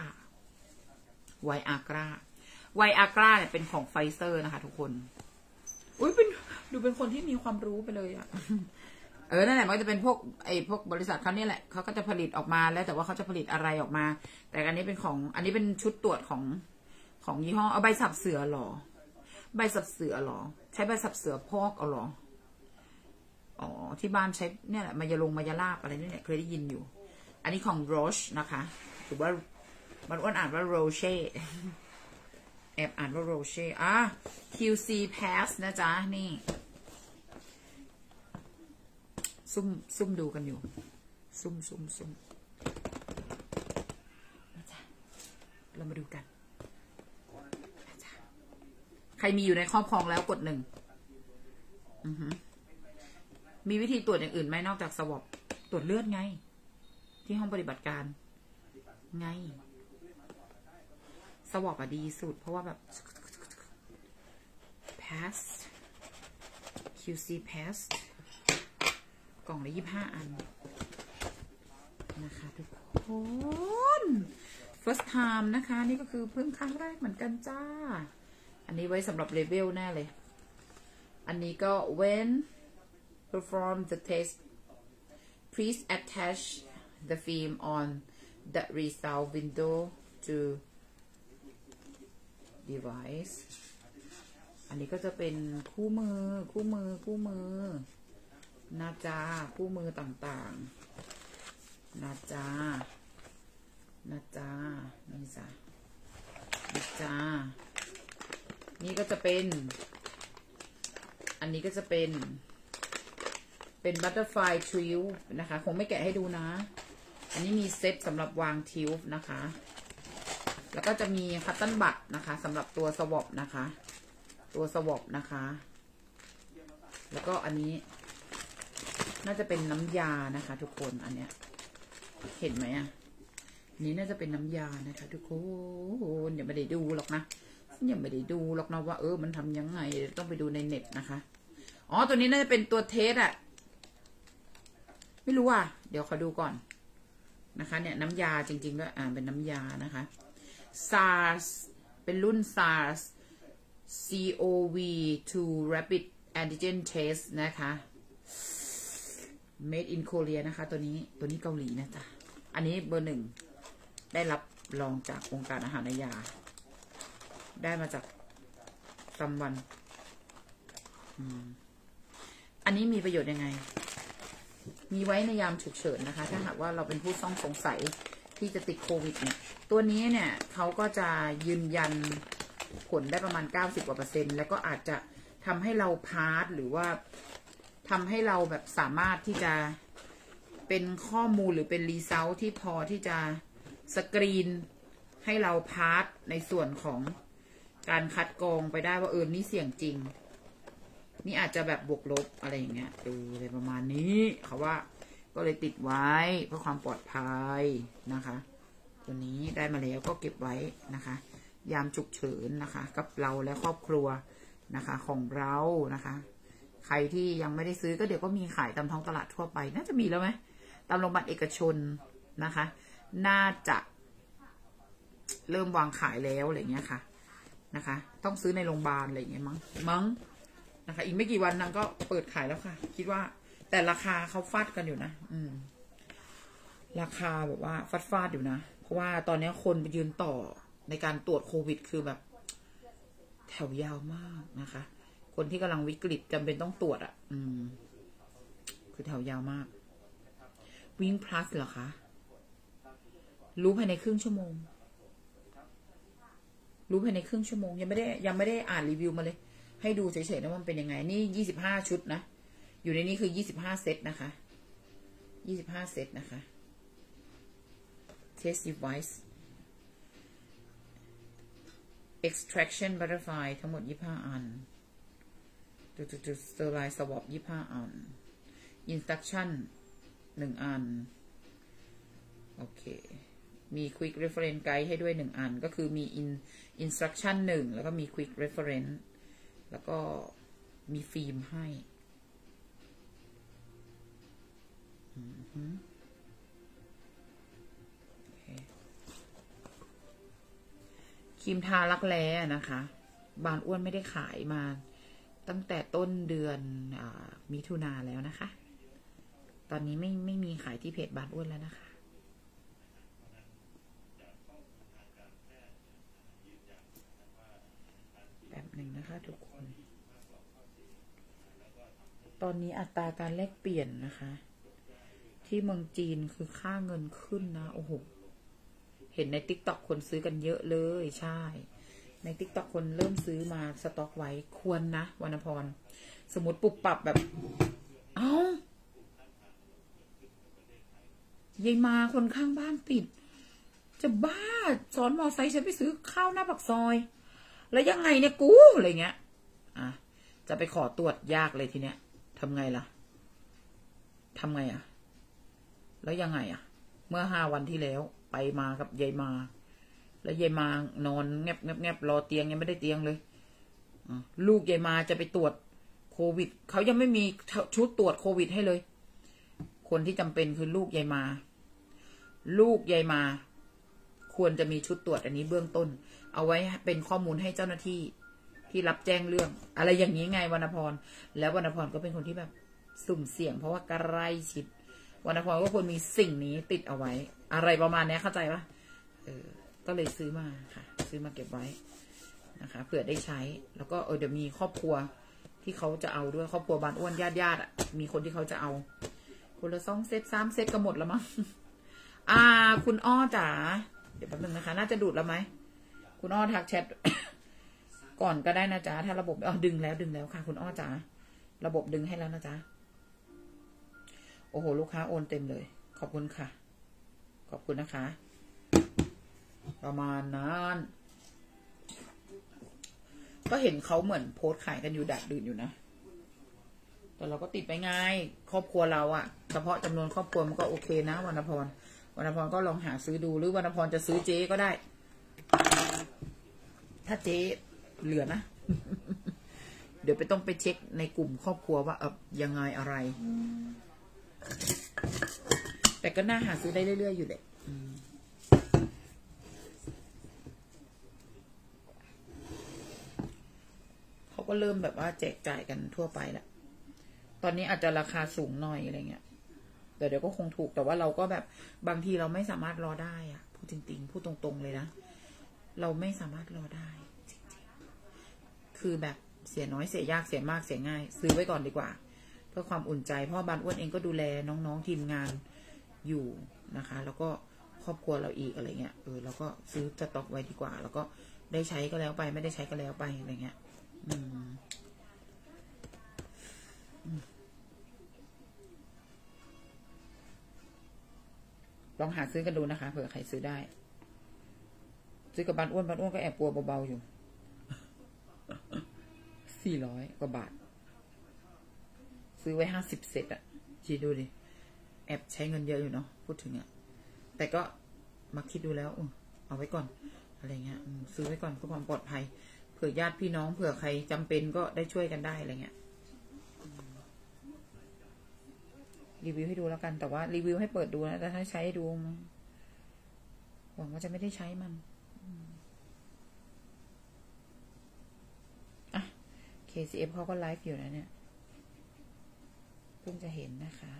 เนี่ยเป็นของไฟเซอร์นะคะทุกคนอุ้ยดูเป็นคนที่มีความรู้ไปเลยอะนั่นแหละมันจะเป็นพวกบริษัทเขาเนี่ยแหละเขาก็จะผลิตออกมาแล้วแต่ว่าเขาจะผลิตอะไรออกมาแต่อันนี้เป็นของอันนี้เป็นชุดตรวจของยี่ห้อเอาใบสับเสือหรอใบสับเสือหรอใช้ใบสับเสือพอกเอาหรอที่บ้านใช้เนี่ยแหละมายาลาบอะไรเนี่ยเคยได้ยินอยู่อันนี้ของ Roche นะคะหรือว่ามันอ้วนอ่านว่า Roche แอบอ่านว่า Roche QC Pass นะจ๊ะนี่ซุ่มดูกันอยู่ซุ่มนะจ๊ะเรามาดูกันนะจ๊ะใครมีอยู่ในครอบครองแล้วกด1มีวิธีตรวจอย่างอื่นไหมนอกจากสวอปตรวจเลือดไงที่ห้องปฏิบัติการไงสวอปอะดีสุดเพราะว่าแบบ pass QC pass กล่องละ25 อันนะคะทุกคน first time นะคะนี่ก็คือเพิ่งครั้งแรกเหมือนกันจ้าอันนี้ไว้สำหรับเลเวลแน่เลยอันนี้ก็ when perform the test please attach the film on the result window to device อันนี้ก็จะเป็นคู่มือนะจ๊ะคู่มือต่างๆนะจ๊ะนี่จ้ะนะจ๊ะนี่ก็จะเป็นอันนี้ก็จะเป็นbutterfly tube นะคะคงไม่แกะให้ดูนะอันนี้มีเซตสำหรับวางทิวนะคะแล้วก็จะมีคัตเติ้ลบัตนะคะสำหรับตัวสวอปนะคะแล้วก็อันนี้น่าจะเป็นน้ำยานะคะทุกคนอันเนี้ยเห็นไหมนี้น่าจะเป็นน้ำยานะคะทุกคนอย่าไม่ได้ดูหรอกนะว่ามันทำยังไงต้องไปดูในเน็ตนะคะตัวนี้น่าจะเป็นตัวเทสไม่รู้เดี๋ยวขอดูก่อนนะคะเนี่ยน้ำยาจริงๆก็เป็นน้ำยานะคะ SARS เป็นรุ่น SARS CoV-2 Rapid Antigen Test นะคะ Made in Korea นะคะตัวนี้เกาหลีนะจ๊ะอันนี้เบอร์ 1ได้รับรองจากองค์การอาหารและยาได้มาจากซัมวันอันนี้มีประโยชน์ยังไงมีไว้ในยามฉุกเฉินนะคะถ้าหากว่าเราเป็นผู้ต้องสงสัยที่จะติดโควิดเนี่ยตัวนี้เนี่ยเขาก็จะยืนยันผลได้ประมาณ90%แล้วก็อาจจะทำให้เราพาสหรือว่าทำให้เราแบบสามารถที่จะเป็นข้อมูลหรือเป็นรีเซลที่พอที่จะสกรีนให้เราพาสในส่วนของการคัดกรองไปได้ว่านี่เสี่ยงจริงนี่อาจจะแบบบวกลบอะไรอย่างเงี้ยอะไรประมาณนี้เขาว่าก็เลยติดไว้เพื่อความปลอดภัยนะคะตัวนี้ได้มาแล้วก็เก็บไว้นะคะยามฉุกเฉินนะคะกับเราและครอบครัวนะคะของเรานะคะใครที่ยังไม่ได้ซื้อก็เดี๋ยวก็มีขายตามท้องตลาดทั่วไปน่าจะมีแล้วไหมตามโรงพยาบาลเอกชนนะคะน่าจะเริ่มวางขายแล้วอะไรเงี้ยค่ะนะคะต้องซื้อในโรงพยาบาลอะไรเงี้ยมั้งนะคะ อีกไม่กี่วันนางก็เปิดขายแล้วค่ะ คิดว่าแต่ราคาเขาฟาดกันอยู่นะราคาแบบว่าฟาดอยู่นะเพราะว่าตอนนี้คนไปยืนต่อในการตรวจโควิดคือแบบแถวยาวมากนะคะ คนที่กำลังวิกฤตจำเป็นต้องตรวจคือแถวยาวมากวิ่งพลัสเหรอคะรู้ภายในครึ่งชั่วโมงยังไม่ได้อ่านรีวิวมาเลยให้ดูเฉยๆนะว่ามันเป็นยังไงนี่25ชุดนะอยู่ในนี้คือ25เซตนะคะ25เซตนะคะ test device extraction butterfly ทั้งหมด25อันจุด sterilize swab 25อัน instruction 1อันโอเคมี quick reference guide ให้ด้วย1อันก็คือมี instruction 1แล้วก็มี quick reference แล้วก็มีฟิล์มให้ครีมทารักแร้นะคะบานอ้วนไม่ได้ขายมาตั้งแต่ต้นเดือนมิถุนาแล้วนะคะตอนนี้ไม่มีขายที่เพจบานอ้วนแล้วนะคะแบบหนึ่งนะคะทุกคนตอนนี้อัตราการแลกเปลี่ยนนะคะที่เมืองจีนคือค่าเงินขึ้นนะโอ้โหเห็นใน TikTok คนซื้อกันเยอะเลยใช่ใน TikTok คนเริ่มซื้อมาสต็อกไว้ควรนะวรรณพรสมมติปุบปรับแบบยายมาคนข้างบ้านติดจะบ้าสอนมอไซค์ฉันไปซื้อข้าวหน้าปากซอยแล้วยังไงเนี่ยกูอะไรเงี้ยจะไปขอตรวจยากเลยทีเนี้ยทำไงล่ะทำไงแล้วยังไงเมื่อ5 วันที่แล้วไปมากับยายมาแล้วยายมานอนแงบรอเตียงยังไม่ได้เตียงเลยลูกยายมาจะไปตรวจโควิดเขายังไม่มีชุดตรวจโควิดให้เลยคนที่จำเป็นคือลูกยายมาควรจะมีชุดตรวจอันนี้เบื้องต้นเอาไว้เป็นข้อมูลให้เจ้าหน้าที่ที่รับแจ้งเรื่องอะไรอย่างนี้ไงวรรณพรแล้ววรรณพรก็เป็นคนที่แบบสุ่มเสี่ยงเพราะว่าใกล้ชิดวรรณพรก็ควรมีสิ่งนี้ติดเอาไว้อะไรประมาณนี้เข้าใจปะก็เลยซื้อมาค่ะซื้อมาเก็บไว้นะคะเผื่อได้ใช้แล้วก็เดี๋ยวมีครอบครัวที่เขาจะเอาด้วยครอบครัวบานอ้วนญาติมีคนที่เขาจะเอาคนละ2 เซต 3 เซตก็หมดแล้วมั้งคุณอ้อจ๋าเดี๋ยวแป๊บนึงนะคะน่าจะดูดแล้วไหมคุณอ้อทักแชท ก่อนก็ได้นะจ๊ะถ้าระบบดึงแล้วค่ะคุณอ้อจ๋าระบบดึงให้แล้วนะจ๊ะโอ้โหลูกค้าโอนเต็มเลยขอบคุณค่ะขอบคุณนะคะประมาณนั้นก็เห็นเขาเหมือนโพสต์ขายกันอยู่ดักดื่นอยู่นะแต่เราก็ติดไปไงครอบครัวเราเฉพาะจำนวนครอบครัวมันก็โอเคนะวรรณพรก็ลองหาซื้อดูหรือวรรณพรจะซื้อเจ๊ก็ได้ถ้าเจ๊เหลือนะ เดี๋ยวต้องไปเช็คในกลุ่มครอบครัวว่ายังไงอะไรแต่ก็น่าหาซื้อได้เรื่อยๆอยู่แหละเขาก็เริ่มแบบว่าแจกจ่ายกันทั่วไปแหละตอนนี้อาจจะราคาสูงหน่อยอะไรเงี้ยแต่เดี๋ยวก็คงถูกแต่ว่าเราก็แบบบางทีเราไม่สามารถรอได้พูดจริงๆพูดตรงๆเลยนะเราไม่สามารถรอได้จริงๆคือแบบเสียน้อยเสียยากเสียมากเสียง่ายซื้อไว้ก่อนดีกว่าเพื่อความอุ่นใจเพราะบานอ้วนเองก็ดูแลน้องๆทีมงานอยู่นะคะแล้วก็ครอบครัวเราอีกอะไรเงี้ยเราก็ซื้อสต็อกไว้ดีกว่าแล้วก็ได้ใช้ก็แล้วไปไม่ได้ใช้ก็แล้วไปอะไรเงี้ยลองหาซื้อกันดูนะคะเผื่อใครซื้อได้ซื้อกับบานอ้วนก็แอบกลัวเบาๆอยู่400 กว่าบาทซื้อไว้50 เซตคิดดูดิแอบใช้เงินเยอะอยู่เนาะพูดถึงแต่ก็มาคิดดูแล้วเอาไว้ก่อนอะไรเงี้ยซื้อไว้ก่อนเพื่อความปลอดภัยเผื่อญาติพี่น้องเผื่อใครจำเป็นก็ได้ช่วยกันได้อะไรเงี้ยรีวิวให้ดูแล้วกันแต่ว่ารีวิวให้เปิดดูนะแต่ถ้าใช้ดูหวังว่าจะไม่ได้ใช้มัน KCF เขาก็ไลฟ์อยู่นะเนี่ยเพิ่งจะเห็นนะคะ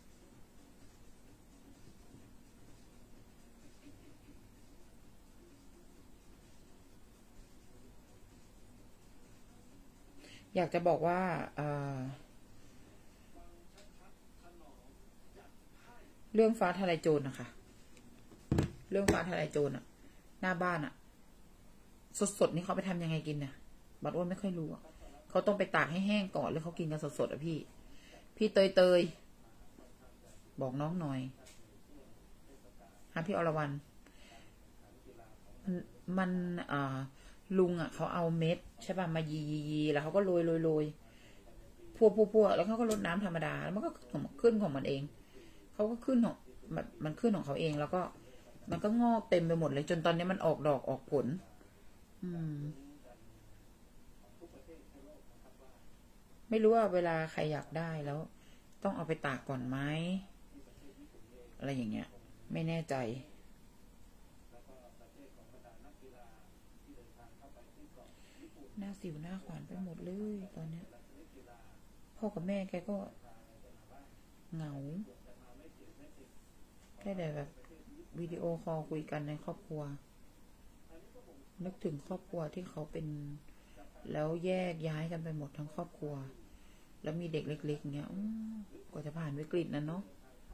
อยากจะบอกว่าเรื่องฟ้าทลายโจรนะคะเรื่องฟ้าทลายโจรอะหน้าบ้านอะสดๆนี่เขาไปทำยังไงกินเนี่ยบัดอ้วนไม่ค่อยรู้อะเขาต้องไปตากให้แห้งก่อนหรือเขากินกันสดๆอะพี่เตยบอกน้องหน่อยหาพี่อรวรรณมันลุงอะเขาเอาเม็ดใช่ป่ะมายีแล้วเขาก็โรยพัวแล้วเขาก็รดน้ำธรรมดาแล้วมันก็ขึ้นของมันเองเขาก็ขึ้นของมันขึ้นของเขาเองแล้วก็มันก็งอกเต็มไปหมดเลยจนตอนนี้มันออกดอกออกผลไม่รู้ว่าเวลาใครอยากได้แล้วต้องเอาไปตากก่อนไหมอะไรอย่างเงี้ยไม่แน่ใจหน้าสิวหน้าขวานไปหมดเลยตอนเนี้ยพ่อกับแม่แกก็เหงาแค่แต่แบบวิดีโอคอลคุยกันในครอบครัวนึกถึงครอบครัวที่เขาเป็นแล้วแยกย้ายกันไปหมดทั้งครอบครัวแล้วมีเด็กเล็กๆเงี้ยกว่าจะผ่านวิกฤตนั้นเนาะ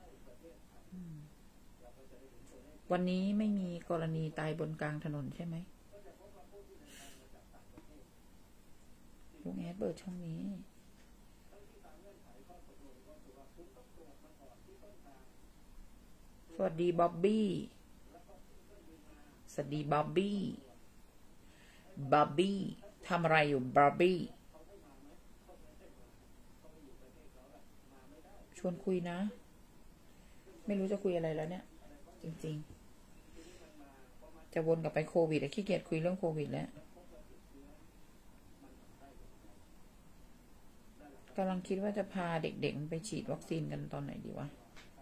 วันนี้ไม่มีกรณีตายบนกลางถนนใช่ไหมลุงแอดเปิดช่องนี้สวัสดีบ๊อบบี้สวัสดีบ๊อบบี้ทำอะไรอยู่บ๊อบบี้ชวนคุยนะไม่รู้จะคุยอะไรแล้วเนี่ยจริงๆจะวนกลับไปโควิดขี้เกียจคุยเรื่องโควิดแล้วกำลังคิดว่าจะพาเด็กๆไปฉีดวัคซีนกันตอนไหนดีวะ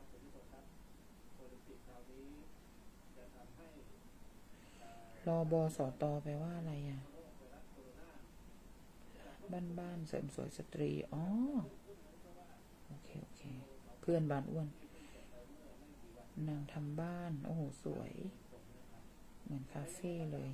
รบสตแปลว่าอะไรอ่ะบ้านเสริมสวยสตรีอ๋อโอเคเพื่อนบ้านอ้วนนางทำบ้านโอ้โหสวยเหมือนคาเฟ่เลย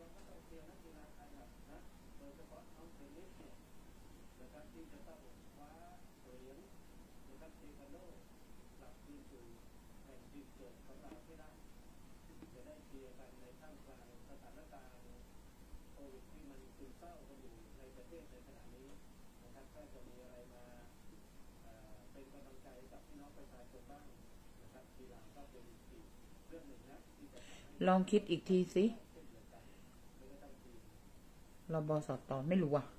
ลองคิดอีกทีสิรบสตไม่รู้อ่ะ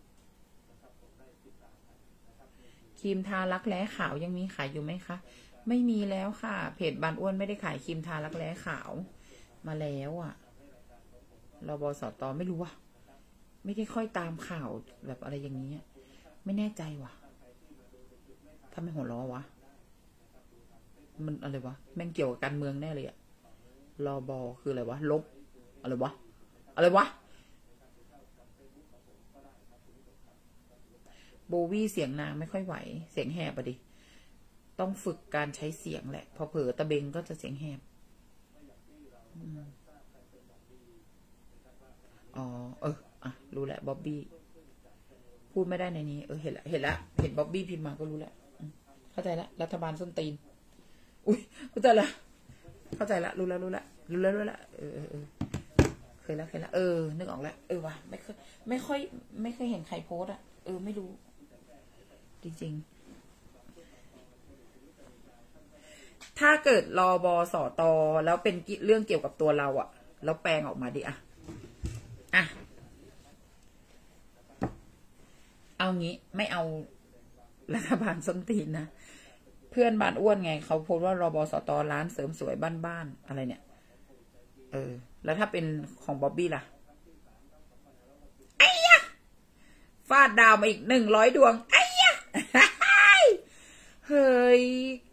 ครีมทารักแร้ขาวยังมีขายอยู่ไหมคะไม่มีแล้วค่ะเพจบานอ้วนไม่ได้ขายครีมทารักแร้ขาวมาแล้วอ่ะรบสตไม่รู้ว่ะไม่ได้ค่อยตามข่าวแบบอะไรอย่างนี้ไม่แน่ใจว่ะทำไมหัวล้อวะมันอะไรวะแม่งเกี่ยวกับการเมืองแน่เลยอะรบคืออะไรวะลบอะไรวะโบวี่เสียงนางไม่ค่อยไหวเสียงแหบอะดิต้องฝึกการใช้เสียงแหละพอเผลอตะเบงก็จะเสียงแหบอ๋อรู้แหละบ๊อบบี้พูดไม่ได้ในนี้เห็นบ๊อบบี้พิมพ์มาก็รู้แล้วเข้าใจแล้วรัฐบาลส้นตีนอุ้ยเข้าใจละรู้แล้วเคยแล้วนึกออกแล้วว่ะไม่ค่อยเห็นใครโพสอ่ะไม่รู้จริงๆถ้าเกิดรบสตแล้วเป็นเรื่องเกี่ยวกับตัวเราอ่ะแล้วแปลงออกมาดิเอางี้ไม่เอารัฐบาลส้นตีนนะเพื่อนบ้านอ้วนไงเขาโพสต์ว่ารบสตร้านเสริมสวยบ้านอะไรเนี่ยแล้วถ้าเป็นของบ๊อบบี้ล่ะไอ้ยะฟาดดาวมาอีก100 ดวงไอ้ยะเฮ้ย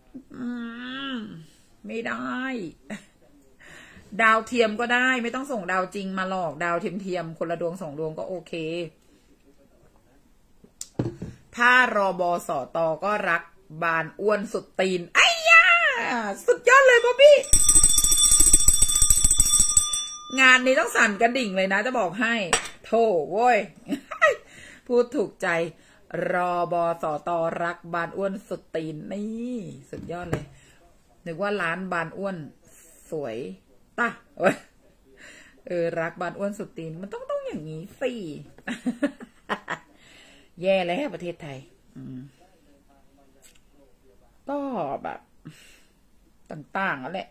ไม่ได้ดาวเทียมก็ได้ไม่ต้องส่งดาวจริงมาหรอกดาวเทียมคนละดวง2 ดวงก็โอเคผ้ารบสตก็รักบานอ้วนสุดตีนไอ้ย่าสุดยอดเลยบ๊อบบี้งานนี้ต้องสั่นกระดิ่งเลยนะจะบอกให้โธ่โว้ย พูดถูกใจรบสตรักบานอ้วนสุดตีนนี่สุดยอดเลยนึกว่าร้านบานอ้วนสวยตะรักบานอ้วนสุดตีนมันต้องอย่างนี้สิ แย่แล้วประเทศไทยก็แบบต่างๆแล้วแหละ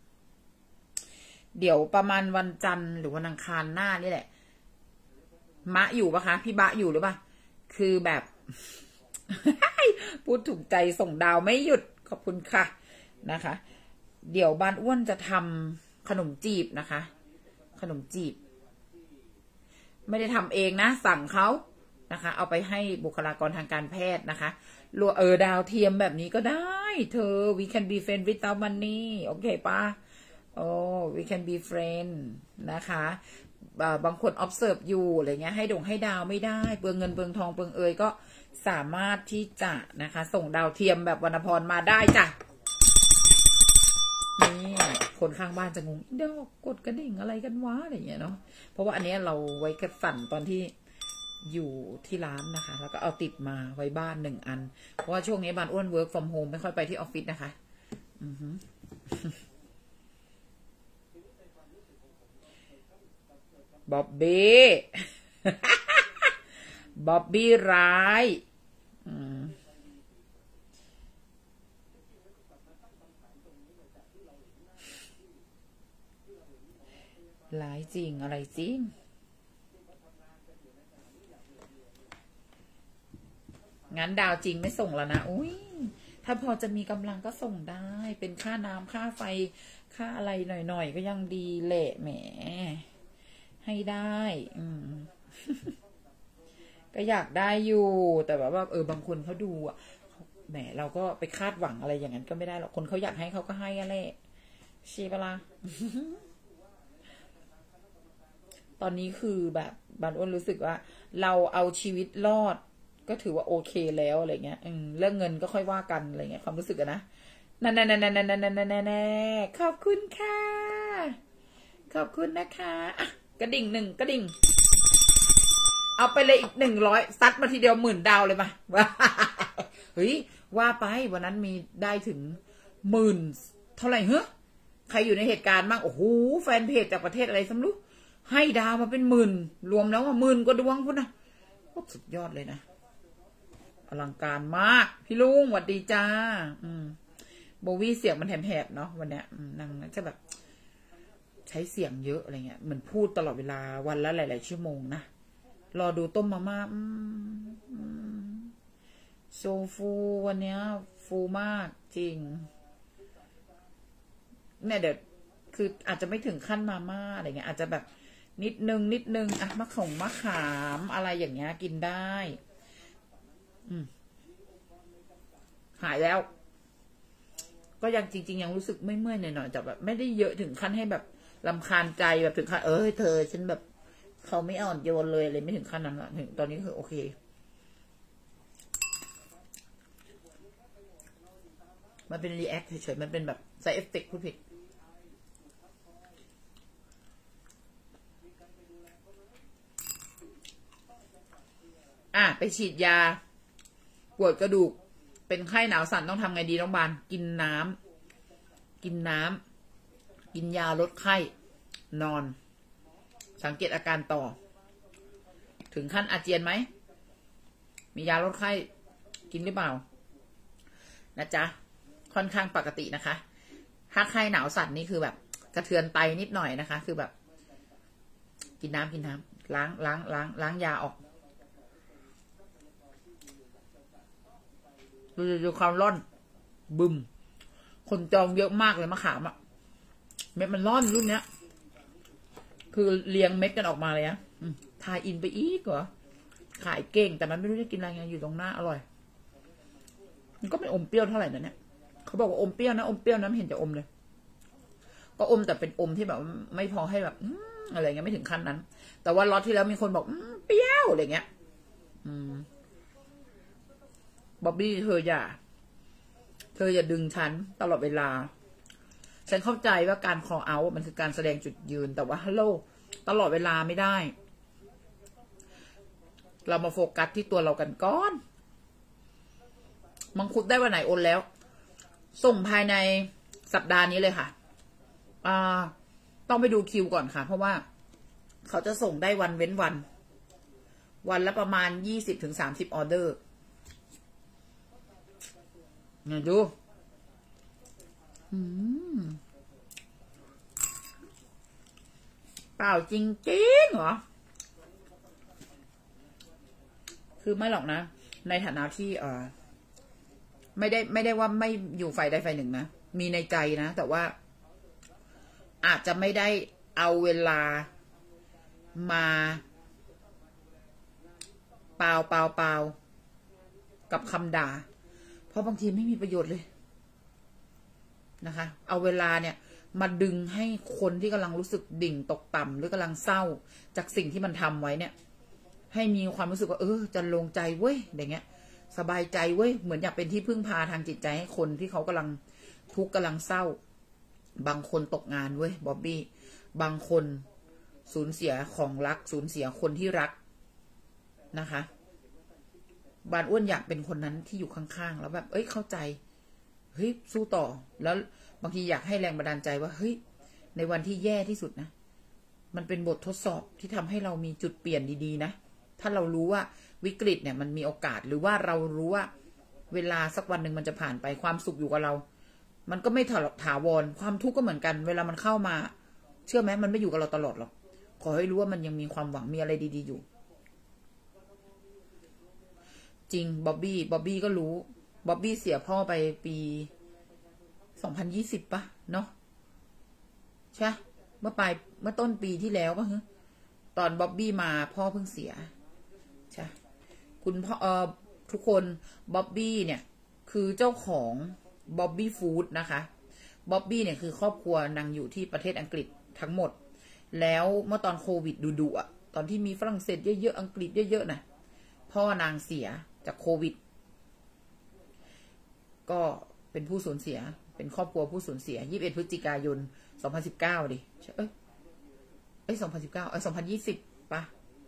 เดี๋ยวประมาณวันจันทร์หรือวันอังคารหน้านี่แหละมะอยู่ปะคะพี่บะอยู่หรือปะคือแบบ พูดถูกใจส่งดาวไม่หยุดขอบคุณค่ะนะคะ เดี๋ยวบ้านอ้วนจะทำขนมจีบนะคะขนมจีบไม่ได้ทำเองนะสั่งเขานะคะเอาไปให้บุคลากรทางการแพทย์นะคะดาวเทียมแบบนี้ก็ได้เธอ we can be friend without money โอเคปะwe can be friend นะคะบางคน observe อยู่อะไรเงี้ยให้ดาวไม่ได้เปลืองเงินเปลืองทองเปลืองก็สามารถที่จะนะคะส่งดาวเทียมแบบวรรณพรมาได้จ้ะนี่คนข้างบ้านจะงงเดี๋ยวกดกระดิ่งอะไรกันวะอะไรเงี้ยเนาะเพราะว่าอันนี้เราไว้กระสั่นตอนที่อยู่ที่ร้านนะคะแล้วก็เอาติดมาไว้บ้าน1 อันเพราะว่าช่วงนี้บ้านอ้วน work from home ไม่ค่อยไปที่ออฟฟิศนะคะบ๊อบบี้ บ๊อบบี้ร้ายร้ายจริงอะไรจริงงั้นดาวจริงไม่ส่งแล้วนะอุ้ยถ้าพอจะมีกำลังก็ส่งได้เป็นค่าน้ำค่าไฟค่าอะไรหน่อยๆก็ยังดีแหละแหมให้ได้ก็อยากได้อยู่แต่แบบว่าบางคนเขาดูอ่ะแหมเราก็ไปคาดหวังอะไรอย่างนั้นก็ไม่ได้หรอกคนเขาอยากให้เขาก็ให้อะไรชีเวลา ตอนนี้คือแบบบานอ้วนรู้สึกว่าเราเอาชีวิตรอดก็ถือว่าโอเคแล้วอะไรเงี้ยเรื่องเงินก็ค่อยว่ากันอะไรเงี้ยความรู้สึกอะนะนั่นขอบคุณค่ะขอบคุณนะคะกระดิ่ง1 กระดิ่งเอาไปเลยอีก100ซัดมาทีเดียว10,000 ดาวเลยมาเฮ้ยว่าไปวันนั้นมีได้ถึง10,000เท่าไหร่เหรอใครอยู่ในเหตุการณ์บ้างโอ้โหแฟนเพจจากประเทศอะไรสำรู้ให้ดาวมาเป็น10,000รวมแล้วว่า10,000 กว่าดวงพุ่นนะสุดยอดเลยนะอลังการมากพี่ลุงสวัสดีจ้าโบวี่เสียงมันแหบๆเนาะวันเนี้ยนางจะแบบใช้เสียงเยอะอะไรเงี้ยเหมือนพูดตลอดเวลาวันละหลายๆชั่วโมงนะรอดูต้มมาม่าโซฟูวันเนี้ยฟูมากจริงเนี่ยเดี๋ยวคืออาจจะไม่ถึงขั้นมาม่าอะไรเงี้ยอาจจะแบบนิดนึงอะมะขามอะไรอย่างเงี้ยกินได้หายแล้วก็ยังจริงๆยังรู้สึกไม่เมื่อยหน่อยๆแต่แบบไม่ได้เยอะถึงขั้นให้แบบรำคาญใจแบบถึงขั้นเธอฉันแบบเขาไม่อ่อนโยนเลยอะไรไม่ถึงขั้นนั้นละถึงตอนนี้คือโอเคมันเป็นรีแอคเฉยๆมันเป็นแบบไซเอฟเฟกต์พูดผิดไปฉีดยาปวดกระดูกเป็นไข้หนาวสั่นต้องทำไงดีน้องบานกินน้ำกินยาลดไข้นอนสังเกตอาการต่อถึงขั้นอาเจียนไหมมียาลดไข้กินหรือเปล่านะจ๊ะค่อนข้างปกตินะคะถ้าไข้หนาวสั่นนี่คือแบบกระเทือนไตนิดหน่อยนะคะคือแบบกินน้ำล้างยาออกดูความร่อนบึมคนจองเยอะมากเลยมะขามอ่ะเม็ดมันร่อนรุ่นเนี้ยคือเรียงเม็ดกันออกมาเลยนะทายอินไปอีกเหรอขายเก่งแต่มันไม่รู้จะกินอะไรไงอยู่ตรงหน้าอร่อยมันก็ไม่อมเปรี้ยวเท่าไหร่นะเนี่ยเขาบอกว่าอมเปรี้ยวนะอมเปรี้ยวนะไม่เห็นจะอมเลยก็อมแต่เป็นอมที่แบบไม่พอให้แบบอะไรเงี้ยไม่ถึงขั้นนั้นแต่ว่าล็อตที่แล้วมีคนบอกเปรี้ยวอะไรเงี้ยบ๊อบบี้เธออย่าดึงฉันตลอดเวลา ฉันเข้าใจว่าการ call out มันคือการแสดงจุดยืนแต่ว่าฮัลโหลตลอดเวลาไม่ได้ เรามาโฟกัสที่ตัวเรากันก่อนมังคุดได้วันไหนโอนแล้ว ส่งภายในสัปดาห์นี้เลยค่ะต้องไปดูคิวก่อนค่ะ เพราะว่าเขาจะส่งได้วันเว้นวันละประมาณ20-30 ออเดอร์เนี่ยดูเปล่าจริงๆเหรอคือไม่หรอกนะในฐานะที่ไม่ได้ว่าไม่อยู่ฝ่ายใดฝ่ายหนึ่งนะมีในใจนะแต่ว่าอาจจะไม่ได้เอาเวลามาเปล่ากับคำด่าเพราะบางทีไม่มีประโยชน์เลยนะคะเอาเวลาเนี่ยมาดึงให้คนที่กำลังรู้สึกดิ่งตกต่ำหรือกำลังเศร้าจากสิ่งที่มันทำไว้เนี่ยให้มีความรู้สึกว่าจะลงใจเว้ยอย่างเงี้ยสบายใจเว้ยเหมือนอยากเป็นที่พึ่งพาทางจิตใจให้คนที่เขากำลังทุกข์กำลังเศร้าบางคนตกงานเว้ยบ๊อบบี้บางคนสูญเสียของรักสูญเสียคนที่รักนะคะบานอ้วนอยากเป็นคนนั้นที่อยู่ข้างๆแล้วแบบเข้าใจเฮ้ยสู้ต่อแล้วบางทีอยากให้แรงบันดาลใจว่าเฮ้ยในวันที่แย่ที่สุดนะมันเป็นบททดสอบที่ทำให้เรามีจุดเปลี่ยนดีๆนะถ้าเรารู้ว่าวิกฤตเนี่ยมันมีโอกาสหรือว่าเรารู้ว่าเวลาสักวันหนึ่งมันจะผ่านไปความสุขอยู่กับเรามันก็ไม่ถาวรความทุกข์ก็เหมือนกันเวลามันเข้ามาเชื่อไหมมันไม่อยู่กับเราตลอดหรอกขอให้รู้ว่ามันยังมีความหวังมีอะไรดีๆอยู่จริงบ๊อบบี้ก็รู้บ๊อบบี้เสียพ่อไปปี2020ป่ะเนาะใช่เมื่อต้นปีที่แล้วป่ะฮะตอนบ๊อบบี้มาพ่อเพิ่งเสียใช่คุณพ่อทุกคนบ๊อบบี้เนี่ยคือเจ้าของบ๊อบบี้ฟู้ดนะคะบ๊อบบี้เนี่ยคือครอบครัวนางอยู่ที่ประเทศอังกฤษทั้งหมดแล้วเมื่อตอนโควิดดุๆอ่ะตอนที่มีฝรั่งเศสเยอะๆอังกฤษเยอะๆนะพ่อนางเสียจากโควิดก็เป็นผู้สูญเสียเป็นครอบครัวผู้สูญเสีย21 พฤศจิกายน 2019ดิ2019 ป่ะ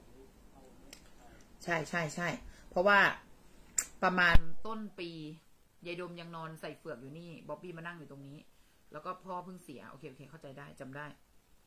ใช่เพราะว่าประมาณต้นปียายดมยังนอนใส่เฟือกอยู่นี่บ๊อบบี้มานั่งอยู่ตรงนี้แล้วก็พ่อเพิ่งเสียโอเคเข้าใจได้จำได้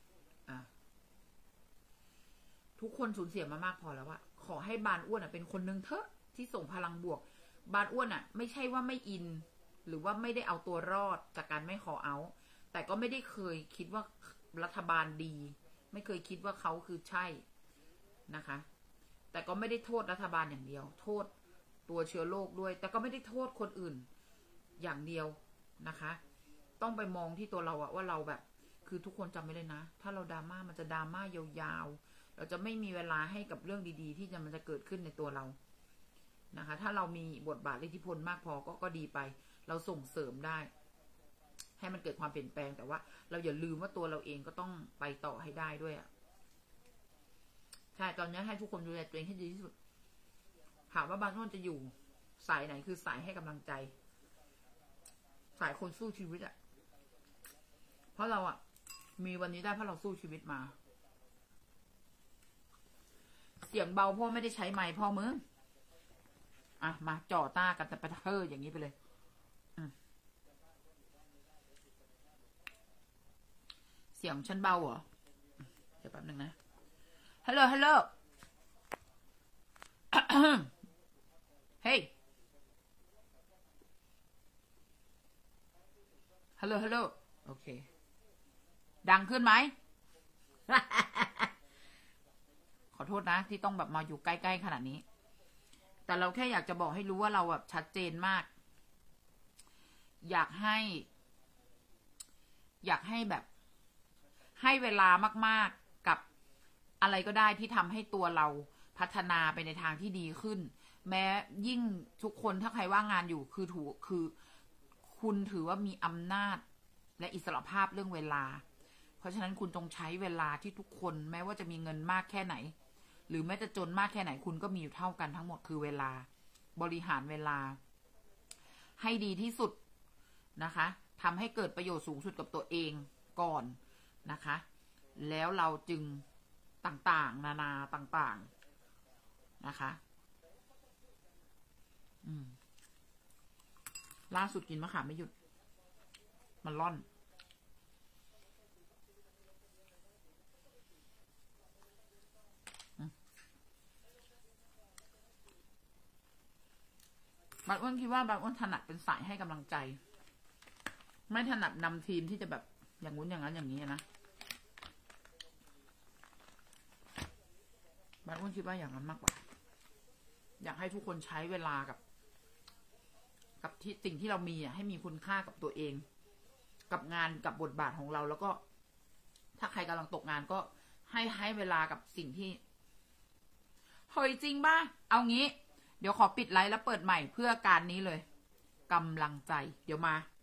ทุกคนสูญเสียมามากพอแล้วอะขอให้บานอ้วนเป็นคนนึงเถอะที่ส่งพลังบวกบานอ้วนไม่ใช่ว่าไม่อินหรือว่าไม่ได้เอาตัวรอดจากการไม่ขอเอาแต่ก็ไม่ได้เคยคิดว่ารัฐบาลดีไม่เคยคิดว่าเขาคือใช่นะคะแต่ก็ไม่ได้โทษรัฐบาลอย่างเดียวโทษตัวเชื้อโรคด้วยแต่ก็ไม่ได้โทษคนอื่นอย่างเดียวนะคะต้องไปมองที่ตัวเราอะว่าเราแบบคือทุกคนจำไม่เลยนะถ้าเราดราม่ามันจะดราม่ายาวๆเราจะไม่มีเวลาให้กับเรื่องดีๆที่มันจะเกิดขึ้นในตัวเรานะคะถ้าเรามีบทบาทอิทธิพลมากพอก็ดีไปเราส่งเสริมได้ให้มันเกิดความเปลี่ยนแปลงแต่ว่าเราอย่าลืมว่าตัวเราเองก็ต้องไปต่อให้ได้ด้วยอ่ะใช่ตอนนี้ให้ทุกคนดูแลตัวเองให้ดีที่สุดถามว่าบางคนจะอยู่สายไหนคือสายให้กำลังใจสายคนสู้ชีวิตอ่ะเพราะเราอ่ะมีวันนี้ได้เพราะเราสู้ชีวิตมาเสียงเบาพ่อไม่ได้ใช้ไมค์พ่อมึงมาจ่อต้ากันแต่ประเทศอย่างนี้ไปเลยเสียงฉันเบาเหรอเดี๋ยวแป๊บนึงนะฮัลโหลเฮ้ยฮัลโหลโอเคดังขึ้นไหม ขอโทษนะที่ต้องแบบมาอยู่ใกล้ๆขนาดนี้แต่เราแค่อยากจะบอกให้รู้ว่าเราแบบชัดเจนมากอยากให้แบบให้เวลามากๆกับอะไรก็ได้ที่ทำให้ตัวเราพัฒนาไปในทางที่ดีขึ้นแม้ยิ่งทุกคนถ้าใครว่างงานอยู่คือคุณถือว่ามีอำนาจและอิสรภาพเรื่องเวลาเพราะฉะนั้นคุณจงใช้เวลาที่ทุกคนแม้ว่าจะมีเงินมากแค่ไหนหรือแม้จะจนมากแค่ไหนคุณก็มีอยู่เท่ากันทั้งหมดคือเวลาบริหารเวลาให้ดีที่สุดนะคะทำให้เกิดประโยชน์สูงสุดกับตัวเองก่อนนะคะแล้วเราจึงต่างๆนานาต่างๆนะคะล่าสุดกินมะขามไม่หยุดมันร่อนบางอ้วนคิดว่าบางอ้วนถนัดเป็นสายให้กำลังใจไม่ถนัดนำทีมที่จะแบบอย่างงู้นอย่างนั้นอย่างนี้นะบางอ้วนคิดว่าอย่างนั้นมากกว่าอยากให้ทุกคนใช้เวลากับที่สิ่งที่เรามีให้มีคุณค่ากับตัวเองกับงานกับบทบาทของเราแล้วก็ถ้าใครกำลังตกงานก็ให้เวลากับสิ่งที่เฮ้ยจริงป่ะเอางี้เดี๋ยวขอปิดไลฟ์แล้วเปิดใหม่เพื่อการนี้เลยกำลังใจเดี๋ยวมา